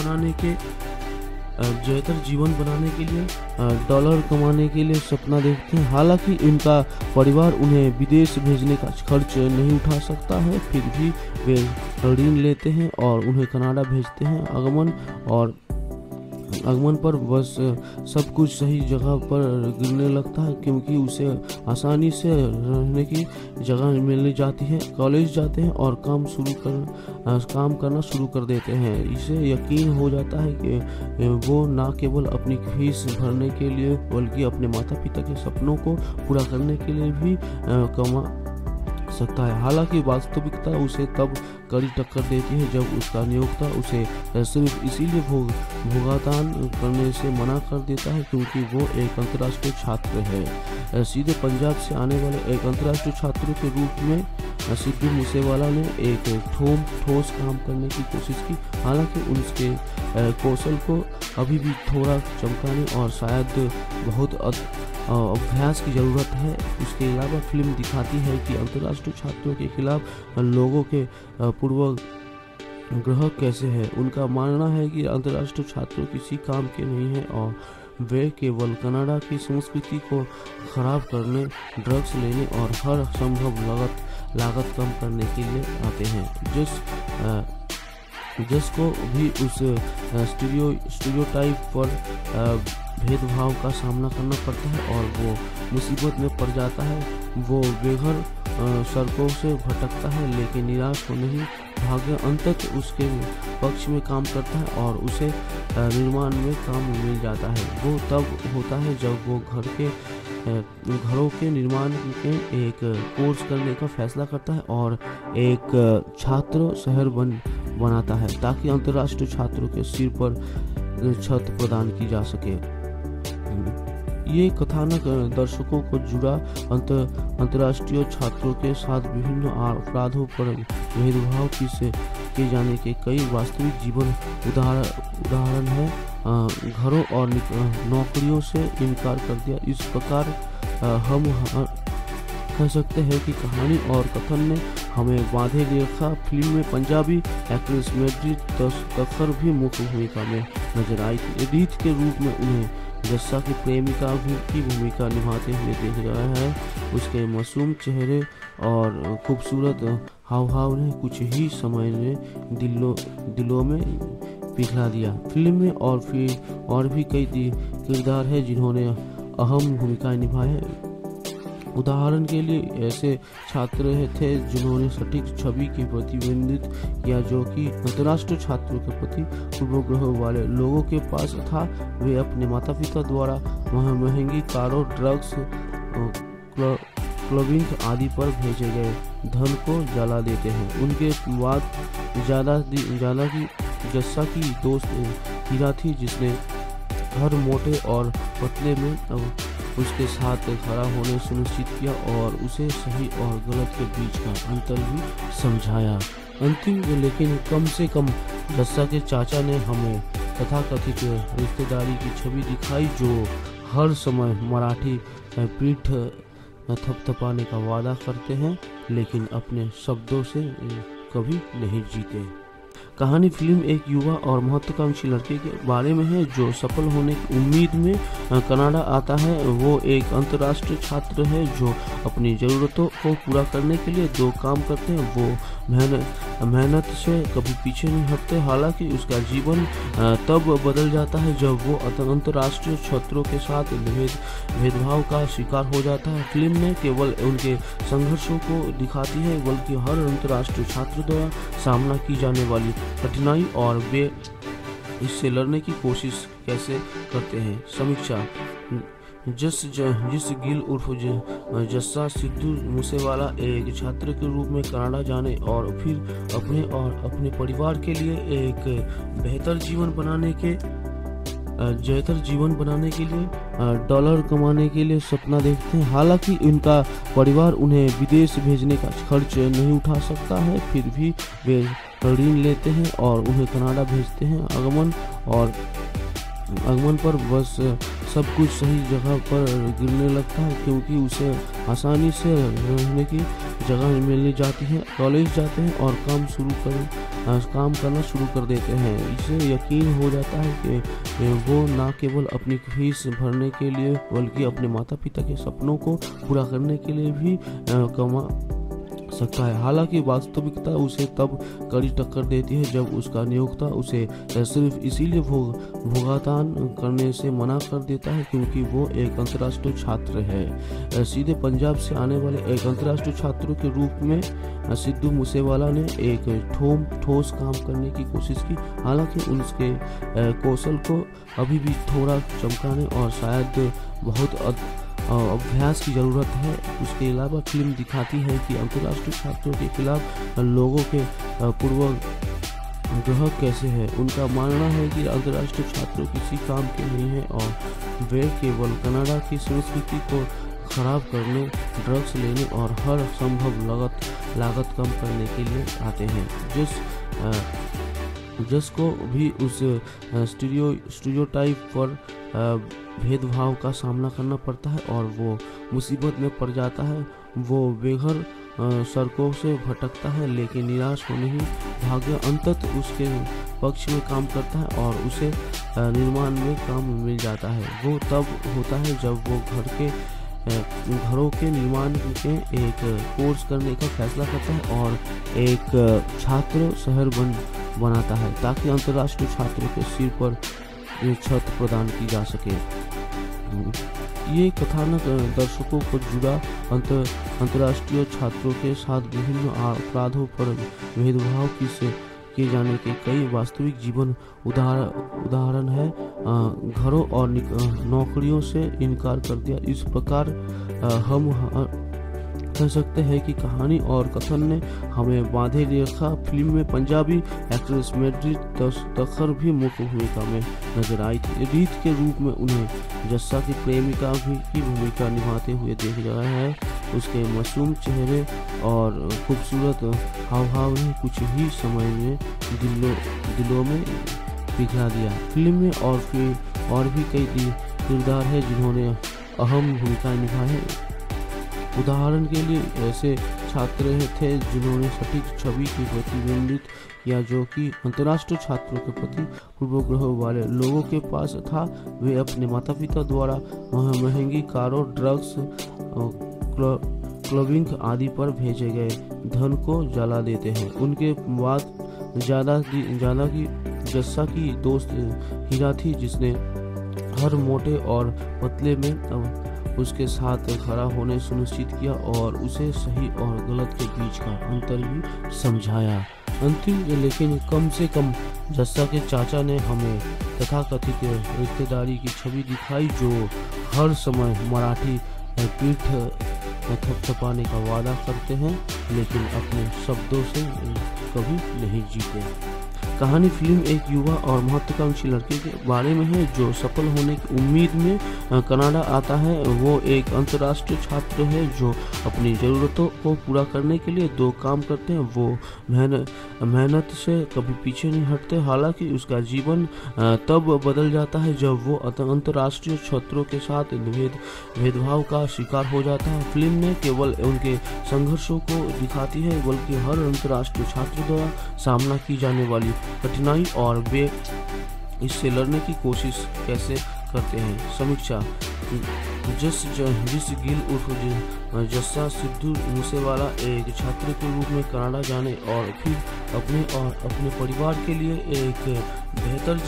जीवन बनाने के लिए डॉलर कमाने के लिए सपना देखते हैं। हालांकि उनका परिवार उन्हें विदेश भेजने का खर्च नहीं उठा सकता है, फिर भी वे ऋण लेते हैं और उन्हें कनाडा भेजते हैं। आगमन पर बस सब कुछ सही जगह पर गिरने लगता है क्योंकि उसे आसानी से रहने की जगह मिल जाती है। कॉलेज जाते हैं और काम करना शुरू कर देते हैं। इसे यकीन हो जाता है कि वो न केवल अपनी फीस भरने के लिए बल्कि अपने माता पिता के सपनों को पूरा करने के लिए भी कमा सकता है। हालांकि वास्तविकता उसे तब कड़ी टक्कर देती है जब उसका नियोक्ता उसे सिर्फ इसीलिए भुगतान करने से मना कर देता है क्योंकि वो एक अंतर्राष्ट्रीय छात्र है। सीधे पंजाब से आने वाले एक अंतर्राष्ट्रीय छात्र के रूप में सिद्धू मूसेवाला ने एक ठोस काम करने की कोशिश की। हालांकि उसके कौशल को अभी भी थोड़ा चमकाने और शायद बहुत अभ्यास की ज़रूरत है। उसके अलावा फिल्म दिखाती है कि अंतर्राष्ट्रीय छात्रों के खिलाफ लोगों के पूर्वाग्रह कैसे है। उनका मानना है कि अंतर्राष्ट्रीय छात्र किसी काम के नहीं हैं और वे केवल कनाडा की संस्कृति को खराब करने, ड्रग्स लेने और हर संभव लागत कम करने के लिए आते हैं। जिसको भी उस स्टीरियोटाइप पर भेदभाव का सामना करना पड़ता है और वो मुसीबत में पड़ जाता है। वो बेघर सड़कों से भटकता है लेकिन निराश हो नहीं। भाग्य अंततः उसके पक्ष में काम करता है और उसे निर्माण में काम मिल जाता है। वो तब होता है जब वो घरों के निर्माण के एक कोर्स करने का फैसला करता है और एक छात्र शहर बनाता है ताकि अंतर्राष्ट्रीय छात्रों के सिर पर छत प्रदान की जा सके। ये कथानक दर्शकों को जुड़ा अंतर्राष्ट्रीय छात्रों के साथ विभिन्न अपराधों पर भेदभाव किए जाने के कई वास्तविक जीवन उदाहरण है। घरों और नौकरियों से इनकार कर दिया। इस प्रकार हम कह सकते हैं कि कहानी और कथन ने हमें बांधे रखा। फिल्म में पंजाबी एक्ट्रेस मैड्रिड तखर भी मुख्य भूमिका में नजर आई थी। रीत के रूप में उन्हें जस्सा की प्रेमिका की भूमिका निभाते हुए देख रहा है। उसके मासूम चेहरे और खूबसूरत हाव भाव ने कुछ ही समय में दिलों में पिघला दिया। फिल्म में और भी कई किरदार हैं जिन्होंने अहम भूमिकाएं निभाई हैं। उदाहरण के लिए ऐसे छात्र थे जिन्होंने सटीक छवि के प्रतिबिंबित किया जो कि अंतर्राष्ट्रीय छात्रों के प्रति पूर्वाग्रह वाले लोगों के पास था। वे अपने माता पिता द्वारा महंगी कारों, ड्रग्स, क्लबिंग आदि पर भेजे गए धन को जला देते हैं। उनके बाद ज्यादा की जस्सा की दोस्त हीरा थी, जिसने हर मोटे और पतले में उसके साथ खड़ा होने सुनिश्चित किया और उसे सही और गलत के बीच का अंतर भी समझाया। अंतिम लेकिन कम से कम जस्सा के चाचा ने हमें तथाकथित रिश्तेदारी की छवि दिखाई, जो हर समय मराठी पीठ थपथपाने का वादा करते हैं लेकिन अपने शब्दों से कभी नहीं जीते। कहानी फिल्म एक युवा और महत्वाकांक्षी लड़के के बारे में है जो सफल होने की उम्मीद में कनाडा आता है। वो एक अंतर्राष्ट्रीय छात्र है जो अपनी ज़रूरतों को पूरा करने के लिए दो काम करते हैं। वो मेहनत से कभी पीछे नहीं हटते। हालांकि उसका जीवन तब बदल जाता है जब वो अंतर्राष्ट्रीय छात्रों के साथ भेदभाव का शिकार हो जाता है। फिल्म ने केवल उनके संघर्षों को दिखाती है बल्कि हर अंतर्राष्ट्रीय छात्र द्वारा सामना की जाने वाली कठिनाई और वे इससे लड़ने की कोशिश कैसे करते हैं। समीक्षा जिस गिल उर्फ जस्सा सिद्धू मूसेवाला एक छात्र के रूप में कनाडा जाने और फिर अपने परिवार के लिए एक बेहतर जीवन बनाने के लिए डॉलर कमाने के लिए सपना देखते हैं। हालांकि उनका परिवार उन्हें विदेश भेजने का खर्च नहीं उठा सकता है, फिर भी वे ऋण लेते हैं और उन्हें कनाडा भेजते हैं। आगमन पर बस सब कुछ सही जगह पर गिरने लगता है क्योंकि उसे आसानी से रहने की जगह मिल जाती है। कॉलेज जाते हैं और काम करना शुरू कर देते हैं। इसे यकीन हो जाता है कि वो न केवल अपनी फीस भरने के लिए बल्कि अपने माता पिता के सपनों को पूरा करने के लिए भी कमा सकता है। हालांकि वास्तविकता उसे तब कड़ी टक्कर देती है जब उसका नियोक्ता उसे सिर्फ इसीलिए भुगतान करने से मना कर देता है क्योंकि वो एक अंतर्राष्ट्रीय छात्र है। सीधे पंजाब से आने वाले एक अंतर्राष्ट्रीय छात्र के रूप में सिद्धू मूसेवाला ने एक ठोस काम करने की कोशिश की। हालांकि उसके कौशल को अभी भी थोड़ा चमकाने और शायद बहुत अभ्यास की ज़रूरत है। उसके अलावा फिल्म दिखाती है कि अंतर्राष्ट्रीय छात्रों के खिलाफ लोगों के पूर्वाग्रह कैसे है। उनका मानना है कि अंतर्राष्ट्रीय छात्र किसी काम के नहीं हैं और वे केवल कनाडा की संस्कृति को खराब करने, ड्रग्स लेने और हर संभव लागत कम करने के लिए आते हैं। जिसको भी उस स्टीरियोटाइप पर भेदभाव का सामना करना पड़ता है और वो मुसीबत में पड़ जाता है। वो बेघर सड़कों से भटकता है लेकिन निराश होने ही भाग्य अंततः उसके पक्ष में काम करता है और उसे निर्माण में काम मिल जाता है। वो तब होता है जब वो घरों के निर्माण के एक कोर्स करने का फैसला करता है और एक छात्र शहर बनाता है ताकि अंतर्राष्ट्रीय छात्रों के सिर पर छत प्रदान की जा सके। ये कथानक दर्शकों को जुड़ा अंतर्राष्ट्रीय छात्रों के साथ विभिन्न अपराधों पर भेदभाव किए जाने के कई वास्तविक जीवन उदाहरण है। घरों और नौकरियों से इनकार कर दिया। इस प्रकार हम कह सकते हैं कि कहानी और कथन ने हमें बांधे रखा। फिल्म में पंजाबी एक्ट्रेस मेड्री तखर भी मुख्य भूमिका में नजर आई थी। रीत के रूप में उन्हें जस्सा की प्रेमिका की भूमिका निभाते हुए देख रहा है। उसके मासूम चेहरे और खूबसूरत हाव भाव ने कुछ ही समय में दिलों में पिघला दिया। फिल्म में और भी कई किरदार हैं जिन्होंने अहम भूमिका निभाई है। उदाहरण के लिए ऐसे छात्र थे जिन्होंने सटीक छवि की प्रतिबिंबित किया जो कि अंतर्राष्ट्रीय छात्रों के प्रति पूर्वाग्रह वाले लोगों के पास था। वे अपने माता पिता द्वारा महंगी कारों, ड्रग्स, क्लबिंग आदि पर भेजे गए धन को जला देते हैं। उनके बाद ज्यादा की जस्सा की दोस्त हीरा थी, जिसने हर मोटे और पतले में उसके साथ खड़ा होने सुनिश्चित किया और उसे सही और गलत के बीच का अंतर भी समझाया। अंतिम लेकिन कम से कम जस्सा के चाचा ने हमें तथाकथित रिश्तेदारी की छवि दिखाई जो हर समय मराठी पीठ थपथपाने का वादा करते हैं लेकिन अपने शब्दों से कभी नहीं जीते। कहानी फिल्म एक युवा और महत्वाकांक्षी लड़के के बारे में है जो सफल होने की उम्मीद में कनाडा आता है। वो एक अंतर्राष्ट्रीय छात्र है जो अपनी ज़रूरतों को पूरा करने के लिए दो काम करते हैं। वो मेहनत से कभी पीछे नहीं हटते। हालांकि उसका जीवन तब बदल जाता है जब वो अंतर्राष्ट्रीय छात्रों के साथ भेदभाव का शिकार हो जाता है। फिल्म ने केवल उनके संघर्षों को दिखाती है बल्कि हर अंतर्राष्ट्रीय छात्र द्वारा सामना की जाने वाली कठिनाई और वे इससे लड़ने की कोशिश कैसे करते हैं। समीक्षा। जिस गिल उर्फ जस्सा सिद्धू मूसेवाला एक छात्र के रूप में कनाडा जाने और फिर अपने परिवार के लिए एक बेहतर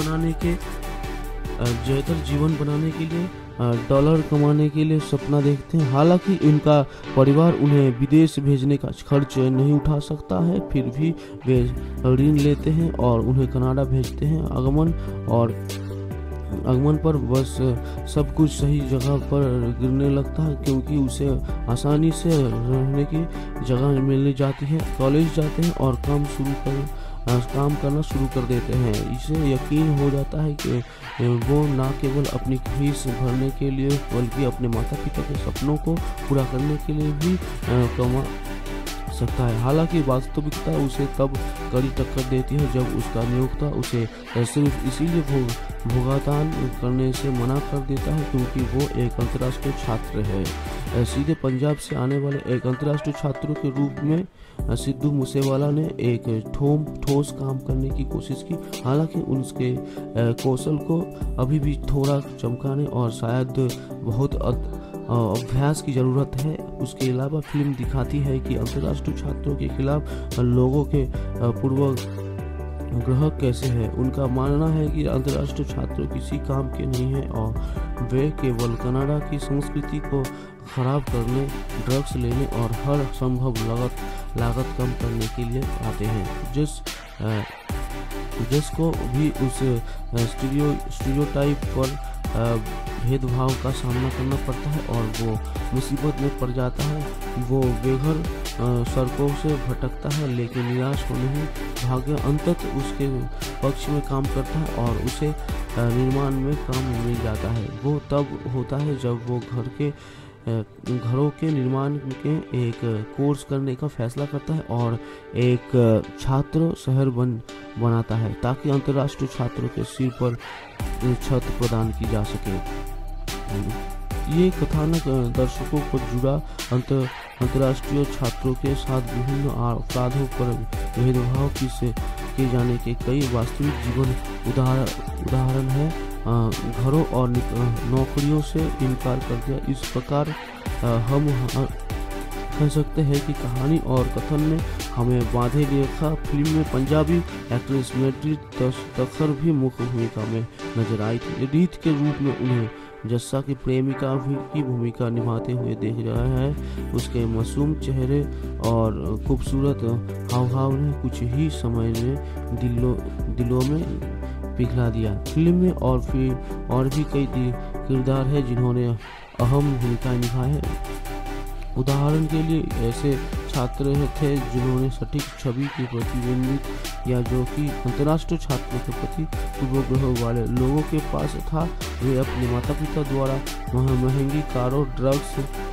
जीवन बनाने के लिए डॉलर कमाने के लिए सपना देखते हैं। हालांकि उनका परिवार उन्हें विदेश भेजने का खर्च नहीं उठा सकता है, फिर भी वे ऋण लेते हैं और उन्हें कनाडा भेजते हैं। आगमन पर बस सब कुछ सही जगह पर गिरने लगता है क्योंकि उसे आसानी से रहने की जगह मिल जाती है। कॉलेज जाते हैं और काम करना शुरू कर देते हैं। इसे यकीन हो जाता है कि वो न केवल अपनी फीस भरने के लिए बल्कि अपने माता पिता के सपनों को पूरा करने के लिए भी कमा सकता है। हालांकि वास्तविकता उसे तब कड़ी टक्कर देती है जब उसका नियोक्ता उसे सिर्फ इसीलिए भुगतान करने से मना कर देता है क्योंकि वो एक अंतर्राष्ट्रीय छात्र है। सीधे पंजाब से आने वाले एक अंतर्राष्ट्रीय छात्रों के रूप में सिद्धू मूसेवाला ने एक ठोस काम करने की कोशिश की। हालांकि उसके कौशल को अभी भी थोड़ा चमकाने और शायद बहुत अभ्यास की जरूरत है। उसके अलावा फिल्म दिखाती है कि अंतर्राष्ट्रीय छात्रों के खिलाफ लोगों के पूर्वाग्रह कैसे है। उनका मानना है कि अंतर्राष्ट्रीय छात्र किसी काम के नहीं है और वे केवल कनाडा की संस्कृति को खराब करने, ड्रग्स लेने और हर संभव लागत कम करने के लिए आते हैं। जिसको भी उस स्टीरियोटाइप पर भेदभाव का सामना करना पड़ता है और वो मुसीबत में पड़ जाता है। वो बेघर सड़कों से भटकता है लेकिन निराश होने ही भाग्य अंततः उसके पक्ष में काम करता है और उसे निर्माण में काम मिल जाता है। वो तब होता है जब वो घरों के निर्माण के एक कोर्स करने का फैसला करता है और एक छात्र शहर बनाता है ताकि अंतर्राष्ट्रीय छात्रों के सिर पर छत प्रदान की जा सके। ये कथानक दर्शकों को जुड़ा अंतर्राष्ट्रीय छात्रों के साथ विभिन्न अपराधों पर भेदभाव किए जाने के कई वास्तविक जीवन उदाहरण है। घरों और नौकरियों से इनकार कर दिया। इस प्रकार हम कह सकते हैं कि कहानी और कथन ने हमें बांधे रखा। फिल्म में पंजाबी एक्ट्रेस मैत्री तखर भी मुख्य भूमिका में नजर आई थी। रीत के रूप में उन्हें जस्सा की प्रेमिका की भूमिका निभाते हुए देख रहा है। उसके मासूम चेहरे और खूबसूरत हाव-भाव ने कुछ ही समय में दिलों में पिघला दिया। फिल्म में और भी कई किरदार है जिन्होंने अहम भूमिका निभाई है। उदाहरण के लिए ऐसे छात्र थे जिन्होंने सटीक छवि की प्रतिबिंबित किया जो कि अंतर्राष्ट्रीय छात्रों के प्रति पूर्वाग्रह वाले लोगों के पास था। वे अपने माता पिता द्वारा महंगी कारों, ड्रग्स,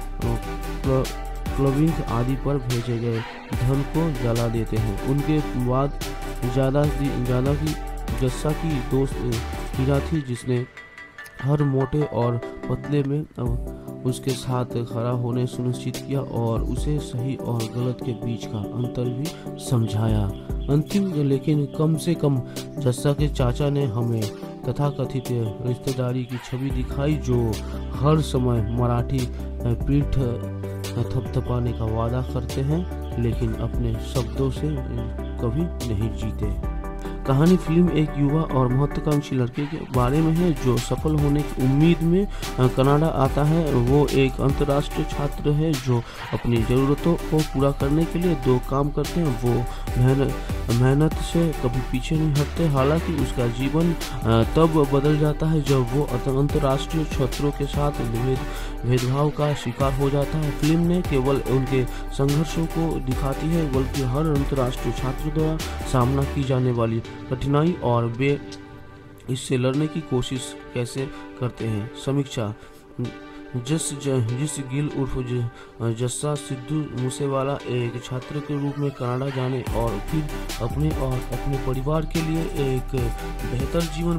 क्लबिंग आदि पर भेजे गए धन को जला देते हैं। उनके बाद ज्यादा की जस्सा की दोस्त हीरा थी, जिसने हर मोटे और पतले में उसके साथ खड़ा होने सुनिश्चित किया और उसे सही और गलत के बीच का अंतर भी समझाया। अंतिम लेकिन कम से कम जस्सा के चाचा ने हमें तथाकथित रिश्तेदारी की छवि दिखाई जो हर समय मराठी पीठ थपथपाने का वादा करते हैं लेकिन अपने शब्दों से कभी नहीं जीते। कहानी फिल्म एक युवा और महत्वाकांक्षी लड़के के बारे में है जो सफल होने की उम्मीद में कनाडा आता है। वो एक अंतर्राष्ट्रीय छात्र है जो अपनी ज़रूरतों को पूरा करने के लिए दो काम करते हैं। वो मेहनत से कभी पीछे नहीं हटते। हालांकि उसका जीवन तब बदल जाता है जब वो अंतर्राष्ट्रीय छात्रों के साथ भेदभाव का शिकार हो जाता है। फिल्म ने केवल उनके संघर्षों को दिखाती है बल्कि हर अंतर्राष्ट्रीय छात्र द्वारा सामना की जाने वाली कठिनाई और वे इससे लड़ने की कोशिश कैसे करते हैं। समीक्षा जिस गिल उर्फ जस्सा सिद्धू मूसेवाला एक छात्र के रूप में कनाडा जाने और फिर अपने और अपने परिवार के लिए एक बेहतर जीवन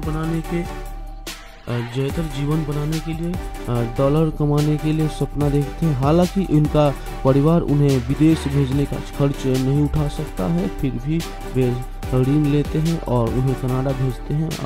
बनाने के लिए डॉलर कमाने के लिए सपना देखते हैं। हालांकि उनका परिवार उन्हें विदेश भेजने का खर्च नहीं उठा सकता है, फिर भी वे ऋण लेते हैं और उन्हें कनाडा भेजते हैं।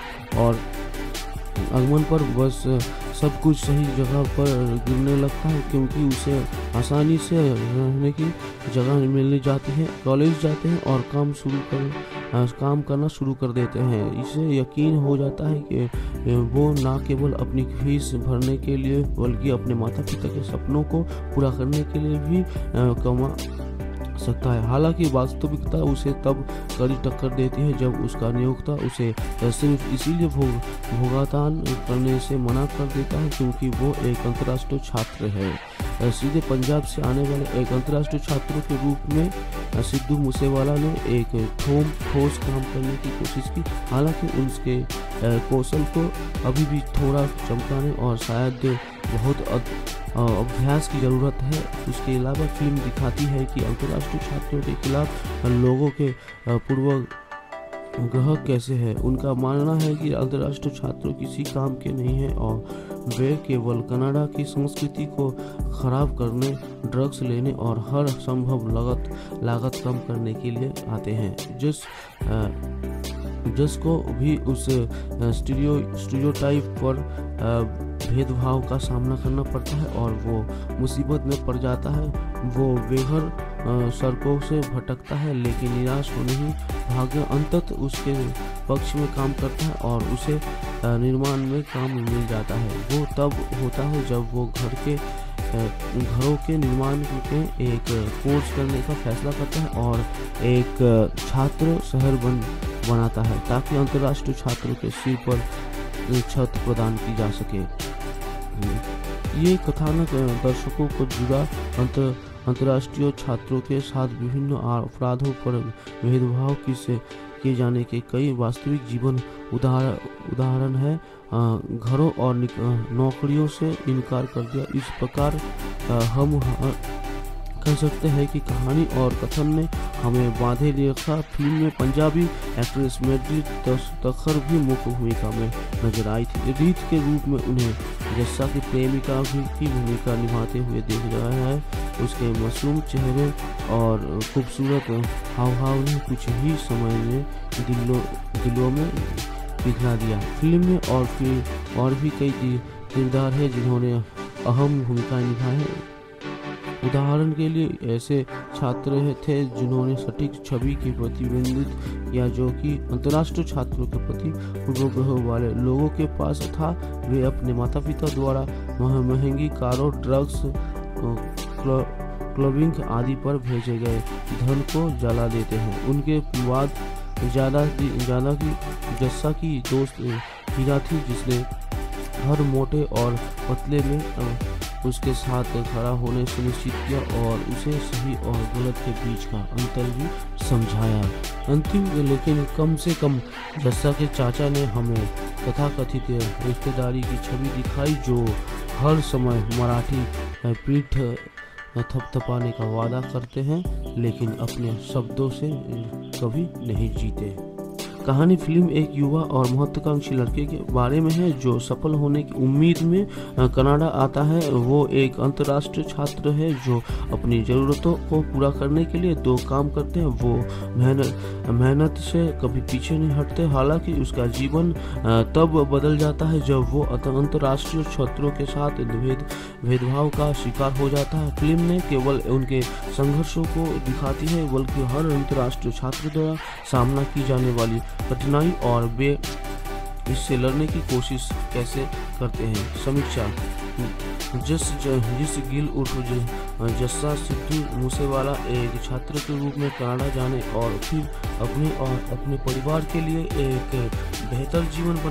आगमन पर बस सब कुछ सही जगह पर गिरने लगता है क्योंकि उसे आसानी से रहने की जगह मिल जाती है। कॉलेज जाते हैं और काम करना शुरू कर देते हैं। इसे यकीन हो जाता है कि वो न केवल अपनी फीस भरने के लिए बल्कि अपने माता पिता के सपनों को पूरा करने के लिए भी कमा सकता है। हालांकि वास्तविकता उसे तब कड़ी टक्कर देती है जब उसका नियोक्ता उसे सिर्फ इसीलिए भुगतान करने से मना कर देता है क्योंकि वो एक अंतर्राष्ट्रीय छात्र है। सीधे पंजाब से आने वाले एक अंतर्राष्ट्रीय छात्र के रूप में सिद्धू मूसेवाला ने एक ठोस काम करने की कोशिश की। हालांकि उसके कौशल को अभी भी थोड़ा चमकाने और शायद बहुत अभ्यास की ज़रूरत है। उसके अलावा फिल्म दिखाती है कि अंतर्राष्ट्रीय छात्रों के खिलाफ लोगों के पूर्वाग्रह कैसे है। उनका मानना है कि अंतर्राष्ट्रीय छात्र किसी काम के नहीं हैं और वे केवल कनाडा की संस्कृति को खराब करने, ड्रग्स लेने और हर संभव लागत कम करने के लिए आते हैं। जिसको भी उस स्टीरियोटाइप पर भेदभाव का सामना करना पड़ता है और वो मुसीबत में पड़ जाता है। वो बेघर सड़कों से भटकता है लेकिन निराश होने ही भाग्य अंततः उसके पक्ष में काम करता है और उसे निर्माण में काम मिल जाता है। वो तब होता है जब वो घरों के निर्माण में एक कोर्स करने का फैसला करता है और एक छात्र शहर बनाता है ताकि अंतर्राष्ट्रीय छात्रों के सिर पर छत प्रदान की जा सके। ये कथानक दर्शकों को जुड़ा अंतर्राष्ट्रीय छात्रों के साथ विभिन्न अपराधों पर भेदभाव किए जाने के कई वास्तविक जीवन उदाहरण है। घरों और नौकरियों से इनकार कर दिया। इस प्रकार हम कह सकते हैं कि कहानी और कथन ने हमें बांधे रखा। फिल्म में पंजाबी एक्ट्रेस मेडली तखर भी मुख्य भूमिका में नजर आई थी। रीत के रूप में उन्हें जस्सा की प्रेमिका की भूमिका निभाते हुए देख रहा है। उसके मासूम चेहरे और खूबसूरत हाव ने कुछ ही समय में दिलों में पिघला दिया। फिल्म में और भी कई किरदार हैं जिन्होंने अहम भूमिकाएं निभाई हैं। उदाहरण के लिए ऐसे छात्र थे जिन्होंने सटीक छवि की प्रतिबिंबित किया जो कि अंतर्राष्ट्रीय छात्रों के प्रति पूर्वाग्रह वाले लोगों के पास था। वे अपने माता पिता द्वारा महंगी कारों, ड्रग्स, क्लबिंग आदि पर भेजे गए धन को जला देते हैं। उनके बाद ज्यादा की जस्सा की दोस्त हीरा थी जिसने हर मोटे और पतले में उसके साथ खड़ा होने सुनिश्चित किया और उसे सही और गलत के बीच का अंतर भी समझाया। अंतिम लेकिन कम से कम जस्सा के चाचा ने हमें तथाकथित रिश्तेदारी की छवि दिखाई जो हर समय मराठी पीठ थपथपाने का वादा करते हैं लेकिन अपने शब्दों से कभी नहीं जीते। कहानी फिल्म एक युवा और महत्वाकांक्षी लड़के के बारे में है जो सफल होने की उम्मीद में कनाडा आता है। वो एक अंतर्राष्ट्रीय छात्र है जो अपनी ज़रूरतों को पूरा करने के लिए दो काम करते हैं। वो मेहनत से कभी पीछे नहीं हटते। हालांकि उसका जीवन तब बदल जाता है जब वो अंतर्राष्ट्रीय छात्रों के साथ भेदभाव का शिकार हो जाता है। फिल्म ने केवल उनके संघर्षों को दिखाती है बल्कि हर अंतर्राष्ट्रीय छात्र द्वारा सामना की जाने वाली कठिनाई और वे इससे लड़ने की कोशिश कैसे करते हैं। समीक्षा। जिस गिल उर्फ जस्सा सिद्धू मूसेवाला एक छात्र के रूप में कनाडा जाने और फिर अपने परिवार के लिए एक बेहतर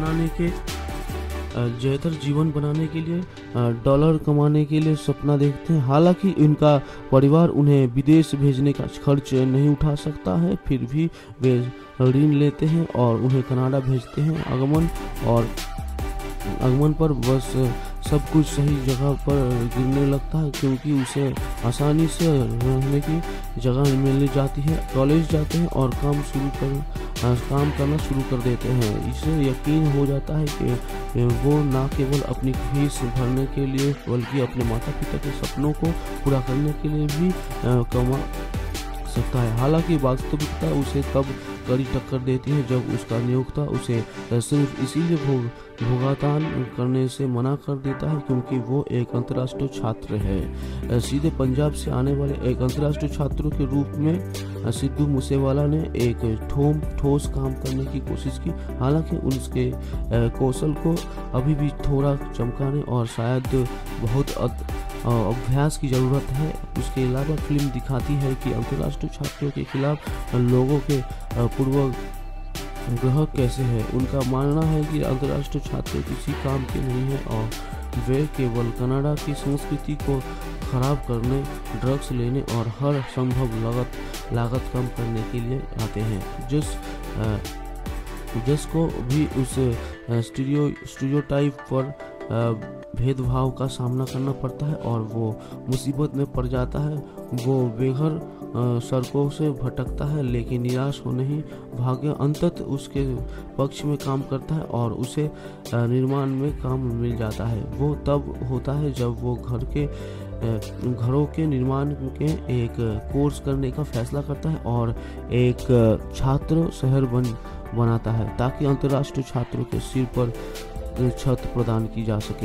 जीवन बनाने के लिए डॉलर कमाने के लिए सपना देखते हैं। हालांकि उनका परिवार उन्हें विदेश भेजने का खर्च नहीं उठा सकता है, फिर भी वे ऋण लेते हैं और उन्हें कनाडा भेजते हैं। आगमन पर बस सब कुछ सही जगह पर गिरने लगता है क्योंकि उसे आसानी से रहने की जगह मिल जाती है। कॉलेज जाते हैं और काम करना शुरू कर देते हैं। इसे यकीन हो जाता है कि वो न केवल अपनी फीस भरने के लिए बल्कि अपने माता पिता के सपनों को पूरा करने के लिए भी कमा सकता है। हालांकि वास्तविकता उसे तब कड़ी टक्कर देती है जब उसका नियोक्ता उसे सिर्फ इसीलिए भुगतान करने से मना कर देता है क्योंकि वो एक अंतर्राष्ट्रीय छात्र है। सीधे पंजाब से आने वाले एक अंतर्राष्ट्रीय छात्र के रूप में सिद्धू मूसेवाला ने एक ठोस काम करने की कोशिश की। हालांकि उसके कौशल को अभी भी थोड़ा चमकाने और शायद बहुत अभ्यास की ज़रूरत है। उसके अलावा फिल्म दिखाती है कि अंतर्राष्ट्रीय छात्रों के खिलाफ लोगों के पूर्वाग्रह कैसे है। उनका मानना है कि अंतर्राष्ट्रीय छात्र किसी काम के नहीं है और वे केवल कनाडा की संस्कृति को खराब करने, ड्रग्स लेने और हर संभव लागत कम करने के लिए आते हैं। जिसको भी उस स्टीरियोटाइप पर भेदभाव का सामना करना पड़ता है और वो मुसीबत में पड़ जाता है। वो बेघर सड़कों से भटकता है लेकिन निराश हो नहीं। भाग्य अंततः उसके पक्ष में काम करता है और उसे निर्माण में काम मिल जाता है। वो तब होता है जब वो घरों के निर्माण के एक कोर्स करने का फैसला करता है और एक छात्र शहर बनाता है ताकि अंतर्राष्ट्रीय छात्रों के सिर पर छत प्रदान की जा सके।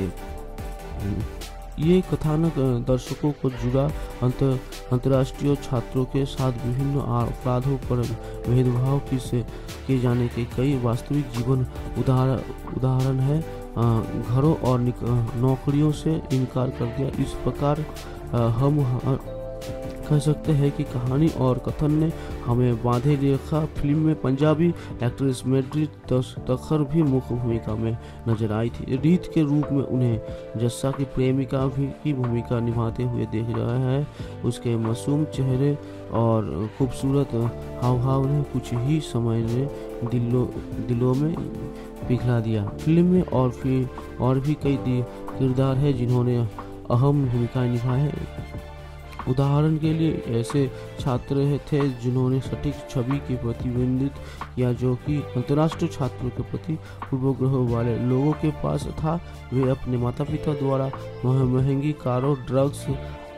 ये कथानक दर्शकों को जुड़ा अंतर्राष्ट्रीय छात्रों के साथ विभिन्न अपराधों पर भेदभाव किए जाने के कई वास्तविक जीवन उदाहरण है। घरों और नौकरियों से इनकार कर दिया। इस प्रकार हम कह सकते हैं कि कहानी और कथन ने हमें बांधे रखा। फिल्म में पंजाबी एक्ट्रेस मेड्री तखर भी मुख्य भूमिका में नजर आई थी। रीत के रूप में उन्हें जस्सा की प्रेमिका भी की भूमिका निभाते हुए देख रहा है। उसके मासूम चेहरे और खूबसूरत हाव-भाव ने कुछ ही समय में दिलों में पिघला दिया। फिल्म में और भी कई किरदार हैं जिन्होंने अहम भूमिकाएं निभाई हैं। उदाहरण के लिए ऐसे छात्र थे जिन्होंने सटीक छवि की प्रतिबिंबित किया जो कि अंतर्राष्ट्रीय छात्रों के प्रति पूर्वाग्रह वाले लोगों के पास था। वे अपने माता पिता द्वारा महंगी कारों, ड्रग्स,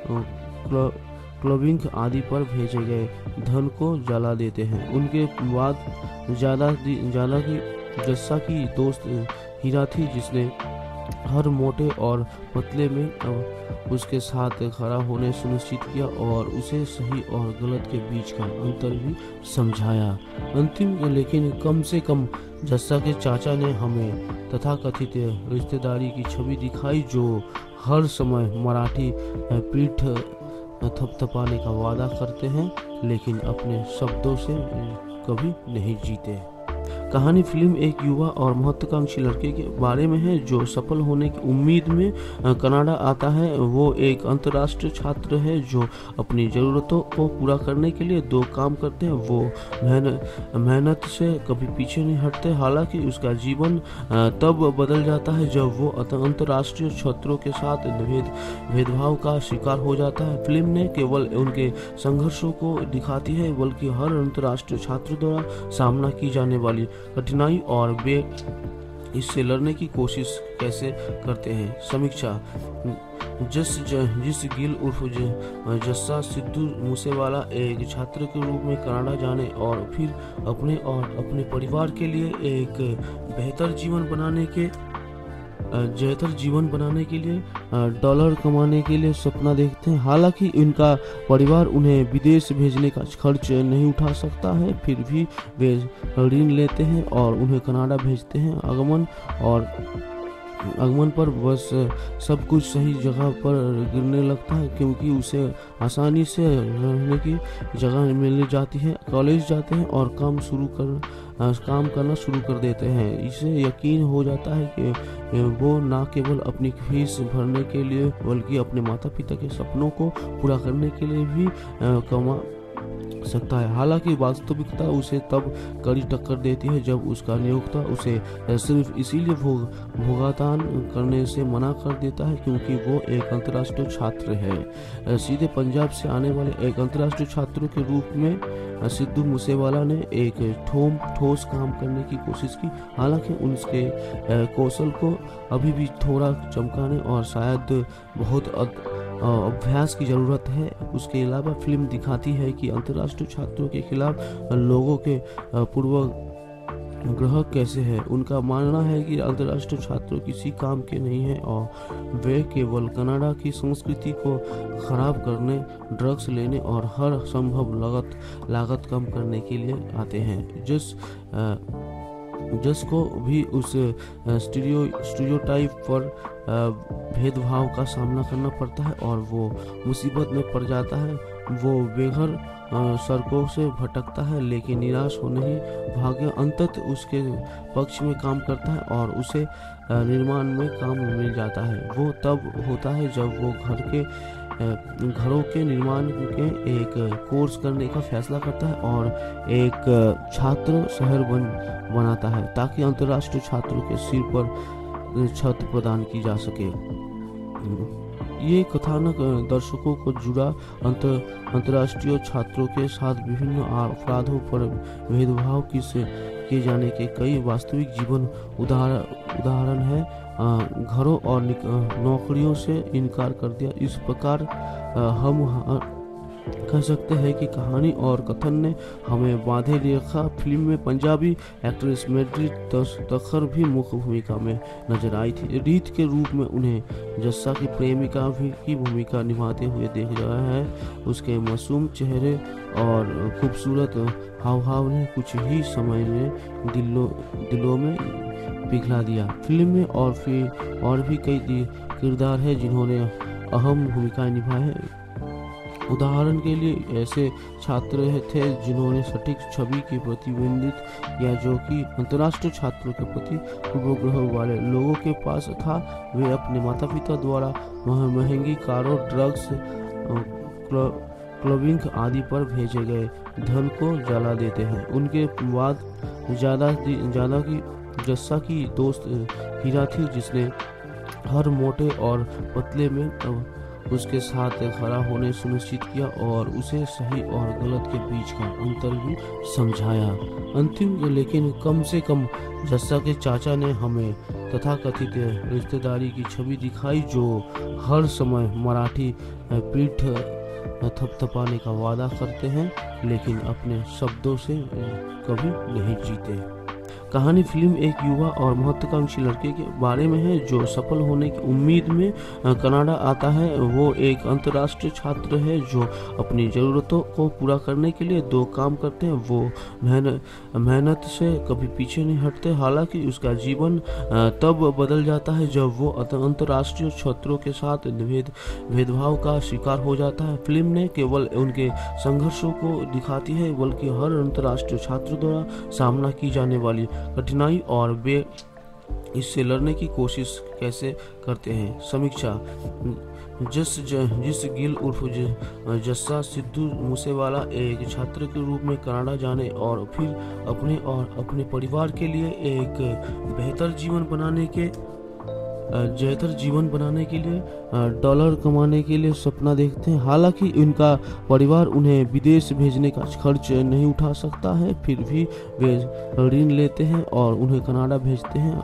क्लबिंग आदि पर भेजे गए धन को जला देते हैं। उनके बाद ज्यादा की जस्सा की दोस्त हीरा थी जिसने हर मोटे और पतले में उसके साथ खड़ा होने सुनिश्चित किया और उसे सही और गलत के बीच का अंतर भी समझाया। अंतिम लेकिन कम से कम जस्सा के चाचा ने हमें तथाकथित रिश्तेदारी की छवि दिखाई जो हर समय मराठी पीठ थपथपाने का वादा करते हैं लेकिन अपने शब्दों से कभी नहीं जीते। कहानी फिल्म एक युवा और महत्वाकांक्षी लड़के के बारे में है जो सफल होने की उम्मीद में कनाडा आता है। वो एक अंतर्राष्ट्रीय छात्र है जो अपनी ज़रूरतों को पूरा करने के लिए दो काम करते हैं। वो मेहनत से कभी पीछे नहीं हटते। हालांकि उसका जीवन तब बदल जाता है जब वो अंतर्राष्ट्रीय छात्रों के साथ भेदभाव का शिकार हो जाता है। फिल्म ने केवल उनके संघर्षों को दिखाती है बल्कि हर अंतर्राष्ट्रीय छात्र द्वारा सामना की जाने वाली कठिनाई और वे इससे लड़ने की कोशिश कैसे करते हैं। समीक्षा। जिस गिल उर्फ जस्सा सिद्धू मूसेवाला एक छात्र के रूप में कनाडा जाने और फिर अपने और अपने परिवार के लिए एक बेहतर जीवन बनाने के लिए डॉलर कमाने के लिए सपना देखते हैं। हालांकि उनका परिवार उन्हें विदेश भेजने का खर्च नहीं उठा सकता है, फिर भी वे ऋण लेते हैं और उन्हें कनाडा भेजते हैं। आगमन पर बस सब कुछ सही जगह पर गिरने लगता है, क्योंकि उसे आसानी से रहने की जगह मिल जाती है। कॉलेज जाते हैं और काम करना शुरू कर देते हैं। इसे यकीन हो जाता है कि वो न केवल अपनी फीस भरने के लिए बल्कि अपने माता पिता के सपनों को पूरा करने के लिए भी कमा सकता है। हालांकि वास्तविकता उसे तब कड़ी टक्कर देती है जब उसका नियोक्ता उसे सिर्फ इसीलिए भुगतान करने से मना कर देता है क्योंकि वो एक अंतर्राष्ट्रीय छात्र है। सीधे पंजाब से आने वाले एक अंतर्राष्ट्रीय छात्र के रूप में सिद्धू मूसेवाला ने एक ठोस काम करने की कोशिश की। हालांकि उसके कौशल को अभी भी थोड़ा चमकाने और शायद बहुत अभ्यास की जरूरत है। उसके अलावा फिल्म दिखाती है कि अंतर्राष्ट्रीय छात्रों के खिलाफ लोगों के पूर्वाग्रह कैसे है। उनका मानना है कि अंतर्राष्ट्रीय छात्र किसी काम के नहीं है और वे केवल कनाडा की संस्कृति को खराब करने, ड्रग्स लेने और हर संभव लागत कम करने के लिए आते हैं। जिसको भी उस स्टीरियोटाइप पर भेदभाव का सामना करना पड़ता है और वो मुसीबत में पड़ जाता है। वो बेघर सड़कों से भटकता है, लेकिन निराश होने ही भाग्य अंततः उसके पक्ष में काम करता है और उसे निर्माण में काम मिल जाता है। वो तब होता है जब वो घरों के निर्माण के एक कोर्स करने का फैसला करता है और एक छात्र शहर बनाता है ताकि अंतर्राष्ट्रीय छात्रों के सिर पर छत प्रदान की जा सके। ये कथानक दर्शकों को जुड़ा अंतर्राष्ट्रीय छात्रों के साथ विभिन्न अपराधों पर भेदभाव किए जाने के कई वास्तविक जीवन उदाहरण है। घरों और नौकरियों से इनकार कर दिया। इस प्रकार हम कह सकते हैं कि कहानी और कथन ने हमें बांधे रखा। फिल्म में पंजाबी एक्ट्रेस मेड्री तखर भी मुख्य भूमिका में नजर आई थी। रीत के रूप में उन्हें जस्सा की प्रेमिका की भूमिका निभाते हुए देख रहा है। उसके मासूम चेहरे और खूबसूरत हाव ने कुछ ही समय में दिलों में पिघला दिया। फिल्म में और भी कई किरदार हैं जिन्होंने अहम भूमिकाएं निभाई हैं। उदाहरण के लिए ऐसे छात्र थे जिन्होंने सटीक छवि की प्रतिबिंबित किया जो कि अंतर्राष्ट्रीय छात्रों के प्रति पूर्वाग्रह वाले लोगों के पास था। वे अपने माता पिता द्वारा महंगी कारों, ड्रग्स, क्लबिंग आदि पर भेजे गए धन को जला देते हैं। उनके बाद ज्यादा की जस्सा की दोस्त हीरा थी, जिसने हर मोटे और पतले में उसके साथ खड़ा होने सुनिश्चित किया और उसे सही और गलत के बीच का अंतर भी समझाया। अंतिम लेकिन कम से कम जस्सा के चाचा ने हमें तथाकथित रिश्तेदारी की छवि दिखाई जो हर समय मराठी पीठ थपथपाने का वादा करते हैं लेकिन अपने शब्दों से कभी नहीं जीते। कहानी फिल्म एक युवा और महत्वाकांक्षी लड़के के बारे में है जो सफल होने की उम्मीद में कनाडा आता है। वो एक अंतर्राष्ट्रीय छात्र है जो अपनी ज़रूरतों को पूरा करने के लिए दो काम करते हैं। वो मेहनत से कभी पीछे नहीं हटते। हालांकि उसका जीवन तब बदल जाता है जब वो अंतर्राष्ट्रीय छात्रों के साथ भेदभाव का शिकार हो जाता है। फिल्म ने केवल उनके संघर्षों को दिखाती है बल्कि हर अंतर्राष्ट्रीय छात्र द्वारा सामना की जाने वाली कठिनाई और वे इससे लड़ने की कोशिश कैसे करते हैं। समीक्षा। जिस गिल उर्फ जस्सा सिद्धू मूसेवाला एक छात्र के रूप में कनाडा जाने और फिर अपने और अपने परिवार के लिए एक बेहतर जीवन बनाने के बेहतर जीवन बनाने के लिए डॉलर कमाने के लिए सपना देखते हैं। हालांकि उनका परिवार उन्हें विदेश भेजने का खर्च नहीं उठा सकता है, फिर भी वे ऋण लेते हैं और उन्हें कनाडा भेजते हैं।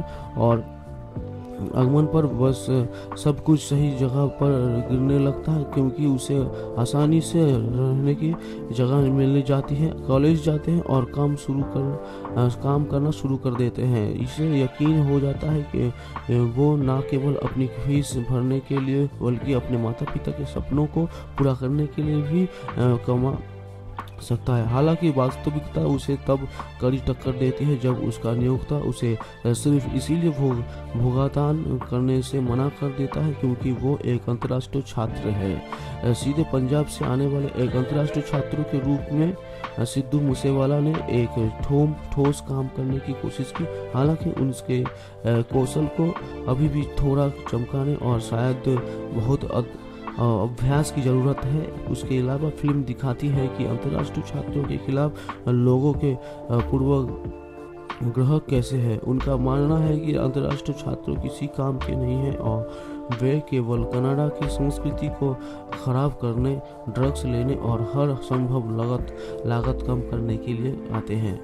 आगमन पर बस सब कुछ सही जगह पर गिरने लगता है, क्योंकि उसे आसानी से रहने की जगह मिल जाती है। कॉलेज जाते हैं और काम करना शुरू कर देते हैं। इसे यकीन हो जाता है कि वो न केवल अपनी फीस भरने के लिए बल्कि अपने माता पिता के सपनों को पूरा करने के लिए भी कमा सकता है। हालांकि वास्तविकता उसे तब कड़ी टक्कर देती है जब उसका नियोक्ता उसे सिर्फ इसीलिए भुगतान करने से मना कर देता है क्योंकि वो एक अंतर्राष्ट्रीय छात्र है। सीधे पंजाब से आने वाले एक अंतर्राष्ट्रीय छात्र के रूप में सिद्धू मूसेवाला ने एक ठोस काम करने की कोशिश की। हालांकि उसके कौशल को अभी भी थोड़ा चमकाने और शायद बहुत अभ्यास की ज़रूरत है। उसके अलावा फिल्म दिखाती है कि अंतर्राष्ट्रीय छात्रों के खिलाफ लोगों के पूर्वाग्रह कैसे हैं। उनका मानना है कि अंतर्राष्ट्रीय छात्र किसी काम के नहीं हैं और वे केवल कनाडा की संस्कृति को खराब करने, ड्रग्स लेने और हर संभव लागत कम करने के लिए आते हैं।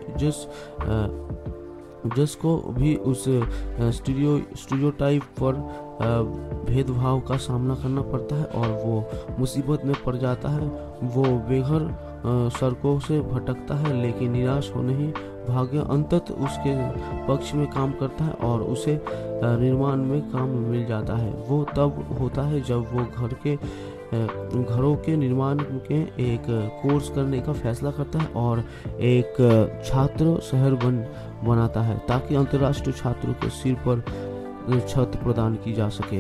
जिसको भी उस स्टीरियोटाइप पर भेदभाव का सामना करना पड़ता है और वो मुसीबत में पड़ जाता है। वो बेघर सड़कों से भटकता है, लेकिन निराश होने ही भाग्य अंततः उसके पक्ष में काम करता है और उसे निर्माण में काम मिल जाता है। वो तब होता है जब वो घरों के निर्माण के एक कोर्स करने का फैसला करता है और एक छात्र शहर बनाता है ताकि अंतर्राष्ट्रीय छात्रों के सिर पर छत प्रदान की जा सके।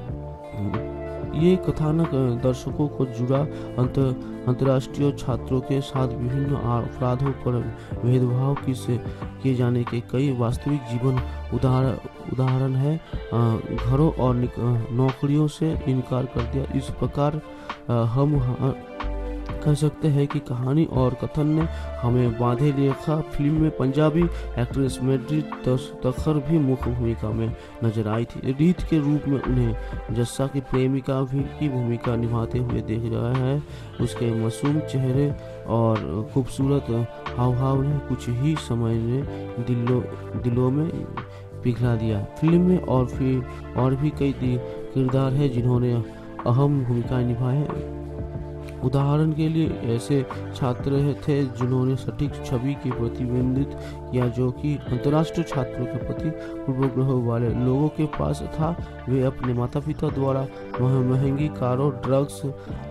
ये कथानक दर्शकों को जुड़ा अंतर्राष्ट्रीय छात्रों के साथ विभिन्न अपराधों पर भेदभाव किए जाने के कई वास्तविक जीवन उदाहरण है। घरों और नौकरियों से इनकार कर दिया। इस प्रकार हम कह सकते हैं कि कहानी और कथन ने हमें बांधे रखा। फिल्म में पंजाबी एक्ट्रेस मेड्री तखर भी मुख्य भूमिका में नजर आई थी। रीत के रूप में उन्हें जस्सा की प्रेमिका भी की भूमिका निभाते हुए देख रहा है। उसके मासूम चेहरे और खूबसूरत हाव ने कुछ ही समय में दिलों में पिघला दिया। फिल्म में और भी कई किरदार हैं जिन्होंने अहम भूमिकाएं निभाई। उदाहरण के लिए ऐसे छात्र थे जिन्होंने सटीक छवि की प्रतिबिंबित किया जो कि अंतर्राष्ट्रीय छात्रों के प्रति पूर्वाग्रह वाले लोगों के पास था। वे अपने माता पिता द्वारा महंगी कारों, ड्रग्स,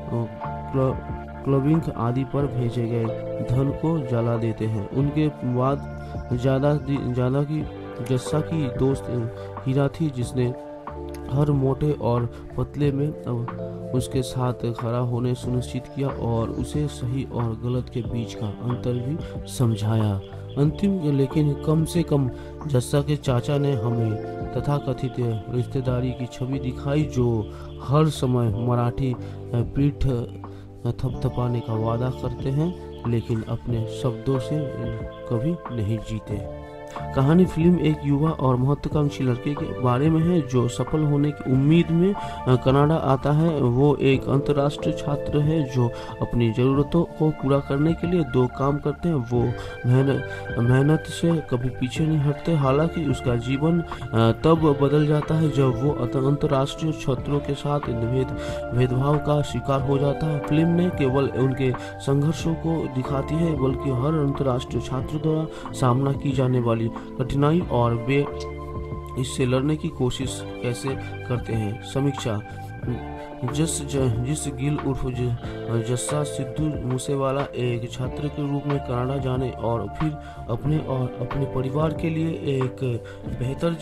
क्लबिंग आदि पर भेजे गए धन को जला देते हैं। उनके बाद ज्यादा की जस्सा की दोस्त हीरा थी, जिसने हर मोटे और पतले में उसके साथ खड़ा होने सुनिश्चित किया और उसे सही और गलत के बीच का अंतर भी समझाया। अंतिम लेकिन कम से कम जस्सा के चाचा ने हमें तथाकथित रिश्तेदारी की छवि दिखाई जो हर समय मराठी पीठ थपथपाने का वादा करते हैं लेकिन अपने शब्दों से कभी नहीं जीते। कहानी फिल्म एक युवा और महत्वाकांक्षी लड़के के बारे में है जो सफल होने की उम्मीद में कनाडा आता है। वो एक अंतर्राष्ट्रीय छात्र है जो अपनी ज़रूरतों को पूरा करने के लिए दो काम करते हैं। वो मेहनत से कभी पीछे नहीं हटते। हालांकि उसका जीवन तब बदल जाता है जब वो अंतर्राष्ट्रीय छात्रों के साथ भेदभाव का शिकार हो जाता है। फिल्म ने केवल उनके संघर्षों को दिखाती है बल्कि हर अंतर्राष्ट्रीय छात्र द्वारा सामना की जाने वाली कठिनाई और वे इससे लड़ने की कोशिश कैसे करते हैं। समीक्षा। जिस गिल उर्फ जस्सा सिद्धू मूसेवाला एक छात्र के रूप में कनाडा जाने और फिर अपने परिवार के लिए एक बेहतर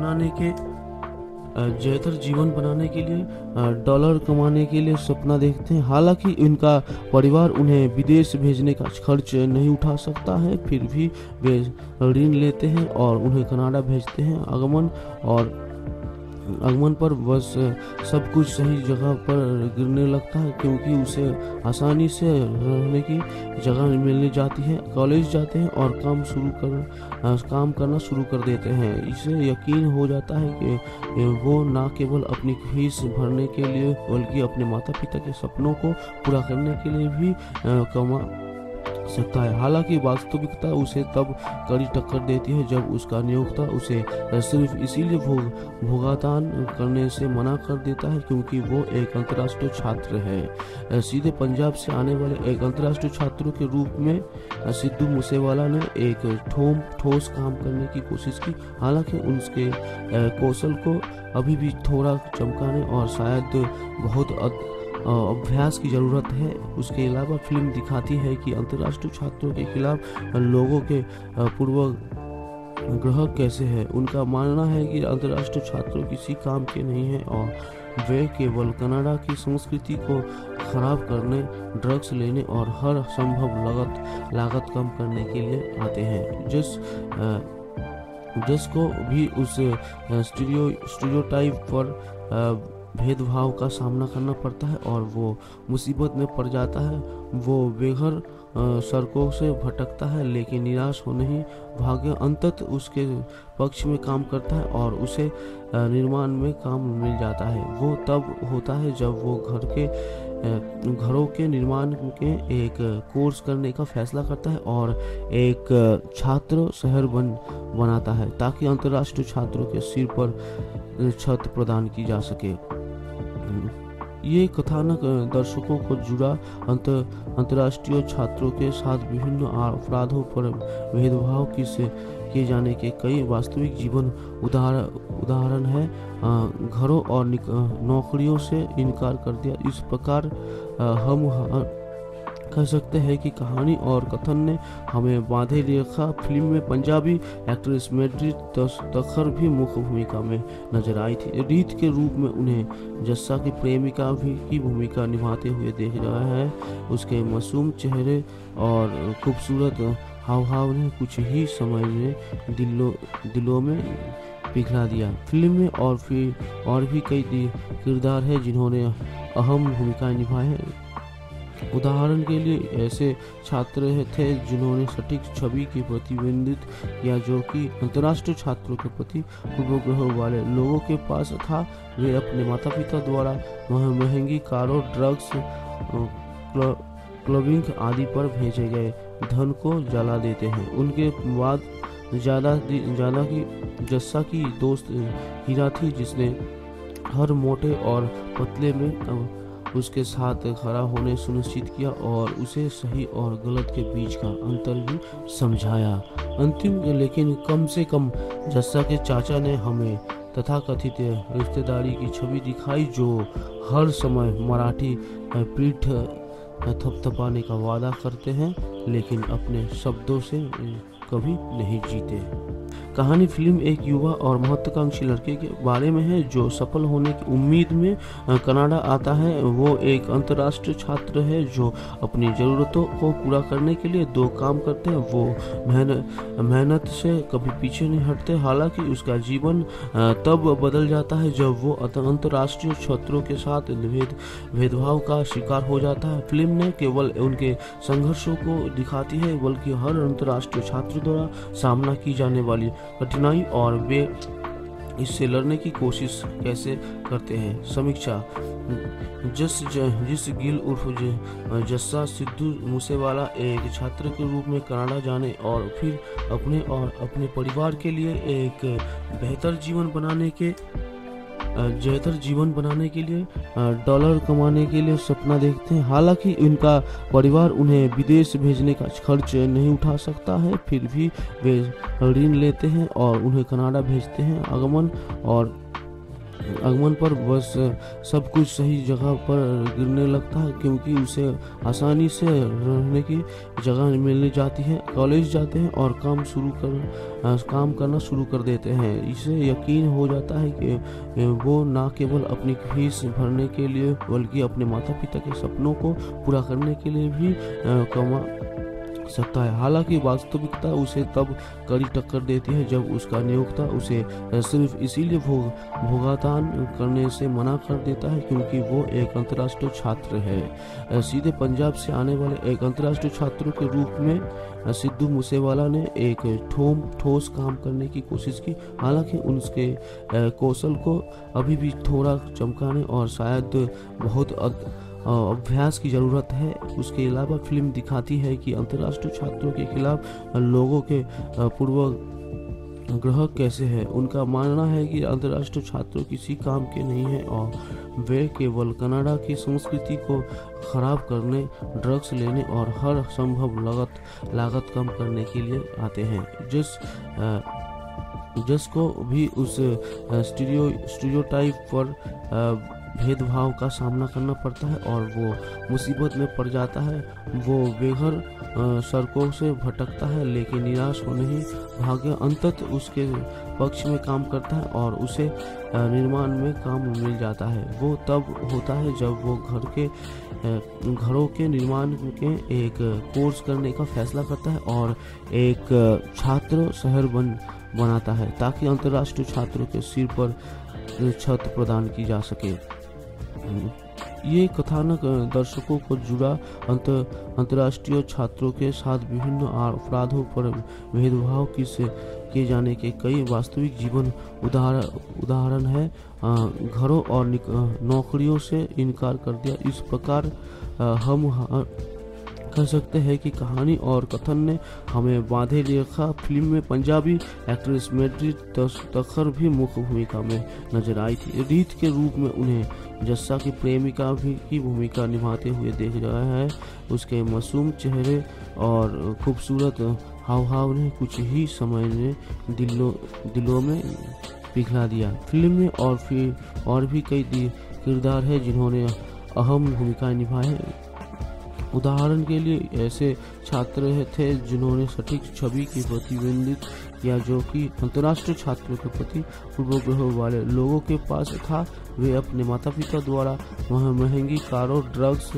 जीवन बनाने के लिए डॉलर कमाने के लिए सपना देखते हैं। हालांकि उनका परिवार उन्हें विदेश भेजने का खर्च नहीं उठा सकता है, फिर भी वे ऋण लेते हैं और उन्हें कनाडा भेजते हैं। आगमन पर बस सब कुछ सही जगह पर गिरने लगता है, क्योंकि उसे आसानी से रहने की जगह मिलने जाती है। कॉलेज जाते हैं और काम करना शुरू कर देते हैं। इसे यकीन हो जाता है कि वो ना केवल अपनी फीस भरने के लिए बल्कि अपने माता पिता के सपनों को पूरा करने के लिए भी कमा सकता है। हालांकि वास्तविकता उसे तब कड़ी टक्कर देती है जब उसका नियोक्ता उसे सिर्फ इसीलिए भुगतान करने से मना कर देता है क्योंकि वो एक अंतर्राष्ट्रीय छात्र है। सीधे पंजाब से आने वाले एक अंतर्राष्ट्रीय छात्रों के रूप में सिद्धू मूसेवाला ने एक ठोस काम करने की कोशिश की। हालांकि उसके कौशल को अभी भी थोड़ा चमकाने और शायद बहुत अभ्यास की ज़रूरत है। उसके अलावा फिल्म दिखाती है कि अंतर्राष्ट्रीय छात्रों के खिलाफ लोगों के पूर्वाग्रह कैसे है। उनका मानना है कि अंतर्राष्ट्रीय छात्र किसी काम के नहीं हैं और वे केवल कनाडा की संस्कृति को खराब करने, ड्रग्स लेने और हर संभव लागत कम करने के लिए आते हैं। जिसको भी उस स्टीरियोटाइप पर भेदभाव का सामना करना पड़ता है और वो मुसीबत में पड़ जाता है। वो बेघर सड़कों से भटकता है, लेकिन निराश हो नहीं। भाग्य अंततः उसके पक्ष में काम करता है और उसे निर्माण में काम मिल जाता है। वो तब होता है जब वो घरों के निर्माण के एक कोर्स करने का फैसला करता है और एक छात्र शहर बनाता है ताकि अंतर्राष्ट्रीय छात्रों के सिर पर छत प्रदान की जा सके। ये कथानक दर्शकों को जुड़ा अंतर्राष्ट्रीय छात्रों के साथ विभिन्न अपराधों पर भेदभाव किए जाने के कई वास्तविक जीवन उदाहरण है। घरों और नौकरियों से इनकार कर दिया। इस प्रकार हम कह सकते हैं कि कहानी और कथन ने हमें बांधे रखा। फिल्म में पंजाबी एक्ट्रेस मेड्री तखर भी मुख्य भूमिका में नजर आई थी। रीत के रूप में उन्हें जस्सा की प्रेमिका भी की भूमिका निभाते हुए देख रहा है। उसके मासूम चेहरे और खूबसूरत हाव ने कुछ ही समय में दिलों में पिघला दिया। फिल्म में और भी कई किरदार हैं जिन्होंने अहम भूमिकाएं निभाई हैं। उदाहरण के लिए ऐसे छात्र थे जिन्होंने सटीक छवि की प्रतिबिंबित किया जो कि अंतर्राष्ट्रीय छात्रों के प्रति पूर्वाग्रह वाले लोगों के पास था। वे अपने माता पिता द्वारा महंगी कारों, ड्रग्स, क्लबिंग आदि पर भेजे गए धन को जला देते हैं। उनके बाद ज्यादा की जस्सा की दोस्त हीरा थी, जिसने हर मोटे और पतले में उसके साथ खड़ा होने सुनिश्चित किया और उसे सही और गलत के बीच का अंतर भी समझाया। अंतिम लेकिन कम से कम जस्सा के चाचा ने हमें तथाकथित रिश्तेदारी की छवि दिखाई जो हर समय मराठी पीठ थपथपाने का वादा करते हैं लेकिन अपने शब्दों से कभी नहीं जीते। कहानी फिल्म एक युवा और महत्वाकांक्षी लड़के के बारे में है जो सफल होने की उम्मीद में कनाडा आता है। वो एक अंतर्राष्ट्रीय छात्र है जो अपनी ज़रूरतों को पूरा करने के लिए दो काम करते हैं। वो मेहनत से कभी पीछे नहीं हटते। हालांकि उसका जीवन तब बदल जाता है जब वो अंतर्राष्ट्रीय छात्रों के साथ भेदभाव का शिकार हो जाता है। फिल्म न केवल उनके संघर्षों को दिखाती है बल्कि हर अंतर्राष्ट्रीय छात्र द्वारा सामना की जाने वाली कठिनाई और वे इससे लड़ने की कोशिश कैसे करते हैं। समीक्षा। जिस गिल उर्फ जस्सा सिद्धू मूसेवाला एक छात्र के रूप में कनाडा जाने और फिर अपने परिवार के लिए एक बेहतर जीवन बनाने के लिए डॉलर कमाने के लिए सपना देखते हैं। हालांकि उनका परिवार उन्हें विदेश भेजने का खर्च नहीं उठा सकता है, फिर भी वे ऋण लेते हैं और उन्हें कनाडा भेजते हैं। आगमन पर बस सब कुछ सही जगह पर गिरने लगता है क्योंकि उसे आसानी से रहने की जगह मिलने जाती है। कॉलेज जाते हैं और काम करना शुरू कर देते हैं। इसे यकीन हो जाता है कि वो ना केवल अपनी फीस भरने के लिए बल्कि अपने माता पिता के सपनों को पूरा करने के लिए भी कमा सकता है। हालांकि वास्तविकता उसे तब कड़ी टक्कर देती है जब उसका नियोक्ता उसे सिर्फ इसीलिए भुगतान करने से मना कर देता है क्योंकि वो एक अंतर्राष्ट्रीय छात्र है। सीधे पंजाब से आने वाले एक अंतर्राष्ट्रीय छात्र के रूप में सिद्धू मूसेवाला ने एक ठोस काम करने की कोशिश की। हालांकि उसके कौशल को अभी भी थोड़ा चमकाने और शायद बहुत अभ्यास की ज़रूरत है। उसके अलावा फिल्म दिखाती है कि अंतर्राष्ट्रीय छात्रों के खिलाफ लोगों के पूर्वाग्रह कैसे हैं। उनका मानना है कि अंतर्राष्ट्रीय छात्र किसी काम के नहीं हैं और वे केवल कनाडा की संस्कृति को खराब करने, ड्रग्स लेने और हर संभव लागत कम करने के लिए आते हैं। जिसको भी उस स्टीरियोटाइप पर भेदभाव का सामना करना पड़ता है और वो मुसीबत में पड़ जाता है। वो बेघर सड़कों से भटकता है लेकिन निराश होने ही भाग्य अंततः उसके पक्ष में काम करता है और उसे निर्माण में काम मिल जाता है। वो तब होता है जब वो घरों के निर्माण के एक कोर्स करने का फैसला करता है और एक छात्र शहर बनाता है ताकि अंतर्राष्ट्रीय छात्रों के सिर पर छत प्रदान की जा सके। ये कथानक दर्शकों को जुड़ा अंतर्राष्ट्रीय छात्रों के साथ विभिन्न अपराधों पर भेदभाव किए जाने के कई वास्तविक जीवन उदाहरण है। घरों और नौकरियों से इनकार कर दिया। इस प्रकार हम कह सकते हैं कि कहानी और कथन ने हमें बांधे रखा। फिल्म में पंजाबी एक्ट्रेस मेड्री तखर भी मुख्य भूमिका में नजर आई थी। रीत के रूप में उन्हें जस्सा की प्रेमिका की भूमिका निभाते हुए देख रहा है। उसके मासूम चेहरे और खूबसूरत हाव ने कुछ ही समय में दिलों में पिघला दिया। फिल्म में और भी कई किरदार है जिन्होंने अहम भूमिकाएं निभाई। उदाहरण के लिए ऐसे छात्र थे जिन्होंने सटीक छवि की प्रतिबिंबित किया जो कि अंतर्राष्ट्रीय छात्रों के प्रति पूर्वाग्रह वाले लोगों के पास था। वे अपने माता पिता द्वारा महंगी कारों, ड्रग्स,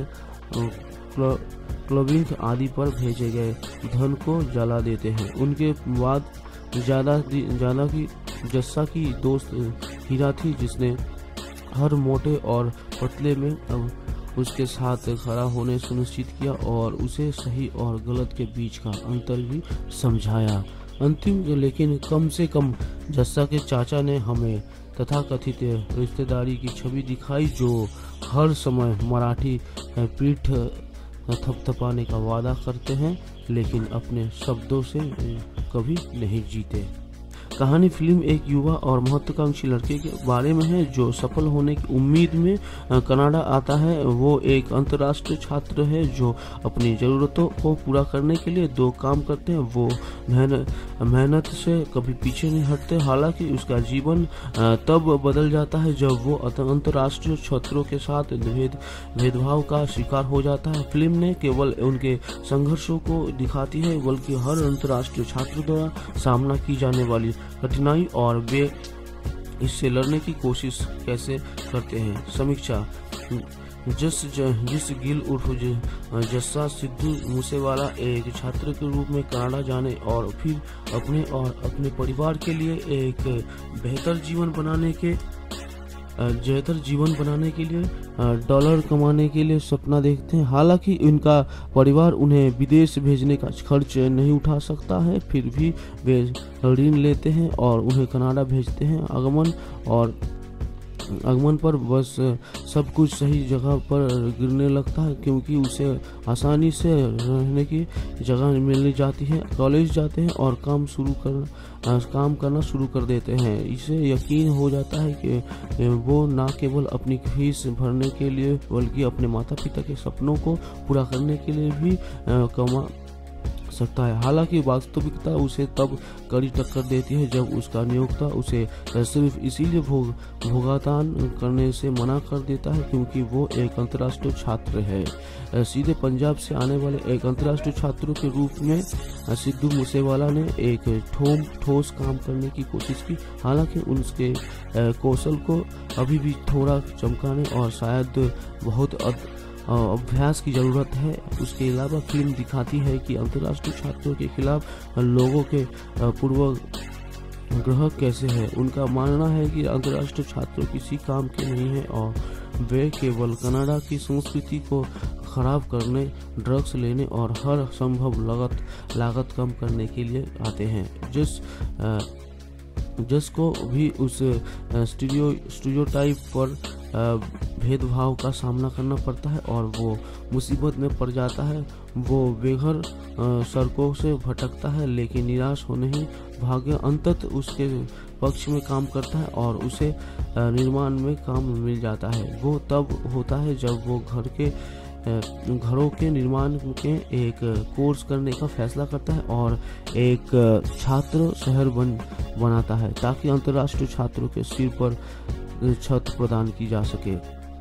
क्लबिंग आदि पर भेजे गए धन को जला देते हैं। उनके बाद ज्यादा की जस्सा की दोस्त हीरा थी जिसने हर मोटे और पतले में उसके साथ खड़ा होने सुनिश्चित किया और उसे सही और गलत के बीच का अंतर भी समझाया। अंतिम लेकिन कम से कम जस्सा के चाचा ने हमें तथाकथित रिश्तेदारी की छवि दिखाई जो हर समय मराठी पीठ थपथपाने का वादा करते हैं लेकिन अपने शब्दों से कभी नहीं जीते। कहानी फिल्म एक युवा और महत्वाकांक्षी लड़के के बारे में है जो सफल होने की उम्मीद में कनाडा आता है। वो एक अंतर्राष्ट्रीय छात्र है जो अपनी ज़रूरतों को पूरा करने के लिए दो काम करते हैं। वो मेहनत से कभी पीछे नहीं हटते। हालांकि उसका जीवन तब बदल जाता है जब वो अंतर्राष्ट्रीय छात्रों के साथ भेदभाव का शिकार हो जाता है। फिल्म ने केवल उनके संघर्षों को दिखाती है बल्कि हर अंतर्राष्ट्रीय छात्र द्वारा सामना की जाने वाली कठिनाई और वे इससे लड़ने की कोशिश कैसे करते हैं। समीक्षा जिस गिल उर्फ जस्सा सिद्धू मूसेवाला एक छात्र के रूप में कनाडा जाने और फिर अपने परिवार के लिए एक बेहतर जीवन बनाने के लिए डॉलर कमाने के लिए सपना देखते हैं। हालांकि उनका परिवार उन्हें विदेश भेजने का खर्च नहीं उठा सकता है, फिर भी वे ऋण लेते हैं और उन्हें कनाडा भेजते हैं। आगमन पर बस सब कुछ सही जगह पर गिरने लगता है क्योंकि उसे आसानी से रहने की जगह मिल जाती है। कॉलेज जाते हैं और काम करना शुरू कर देते हैं। इसे यकीन हो जाता है कि वो न केवल अपनी फीस भरने के लिए बल्कि अपने माता पिता के सपनों को पूरा करने के लिए भी कमा सकता है। हालांकि वास्तविकता उसे तब कड़ी टक्कर देती है जब उसका नियोक्ता उसे सिर्फ इसीलिए भुगतान करने से मना कर देता है क्योंकि वो एक अंतर्राष्ट्रीय छात्र है। सीधे पंजाब से आने वाले एक अंतर्राष्ट्रीय छात्र के रूप में सिद्धू मूसेवाला ने एक ठोस काम करने की कोशिश की। हालांकि उसके कौशल को अभी भी थोड़ा चमकाने और शायद बहुत अभ्यास की ज़रूरत है। उसके अलावा फिल्म दिखाती है कि अंतर्राष्ट्रीय छात्रों के खिलाफ लोगों के पूर्वाग्रह कैसे है। उनका मानना है कि अंतर्राष्ट्रीय छात्र किसी काम के नहीं है और वे केवल कनाडा की संस्कृति को खराब करने, ड्रग्स लेने और हर संभव लागत कम करने के लिए आते हैं। जिसको भी उस स्टीरियोटाइप पर भेदभाव का सामना करना पड़ता है और वो मुसीबत में पड़ जाता है। वो बेघर सड़कों से भटकता है, लेकिन निराश होने ही भाग्य अंततः उसके पक्ष में काम करता है और उसे निर्माण में काम मिल जाता है। वो तब होता है जब वो घरों के निर्माण के एक कोर्स करने का फैसला करता है और एक छात्र शहर बनाता है ताकि अंतर्राष्ट्रीय छात्रों के सिर पर छत प्रदान की जा सके।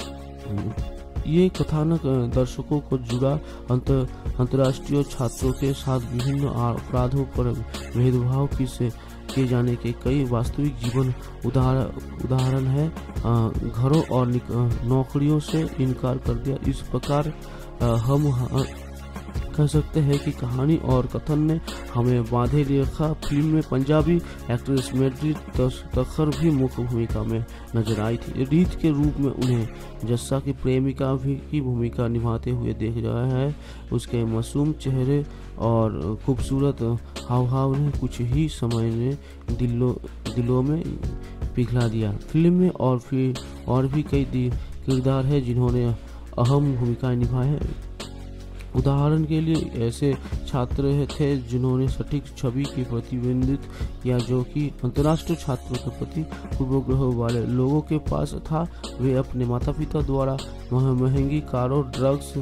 ये कथानक दर्शकों को जुड़ा अंतर्राष्ट्रीय छात्रों के साथ विभिन्न अपराधों पर भेदभाव किए जाने के कई वास्तविक जीवन उदाहरण है। घरों और नौकरियों से इनकार कर दिया। इस प्रकार हम कह सकते हैं कि कहानी और कथन ने हमें बांधे रखा। फिल्म में पंजाबी एक्ट्रेस मेड्री तखर भी मुख्य भूमिका में नजर आई थी। रीत के रूप में उन्हें जस्सा की प्रेमिका भी की भूमिका निभाते हुए देख रहा है। उसके मासूम चेहरे और खूबसूरत हाव ने कुछ ही समय में दिलों में पिघला दिया। फिल्म में और भी कई किरदार है जिन्होंने अहम भूमिकाएं निभाई है। उदाहरण के लिए ऐसे छात्र थे जिन्होंने सटीक छवि की प्रतिबिंबित किया जो कि अंतर्राष्ट्रीय छात्रों के प्रति पूर्वाग्रह वाले लोगों के पास था। वे अपने माता पिता द्वारा महंगी कारों, ड्रग्स,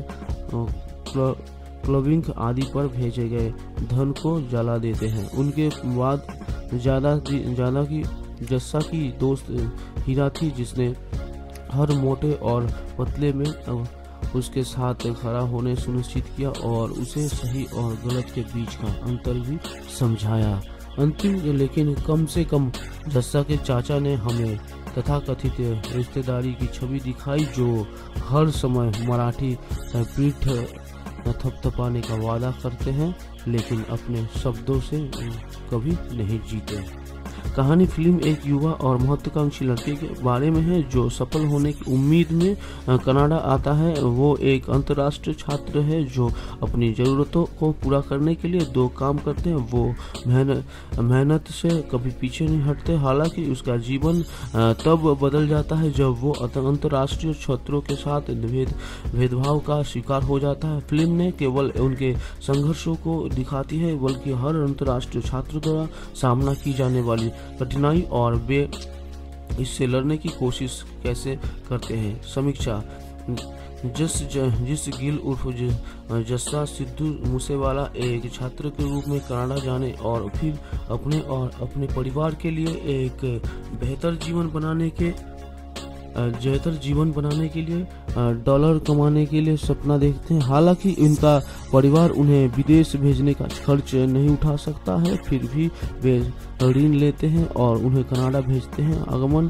क्लबिंग आदि पर भेजे गए धन को जला देते हैं। उनके बाद ज्यादा की जस्सा की दोस्त हीरा थी, जिसने हर मोटे और पतले में उसके साथ खड़ा होने सुनिश्चित किया और उसे सही और गलत के बीच का अंतर भी समझाया। अंतिम लेकिन कम से कम जस्सा के चाचा ने हमें तथाकथित रिश्तेदारी की छवि दिखाई जो हर समय मराठी पीठ थपथपाने का वादा करते हैं लेकिन अपने शब्दों से कभी नहीं जीते। कहानी फिल्म एक युवा और महत्वाकांक्षी लड़के के बारे में है जो सफल होने की उम्मीद में कनाडा आता है। वो एक अंतर्राष्ट्रीय छात्र है जो अपनी ज़रूरतों को पूरा करने के लिए दो काम करते हैं। वो मेहनत से कभी पीछे नहीं हटते। हालांकि उसका जीवन तब बदल जाता है जब वो अंतर्राष्ट्रीय छात्रों के साथ भेदभाव का शिकार हो जाता है। फिल्म ने केवल उनके संघर्षों को दिखाती है बल्कि हर अंतर्राष्ट्रीय छात्र द्वारा सामना की जाने वाली कठिनाई और वे इससे लड़ने की कोशिश कैसे करते हैं। समीक्षा जिस गिल उर्फ जस्सा सिद्धू मूसेवाला एक छात्र के रूप में कनाडा जाने और फिर अपने परिवार के लिए एक बेहतर जीवन बनाने के लिए डॉलर कमाने के लिए सपना देखते हैं। हालांकि इनका परिवार उन्हें विदेश भेजने का खर्च नहीं उठा सकता है, फिर भी वे ऋण लेते हैं और उन्हें कनाडा भेजते हैं।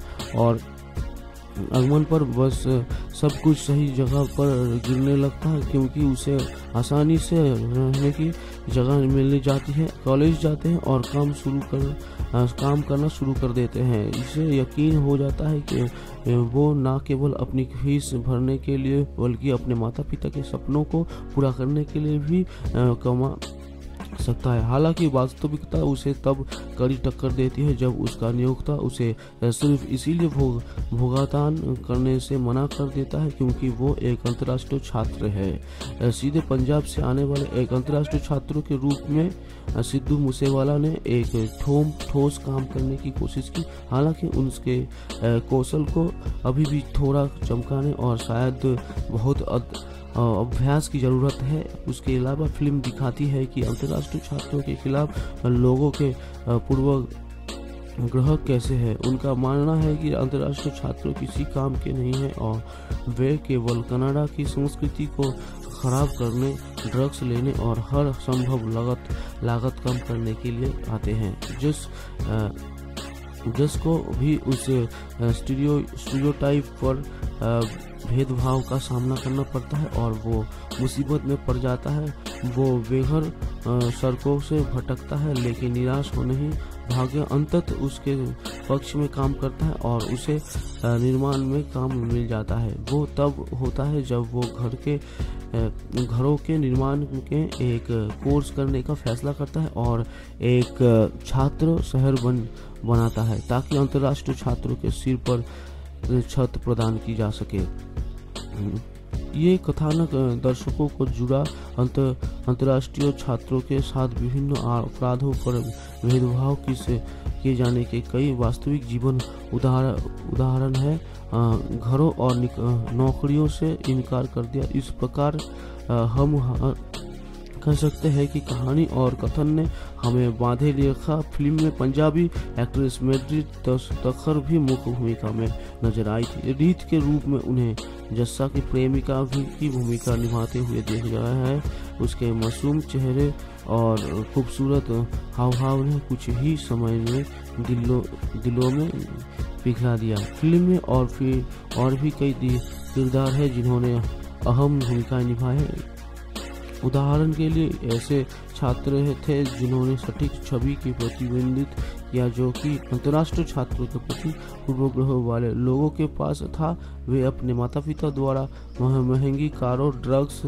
आगमन पर बस सब कुछ सही जगह पर गिरने लगता है क्योंकि उसे आसानी से रहने की जगह मिल जाती है। कॉलेज जाते हैं और काम करना शुरू कर देते हैं। इसे यकीन हो जाता है कि वो न केवल अपनी फीस भरने के लिए बल्कि अपने माता पिता के सपनों को पूरा करने के लिए भी कमा सकता है। हालांकि वास्तविकता उसे तब कड़ी टक्कर देती है जब उसका नियोक्ता उसे सिर्फ इसीलिए भुगतान करने से मना कर देता है क्योंकि वो एक अंतर्राष्ट्रीय छात्र है। सीधे पंजाब से आने वाले एक अंतर्राष्ट्रीय छात्रों के रूप में सिद्धू मूसेवाला ने एक ठोस काम करने की कोशिश की। हालांकि उसके कौशल को अभी भी थोड़ा चमकाने और शायद बहुत अभ्यास की जरूरत है। उसके अलावा फिल्म दिखाती है कि अंतर्राष्ट्रीय छात्रों के खिलाफ लोगों के पूर्वाग्रह कैसे है। उनका मानना है कि अंतर्राष्ट्रीय छात्र किसी काम के नहीं है और वे केवल कनाडा की संस्कृति को खराब करने, ड्रग्स लेने और हर संभव लागत कम करने के लिए आते हैं। जिसको भी उस स्टीरियोटाइप पर भेदभाव का सामना करना पड़ता है और वो मुसीबत में पड़ जाता है। वो बेघर सड़कों से भटकता है, लेकिन निराश होने ही भाग्य अंततः उसके पक्ष में काम करता है और उसे निर्माण में काम मिल जाता है। वो तब होता है जब वो घरों के निर्माण के एक कोर्स करने का फैसला करता है और एक छात्र शहर बनाता है ताकि अंतर्राष्ट्रीय छात्रों के सिर पर छत प्रदान की जा सके। ये कथानक दर्शकों को जुड़ा अंतर्राष्ट्रीय छात्रों के साथ विभिन्न अपराधों पर भेदभाव किए जाने के कई वास्तविक जीवन उदाहरण है। घरों और नौकरियों से इनकार कर दिया। इस प्रकार हम कह सकते हैं कि कहानी और कथन ने हमें बांधे रखा। फिल्म में पंजाबी एक्ट्रेस मेड्री तखर भी मुख्य भूमिका में नजर आई थी। रीत के रूप में उन्हें जस्सा की प्रेमिका की भूमिका निभाते हुए देखा गया है। उसके मासूम चेहरे और खूबसूरत हाव-भाव ने कुछ ही समय में दिलों में पिघला दिया। फिल्म में और भी कई किरदार हैं जिन्होंने अहम भूमिका निभाई। उदाहरण के लिए ऐसे छात्र थे जिन्होंने सटीक छवि की प्रतिबिंबित किया जो कि अंतर्राष्ट्रीय छात्रों के प्रति पूर्वाग्रह वाले लोगों के पास था। वे अपने माता पिता द्वारा महंगी कारों, ड्रग्स,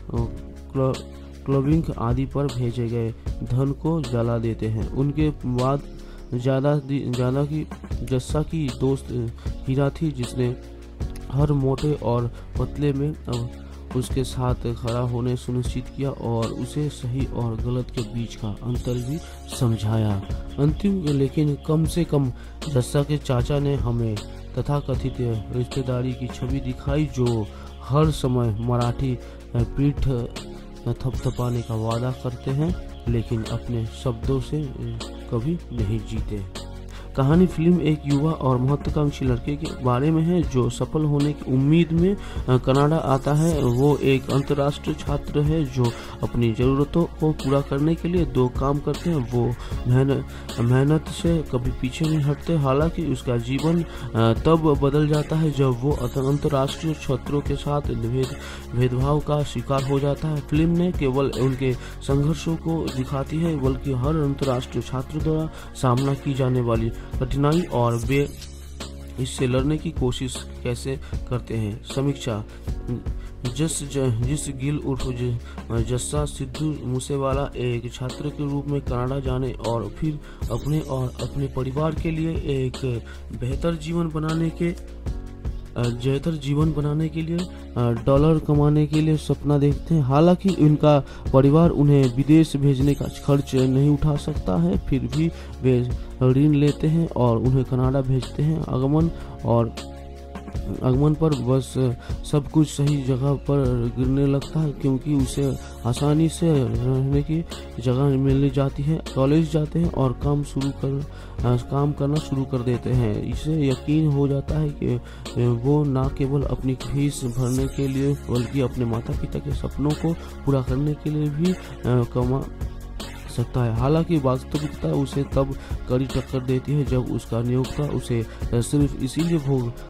क्लबिंग आदि पर भेजे गए धन को जला देते हैं। उनके बाद ज्यादा की जस्सा की दोस्त हीरा थी, जिसने हर मोटे और पतले में उसके साथ खड़ा होने सुनिश्चित किया और उसे सही और गलत के बीच का अंतर भी समझाया। अंतिम लेकिन कम से कम जस्सा के चाचा ने हमें तथाकथित रिश्तेदारी की छवि दिखाई जो हर समय मराठी पीठ थपथपाने का वादा करते हैं लेकिन अपने शब्दों से कभी नहीं जीते। कहानी फिल्म एक युवा और महत्वाकांक्षी लड़के के बारे में है जो सफल होने की उम्मीद में कनाडा आता है। वो एक अंतर्राष्ट्रीय छात्र है जो अपनी ज़रूरतों को पूरा करने के लिए दो काम करते हैं। वो मेहनत से कभी पीछे नहीं हटते। हालांकि उसका जीवन तब बदल जाता है जब वो अंतर्राष्ट्रीय छात्रों के साथ भेदभाव का शिकार हो जाता है। फिल्म ने केवल उनके संघर्षों को दिखाती है बल्कि हर अंतर्राष्ट्रीय छात्र द्वारा सामना की जाने वाली कठिनाई और वे इससे लड़ने की कोशिश कैसे करते हैं। समीक्षा जिस गिल उर्फ जस्सा सिद्धू मूसेवाला एक छात्र के रूप में कनाडा जाने और फिर अपने और अपने परिवार के लिए एक बेहतर जीवन बनाने के लिए डॉलर कमाने के लिए सपना देखते हैं। हालांकि उनका परिवार उन्हें विदेश भेजने का खर्च नहीं उठा सकता है, फिर भी वे ऋण लेते हैं और उन्हें कनाडा भेजते हैं। आगमन पर बस सब कुछ सही जगह पर गिरने लगता है क्योंकि उसे आसानी से रहने की जगह मिल जाती है। कॉलेज जाते हैं और काम करना शुरू कर देते हैं। इसे यकीन हो जाता है कि वो न केवल अपनी फीस भरने के लिए बल्कि अपने माता पिता के सपनों को पूरा करने के लिए भी कमा सकता है। हालांकि वास्तविकता उसे तब कड़ी टक्कर देती है जब उसका नियोक्ता उसे सिर्फ इसीलिए